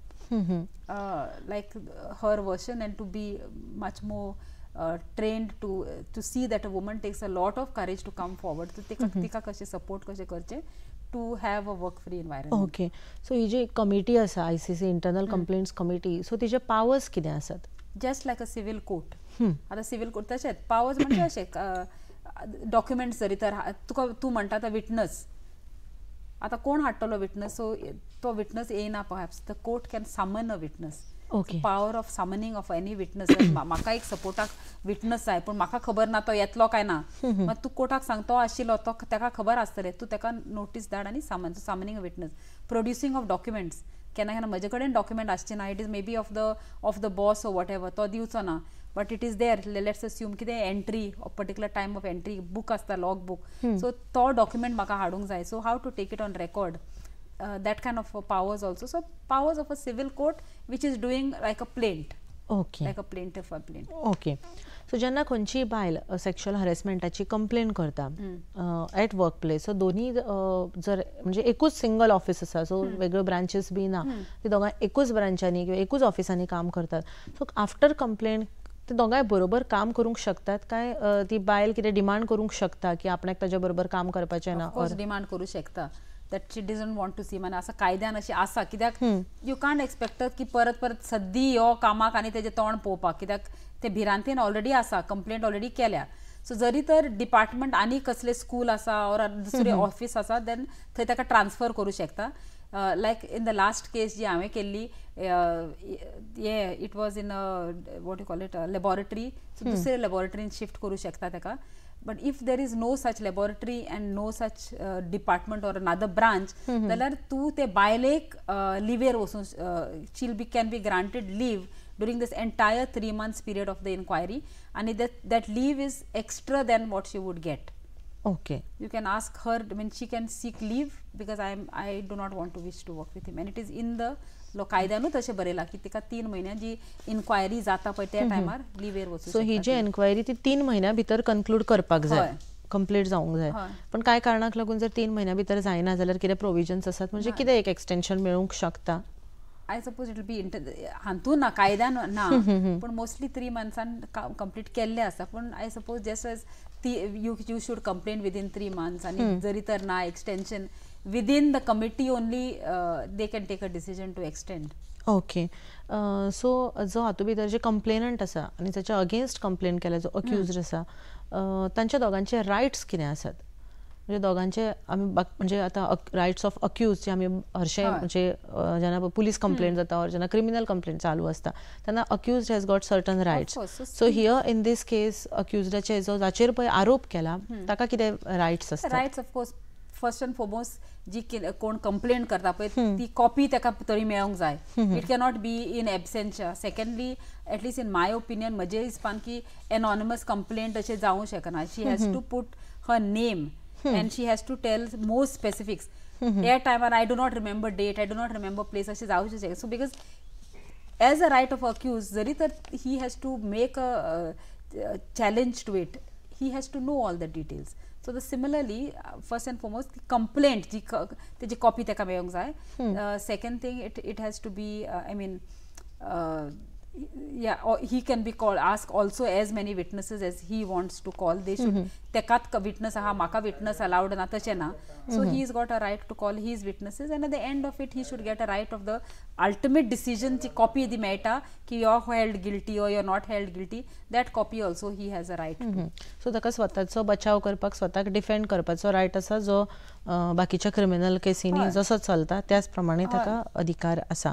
like her version and to be much more trained to to see that a woman takes a lot of courage to come forward. So तिका तिका कशें support कशें करचें to have a work free environment. Okay. So ही जी committee आसा I C C internal complaints committee so तिचे powers कितें आसात. Just like a civil court. आता सिवील कोर्ट तशेंच पावर्स म्हणजे अशें डॉक्युमेंट्स जरी तर तुका तूं म्हणटा तो विटनस आता कोण हाडटलो विटनस. सो तो विटनस येयना perhaps the court can summon a witness. Okay. Power of summoning of any witness. म्हाका एक सपोर्टाक विटनस जाय पूण म्हाका खबर ना तो येतलो काय ना. मग तूं कोर्टाक सांग तो आशिल्लो तो ताका खबर आसतलें तूं ताका नोटीस धाड आनी summon. So summoning a witness. Producing of documents केन्ना केन्ना म्हजे कडेन डॉक्युमेंट आसचे ना. It is maybe of the of the boss or whatever तो दिवचो ना. But it is there let's assume कितें entry of particular time of entry book आसता लॉग बूक. सो तो डॉक्युमेंट म्हाका हाडूंक जाय. So how to take it on record. That kind of powers also. So powers of a civil court which is doing like a plaint. Okay. Like a plaintiff a plaint. Okay. So जेन्ना खंयची बायल sexual हरेसमेंटाची complain करता at work place so दोन्ही जर म्हणजे एकूच single office आसा सो वेगळ्यो ब्रांचेस बी ना ती दोगां एकूच ब्रांचांनी किंवा एकूच ऑफिसांनी काम करतात. सो आफ्टर कंप्लेन ते दोगांय बरोबर काम करूंक शकतात काय ती बायल कितें डिमांड करूंक शकता की आपणाक ताच्या बरोबर काम करपाचें ना. डिमांड करूं शकता that she doesn't want to see. म्हणजे असं कायद्यान अशी आसा कित्याक यू कांट एक्सपेक्ट की परत परत सद्दी यो कामाक आनी तेजें तोंड पळोवपाक. कित्याक ते भिरांतीन ऑलरेडी आसा कंप्लेंट ऑलरेडी केल्या. सो जरी तर डिपार्टमेंट आनी कसले स्कूल आसा ऑर दुसरे ऑफिस आसा देन थंय ताका ट्रान्सफर करूं शकता. Like in the last case जी हांवें केल्ली ये it was in what you call it laboratory, so दुसरे लॅबॉरेटरीन शिफ्ट करूं शकता ताका. But if there is no such laboratory and no such uh, department or another branch, जाल्यार तूं ते बायलेक लिव्हेर वचूं she'll be can be granted leave during this entire three months period of the inquiry, and that that leave is extra than what she would get. Okay. You can ask her. I mean, she can seek leave because I am I do not want to wish to work with him, and it is in the law कायद्यानूच अशें बरयलां की तिका तीन म्हयन्यां जी inquiry जाता पळय त्या टायमार लिव्हेर वचूं. सो ही जी एन्क्वायरी ती तीन म्हयन्या भितर कन्क्लूड करपाक जाय, कंप्लीट जावंक जाय. पण काय कारणाक लागून जर तीन म्हयन्या भितर जायना जाल्यार कितें प्रोविजन्स आसात, म्हणजे कितें एक एक्सटेंशन मेळूंक शकता? I suppose it will be हातून ना कायद्यान ना, पण मोस्टली थ्री मंथ्सान कंप्लीट केल्ले आसा. पण आय सपोज जस्ट एज ती you you should complain within three months, आनी जरी तर ना extension within the committee only uh, they can take a decision to extend. Okay. So जो हातूंत भितर जे कंप्लेनंट आसा आनी ताच्या अगेन्स्ट कंप्लेन केला जो अक्यूज्ड आसा, तांच्या दोगांचे रायट्स कितें आसात? म्हणजे दोगांचे आमी म्हणजे आतां रायट्स ऑफ अक्यूज जे आमी हरशे म्हणजे जेन्ना पुलीस कंप्लेंट जाता और जेन्ना क्रिमिनल कंप्लेंट चालू आसता तेन्ना accused has got certain rights. So here in this case अक्यूज्डाचे जो जाचेर पळय आरोप केला ताका कितें रायट्स आसतात? Rights of course first and foremost जी कोण कंप्लेन करता पळय ती कॉपी ताका तरी मेळोंक जाय. It cannot be in absentia. Secondly at least in my opinion म्हजे हिसपान की एनॉनिमस कंप्लेंट अशें जावंक शकना. She has to put her name and she has to tell more specifics. At time I do not remember date, I do not remember place, अशें जावंक शकता. So because as a right of accused, जरी तर he has to make a uh, challenge to it, he has to know all the details. So the similarly uh, first and foremost the complaint जी तेजी copy ताका मेळोंक जाय. Second thing it it has to be uh, I mean uh, yeah, or he can be called, ask also as many witnesses as he wants to call. They should tekat witness aha maka witness allowed na tache na. So mm-hmm. he's got a right to call his witnesses, and at the end of it he should get a right of the ultimate decision ची copy di मेळटा की you're held guilty or you're not held guilty. That copy also he has a right to. So ताका स्वताचो बचाव करपाक स्वताक defend करपाचो right आसा जो बाकीच्या क्रिमिनल केसींनी जसो चलता त्याच प्रमाणे ताका अधिकार आसा.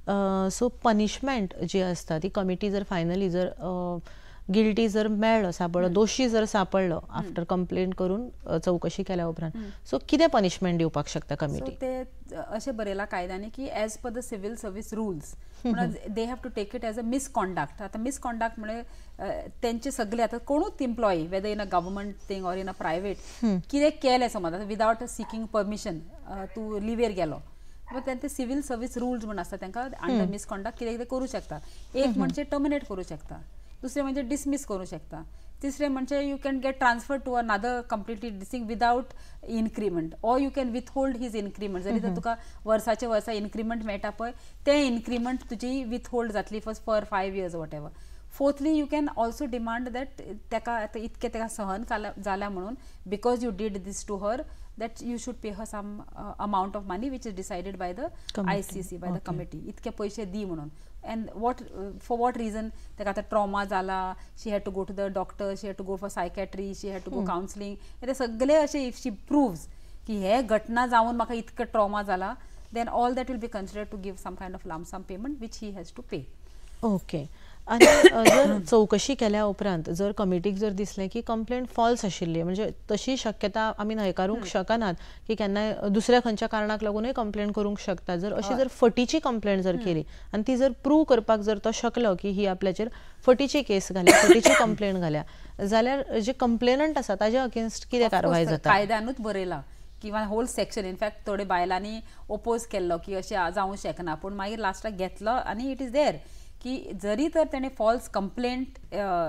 सो पनिशमेंट जी आसता ती कमिटी जर फायनली जर गिल्टी जर मेळ्ळो सापडलो दोशी जर सापडलो आफ्टर कंप्लेंट करून चौकशी केल्या उपरांत सो कितें पनिशमेंट दिवपाक शकता कमिटी? ते अशें बरयलां कायद्यानी की as per the civil service rules they have to take it as a misconduct. आतां मिसकॉन्डक्ट म्हणजे तेंचे सगळे आतां कोणूच employee whether in a government thing or in a private कितें केलें समज आतां विदाउट सिकींग परमिशन तूं लिव्हेर गेलो मग त्यांचे सिव्हिल सर्व्हिस रूल्स म्हणून असतात तांकां अंडर मिसकॉन्डक्ट कितें कितें करूं शकता. एक म्हणजे टर्मिनेट करूं शकता, दुसरें म्हणजे डिसमीस करूं शकता, तिसरें म्हणजे you can get transfer to another completely डिसिंग without increment or you can withhold his increment. जरी तर तुका वर्साचे वर्सा इन्क्रिमेंट मेळटा पळय ते इन्क्रिमेंट तुजी विथहोल्ड जातली for for five years whatever. Fourthly you can also demand that ताका इतकें ताका सहन जाल्या म्हणून because you did this to her that you should pay her some uh, amount of money which is decided by the committee. I C C, by okay. the committee. इतके पैसे दी म्हणून. And what uh, for what reason? ताका आता trauma जाला, she had to go to the doctor, she had to go for psychiatry, she had to go hmm. counseling. हे सगळे असे if she proves की हे घटना जाऊन म्हाका इतके trauma जाला, then all that will be considered to give some kind of lump sum payment which he has to pay. Okay. आणि जर चौकशी केल्या उपरांत जर कमिटीक जर दिसलें की कंप्लेंट फॉल्स आशिल्ली म्हणजे तशी शक्यता आमी न्हयकारूंक शकनात की केन्नाय दुसऱ्या खंयच्या कारणाक लागूनय कंप्लेंट करूंक शकता. जर अशी जर फटीची कंप्लेंट जर केली आनी ती जर प्रूव करपाक जर तो शकलो की ही आपल्याचेर फटीची केस घाल्या फटीची कंप्लेंट घाल्या जाल्यार जे कंप्लेनंट आसा ताजे अगेन्स्ट कितें कारवाय जाता? कायद्यानूच बरयला किंवा होल सेक्शन इनफॅक्ट थोडे बायलांनी ओपोज केल्लो की अशें जावंक शकना पूण मागीर लास्टाक घेतलो आनी इट इज देर की जरी तर तेणे false complaint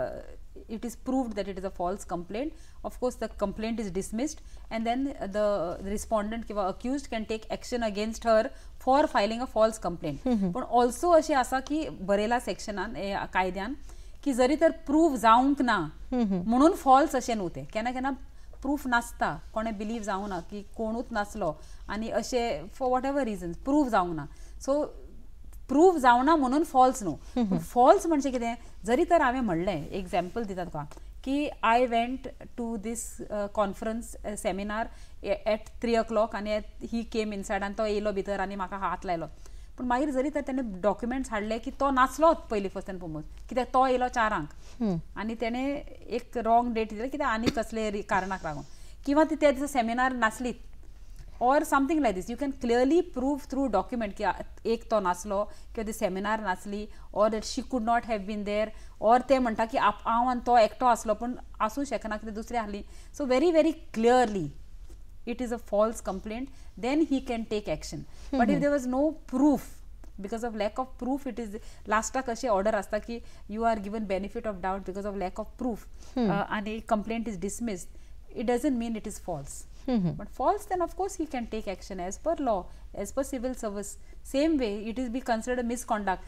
it is proved that it is a false complaint of course the complaint is dismissed and then the respondent किंवा accused can take action against her for filing a false complaint. पण also अशें आसा की बरयला सेक्शनान कायद्यान की जरी तर प्रूव जावंक ना म्हणून फॉल्स अशें न्हू तें केन्ना केन्ना प्रूफ नासता कोणे बिलीव जावं ना की कोणूच नासलो आनी अशें for whatever reasons prove जावंक ना. सो प्रूफ जावना म्हणून फॉल्स न्हू. फॉल्स म्हणजे कितें जरी तर हांवें म्हणलें एग्जाम्पल दिता तुका की I went to this conference seminar at three o'clock आनी ही केम इनसायड आनी तो येयलो भितर आनी म्हाका हात लायलो. पूण मागीर जरी तर तेणे डॉक्युमेंट्स हाडले की तो नाचलोच पयली फर्स्ट एंड फॉरमोस्ट, कित्याक तो येयलो चारांक आनी तेणे एक रॉंग डेट दिली कित्याक आनी कसले कारणाक लागून, किंवा ती त्या दिसा सेमिनार नासलीत or something like this. You can clearly prove through document कि एक तो नासलो किंवा ती सेमिनार नासली or that she could not have been there or ते म्हणटा की हांव आनी तो एकटो आसलो पूण आसूं शकना कितें दुसरी आहली. So very very clearly it is a false complaint, then he can take action. But if there was no proof, because of lack of proof, it is लास्टाक अशें ऑर्डर आसता की you are given benefit of doubt because of lack of proof uh, and a complaint is dismissed. It doesn't mean it is false. Mm-hmm. But false, then of course he can take action as per law, as per civil service. Same way it is be considered a misconduct.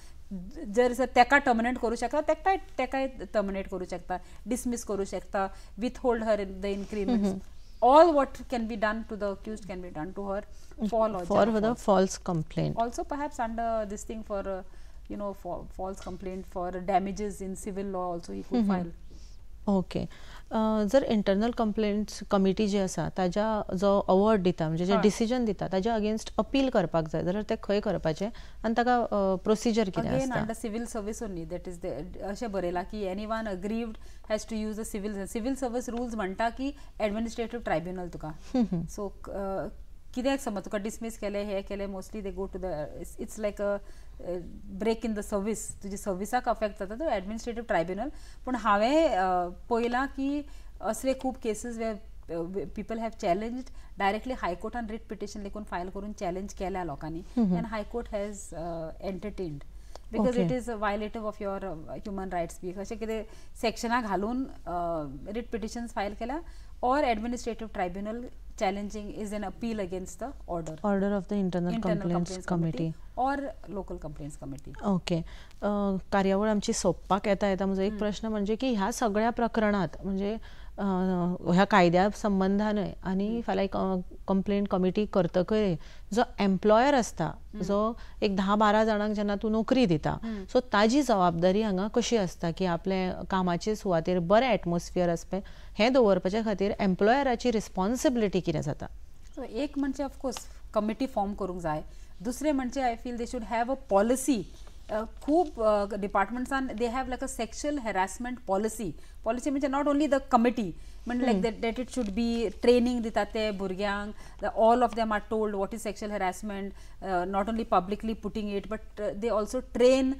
जर तेका terminate करू शकता, तेका तेका terminate करू शकता, dismiss करू शकता, withhold her in the increments. Mm-hmm. All what can be done to the accused can be done to her for law. For the false complaint. Also perhaps under this thing for uh, you know for false complaint for damages in civil law also he could mm-hmm. file. Okay. जर internal complaints committee जी आसा ताज्या जो award दिता म्हणजे जे decision दिता ताज्या अगेन्स्ट अपील करपाक जाय जाल्यार ते खंय करपाचे आनी ताका प्रोसिजर कितें आसता? Again under civil service only. That is अशें बरयलां की anyone aggrieved has to use a civil civil service rules म्हणटा की एडमिनिस्ट्रेटिव्ह ट्रायब्युनल तुका. सो कित्याक समज तुका डिसमीस केले हे केले mostly they go to the its like a break in the service, तुजी सर्विसाक अफेक्ट जाता तो एडमिनिस्ट्रेटिव्ह ट्रायब्युनल. पूण हांवें पळयलां की असले खूब cases where people have challenged directly हायकोर्टान रिट पिटिशन लेखून फायल करून चॅलेंज केल्या लोकांनी and high court has entertained because it is violative of your human rights बी अशें कितें सेक्शनाक घालून रिट पिटिशन्स फायल केल्या or administrative tribunal challenging is an appeal against the order order of the internal, internal complaints, complaints committee. committee or local complaints committee. Okay. कार्यावळ आमची सोपपाक येता येता म्हजो एक प्रश्न म्हणजे की ह्या सगळ्या प्रकरणात म्हणजे ह्या कायद्या संबंधानय आनी फाल्यां कंप्लेंट कमिटी करतकय जो एम्प्लॉयर आसता जो एक धा बारा जाणांक जेन्ना तूं नोकरी दिता सो ताजी जबाबदारी हांगा कशी आसता की आपले कामाचे सुवातेर बरें एटमॉस्फियर आसपा हें दवरपाच्या खातीर एम्प्लॉयराची रिस्पॉन्सिबिलिटी कितें जाता? सो एक म्हणजे ऑफकोर्स कमिटी फॉर्म करूंक जाय. दुसरें म्हणजे I feel they should have a policy. खूब डिपार्टमेंट्सान they have like a sexual harassment policy. Policy म्हणजे नॉट ओन्ली द कमिटी म्हणजे like that that it should be training दितात ते भुरग्यांक. All of them are told what is sexual harassment, not only publicly putting it but they also train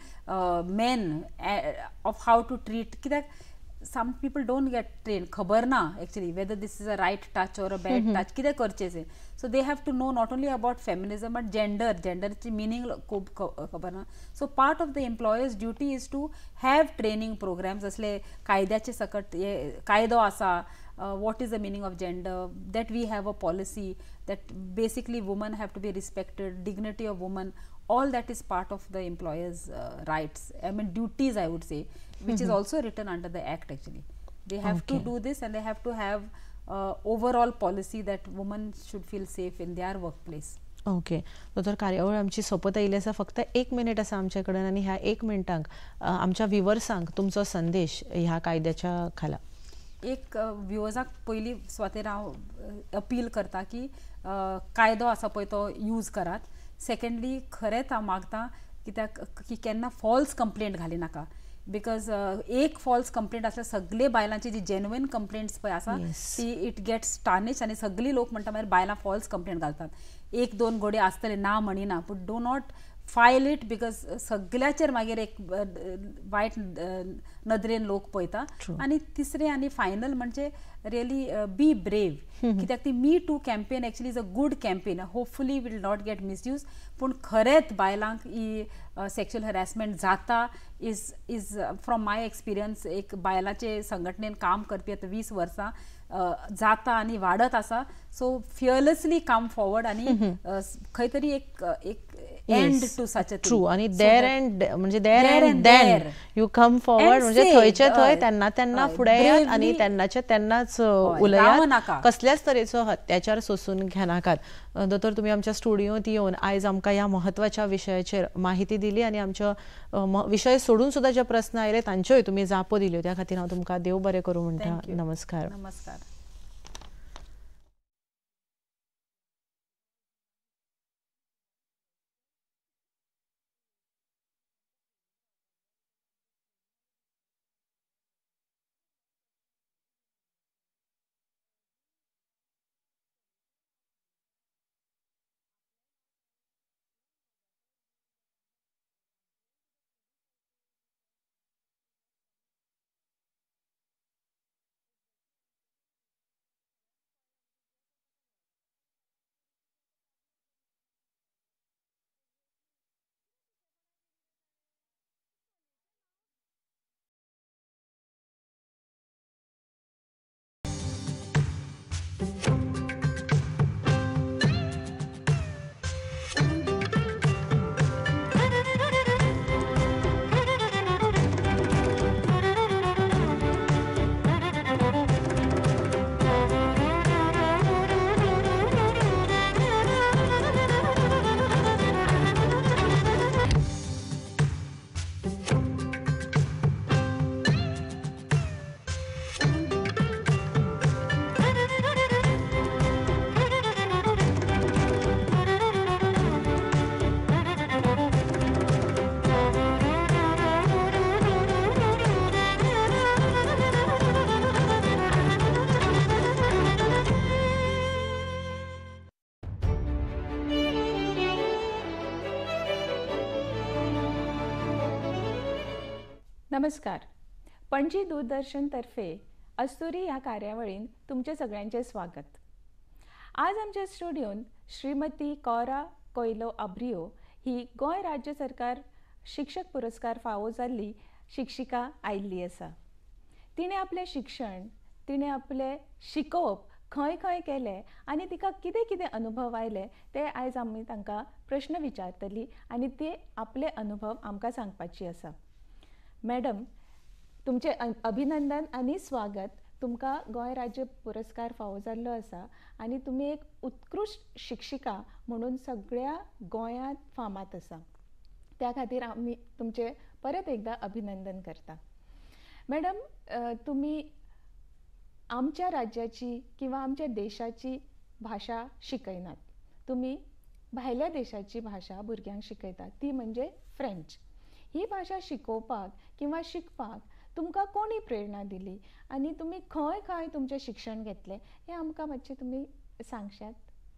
men of how to treat. कित्याक some people don't get trained, खबर ना actually whether this is a right touch or a bad mm-hmm. touch कितें करचें. so they have to know not only about feminism but gender gender ची meaning खूब खबर ना. so part of the employer's duty is to have training programs असले कायद्याचे सकट कायदो आसा, uh, what is the meaning of gender, that we have a policy that basically women have to be respected, dignity of women, all that is part of the employer's uh, rights, I mean duties I would say, which mm-hmm. is also written under the act actually. They have okay. to do this and they have to have uh, overall policy that women should feel safe in their workplace. Okay. तर कार्यावळ आमची सोपत oily आसा. फक्त एक minute आसा आमचे कडेन आनी ह्या एक मिनटांक आमच्या व्ह्युअर्सांक तुमचो संदेश ह्या कायद्याच्या खाला. एक व्ह्युअर्साक पयली सुवातेर हांव अपील करता की कायदो आसा पळय तो यूज करात. सेकंडली खरेंच हांव मागता कित्याक की केन्ना फॉल्स कंप्लेंट घाली नाका. बिकॉज एक फॉल्स कंप्लेंट आसल्यार सगळे बायलांची जी जेन्युइन कंप्लेंट्स पळय आसा ती इट गेट्स टार्निश आनी सगळी लोक म्हणटा मागीर बायलां फॉल्स कंप्लेंट घालतात. एक दोन घोडे आसतले ना म्हणिना पूण do not file it because सगळ्याचेर मागीर एक वायट नदरेन लोक पळयता. आनी तिसरें आनी फायनल म्हणजे रियली बी ब्रेव. कित्याक ती me too campaign actually is a good campaign. Hopefully will not get misuse. पूण खरेंच बायलांक ही सेक्शुअल हॅरासमेंट जाता is is from my experience एक बायलांचे संघटनेन काम करपी आतां वीस वर्सां जाता आनी वाडत आसा. सो फियरलेसली कम फॉरवर्ड आनी खंय तरी एक एक end to such a true आनी देर एंड म्हणजे there end then you come forward म्हणजे थंयचे थंय त्यांना त्यांना फुडें येयात आनी तेन्नाचे तेन्नाच उलयात, कसल्याच तरेचो अत्याचार सोसून घेनाकात। दोतोर, तुमी आमच्या स्टुडियोंत येवन आयज आमकां ह्या म्हत्वाच्या विशयाचेर माहिती दिली आनी आमच्यो विशय सोडून सुद्दां जे प्रस्न आयले तांच्योय तुमी जापो दिल्यो, त्या खातीर हांव तुमकां देव बरें करूं म्हणटा। नमस्कार। नमस्कार। नमस्कार। पणजी दूरदर्शन तर्फे अस्तुरी ह्या कार्यावळीन तुमचे सगळ्यांचे स्वागत। आज आमच्या स्टुडियोन श्रीमती कौरा कोयलो अब्रियो ही गोंय राज्य सरकार शिक्षक पुरस्कार फावो जाल्ली शिक्षिका आयिल्ली आसा। तिणें आपलें शिक्षण, तिणें आपलें शिकोवप खंय खंय केलें आनी तिका कितें कितें अनुभव आयले ते आयज आमी तांकां प्रश्न विचारतली आनी ते आपले अनुभव आमकां सांगपाची आसा। मॅडम, तुमचे अभिनंदन आनी स्वागत। तुमकां गोंय राज्य पुरस्कार फावो जाल्लो आसा आनी तुमी एक उत्कृश्ट शिक्षिका म्हणून सगळ्या गोंयांत फामाद आसा, त्या खातीर आमी तुमचे परत एकदा अभिनंदन करता। मॅडम, तुमी आमच्या राज्याची किंवा आमच्या देशाची भाशा शिकयनात, तुमी भायल्या देशाची भाशा भुरग्यांक शिकयतात, ती म्हणजे फ्रेंच। ही भाशा शिकोवपाक किंवा शिकपाक तुमकां कोणी प्रेरणा दिली आनी तुमी खंय खंय तुमचें शिक्षण घेतलें हें आमकां मातशें तुमी सांगशात?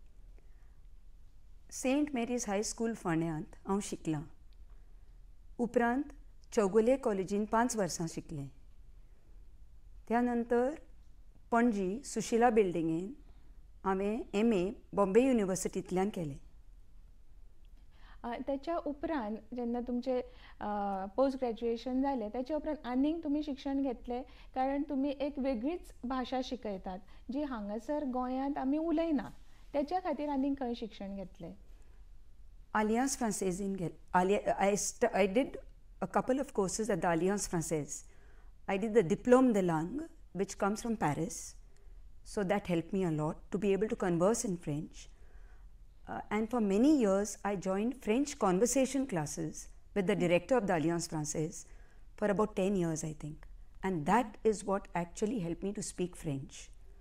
सेंट मेरीज हाय स्कूल फोंड्यांत हांव शिकलां। उपरांत चौगुले कॉलेजीन पांच वर्सां शिकलें। त्या नंतर पणजी सुशिला बिल्डिंगेन हांवें एम ए बॉम्बे युनिवर्सिटींतल्यान केलें। त्याच्या उपरांत जेन्ना तुमचे पोस्ट ग्रॅज्युएशन जालें त्याच्या उपरांत आनीक तुमी शिक्षण घेतलें, कारण तुमी एक वेगळीच भाशा शिकयतात जी हांगासर गोंयांत आमी उलयना, त्याच्या खातीर आनीक खंय शिक्षण घेतलें? आलियांस फ्रांसेजीन गेले। I I did a couple of courses at the Alliance Française. I did the diplome de langue which comes from Paris, so that helped me a lot to be able to converse in French. Uh, and for many years, I joined French conversation classes with the director of the Alliance Française for about ten years, I think. And that is what actually helped me to speak French.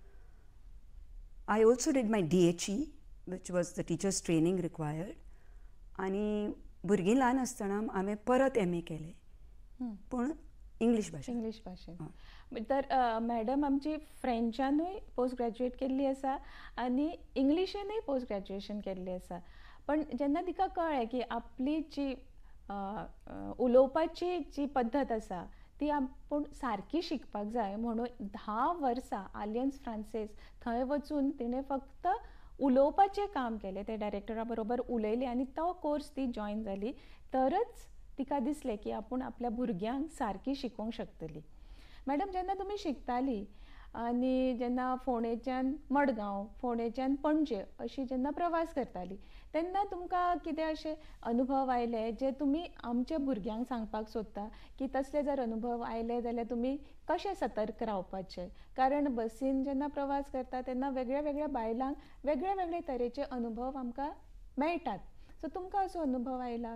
I also did my D H E, which was the teacher's training required. आणि भुरगीं ल्हान आसतना हांवें परत M A केलें, पूण English भाशेन। English भाशेन। तर मॅडम आमची फ्रेंचानूय पोस्ट ग्रॅज्युएट केल्ली आसा आनी इंग्लिशेनूय पोस्ट ग्रॅज्युएशन केल्ली आसा, पण जेन्ना तिका कळ्ळें की आपली जी उलोवपाची जी पद्दत आसा ती आपूण सारकी शिकपाक जाय म्हणून धा वर्सां आलियन्स फ्रांसेस थंय वचून तिणें फक्त उलोवपाचें काम केलें, ते डायरेक्टरा बरोबर उलयली आनी तो कोर्स ती जॉयन जाली, तरच तिका दिसलें की आपूण आपल्या भुरग्यांक सारकी शिकोवंक शकतली। मॅडम, जेन्ना तुमी शिकताली आनी जेन्ना फोंडेच्यान मडगांव फोंडेच्यान पणजे अशी जेन्ना प्रवास करताली तेन्ना तुमकां कितें अशे अनुभव आयले जे तुमी आमच्या भुरग्यांक सांगपाक सोदता की तसले जर अनुभव आयले जाल्यार तुमी कशे सतर्क रावपाचे? कारण बसीन जेन्ना प्रवास करता तेन्ना वेगळ्या वेगळ्या बायलांक वेगळे वेगळे तरेचे अनुभव आमकां मेळटात. सो तुमकां असो अनुभव आयला?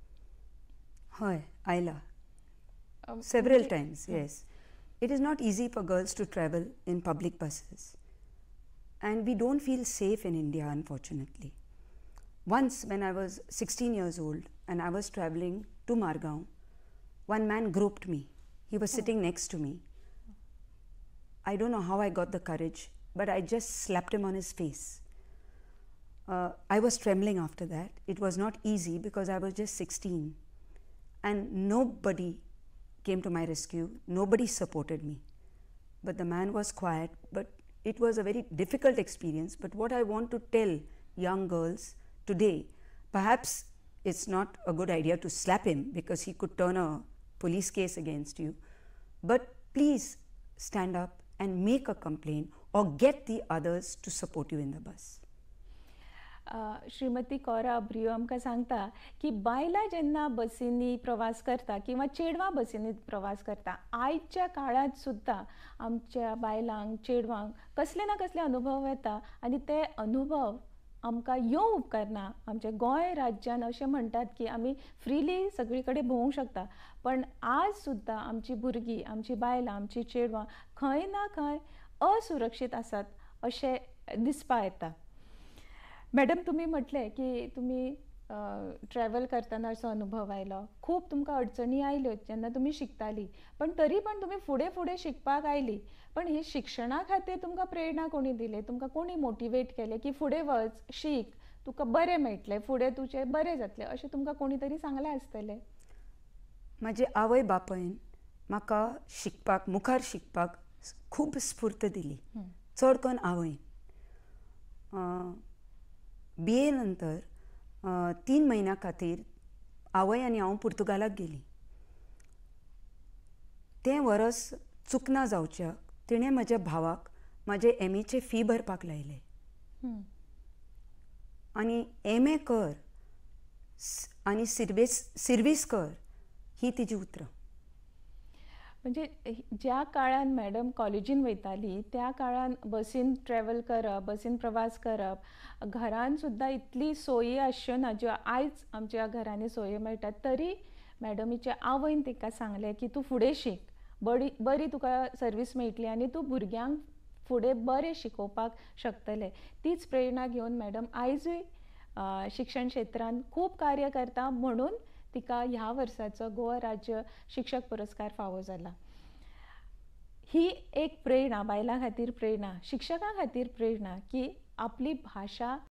हय आयला. Several times, yes. It is not easy for girls to travel in public buses. And we don't feel safe in India, unfortunately. Once, when I was sixteen years old and I was traveling to Margaon, one man groped me. He was sitting next to me. I don't know how I got the courage, but I just slapped him on his face. Uh, I was trembling after that. It was not easy because I was just sixteen. And nobody came to my rescue. Nobody supported me. But the man was quiet. But it was a very difficult experience. But what I want to tell young girls today, perhaps it's not a good idea to slap him because he could turn a police case against you. But please stand up and make a complaint or get the others to support you in the bus. Shrimati कौरा अब्रियो आमकां सांगता की बायलां जेन्ना बसींनी प्रवास करता किंवा चेडवां बसींनी प्रवास करता आयच्या काळांत सुद्दां आमच्या बायलांक चेडवांक कसले ना कसले अनुभव येता आनी ते अनुभव आमकां येवं उपकारना. आमच्या गोंय राज्यान अशें म्हणटात की आमी फ्रिली सगळी कडेन भोवूंक शकता पण आज सुद्दां आमची भुरगीं आमची बायलां आमची चेडवां खंय ना खंय असुरक्षीत आसात अशें दिसपा येता. मॅडम तुम्ही म्हटले की तुम्ही ट्रॅव्हल करतना असो अनुभव आयलो, खूब तुमकां अडचणी आयल्यो जेन्ना तुमी शिकताली पण तरी पण तुमी फुडें फुडें शिकपाक आयली. पण हे शिक्षणा खातीर तुमकां प्रेरणा कोणी दिली? तुमकां कोणी मोटिवेट केलें की फुडें वच शीक तुका बरें मेळटलें फुडें तुजें बरें जातलें अशें तुमकां कोणी तरी सांगलें आसतलें? म्हजे आवय बापायन म्हाका शिकपाक मुखार शिकपाक खूब स्फूर्त दिली. चड करून आवयन. बी ए नंतर तीन म्हयन्या खातीर आवय आनी हांव पुर्तुगालाक गेली. तें वरस चुकना जावच्या तिणें म्हज्या भावाक म्हाजे एम एचे फी भरपाक लायलें. आनी एम ए कर आनी सर्वीस सर्वीस कर ही तिजी उतरां. म्हणजे ज्या काळान मॅडम कॉलेजीन वयताली त्या काळान बसीन ट्रॅव्हल करप बसीन प्रवास करप घरान सुद्दां इतली सोयी आसच्यो ना ज्यो आयज आमच्या घरांनी सोयी मेळटात. तरी मॅडमीच्या आवयन तिका सांगलें की तूं फुडें शिक बरी बरी तुका सर्वीस मेळटली आनी तूं भुरग्यांक फुडें बरें शिकोवपाक शकतलें. तीच प्रेरणा घेवन मॅडम आयजूय शिक्षण क्षेत्रांत खूब कार्य करता म्हणून तिका ह्या वर्साचो गोवा राज्य शिक्षक पुरस्कार फावो जाला. ही एक प्रेरणा बायलां खातीर प्रेरणा शिक्षकां खातीर प्रेरणा की आपली भाशा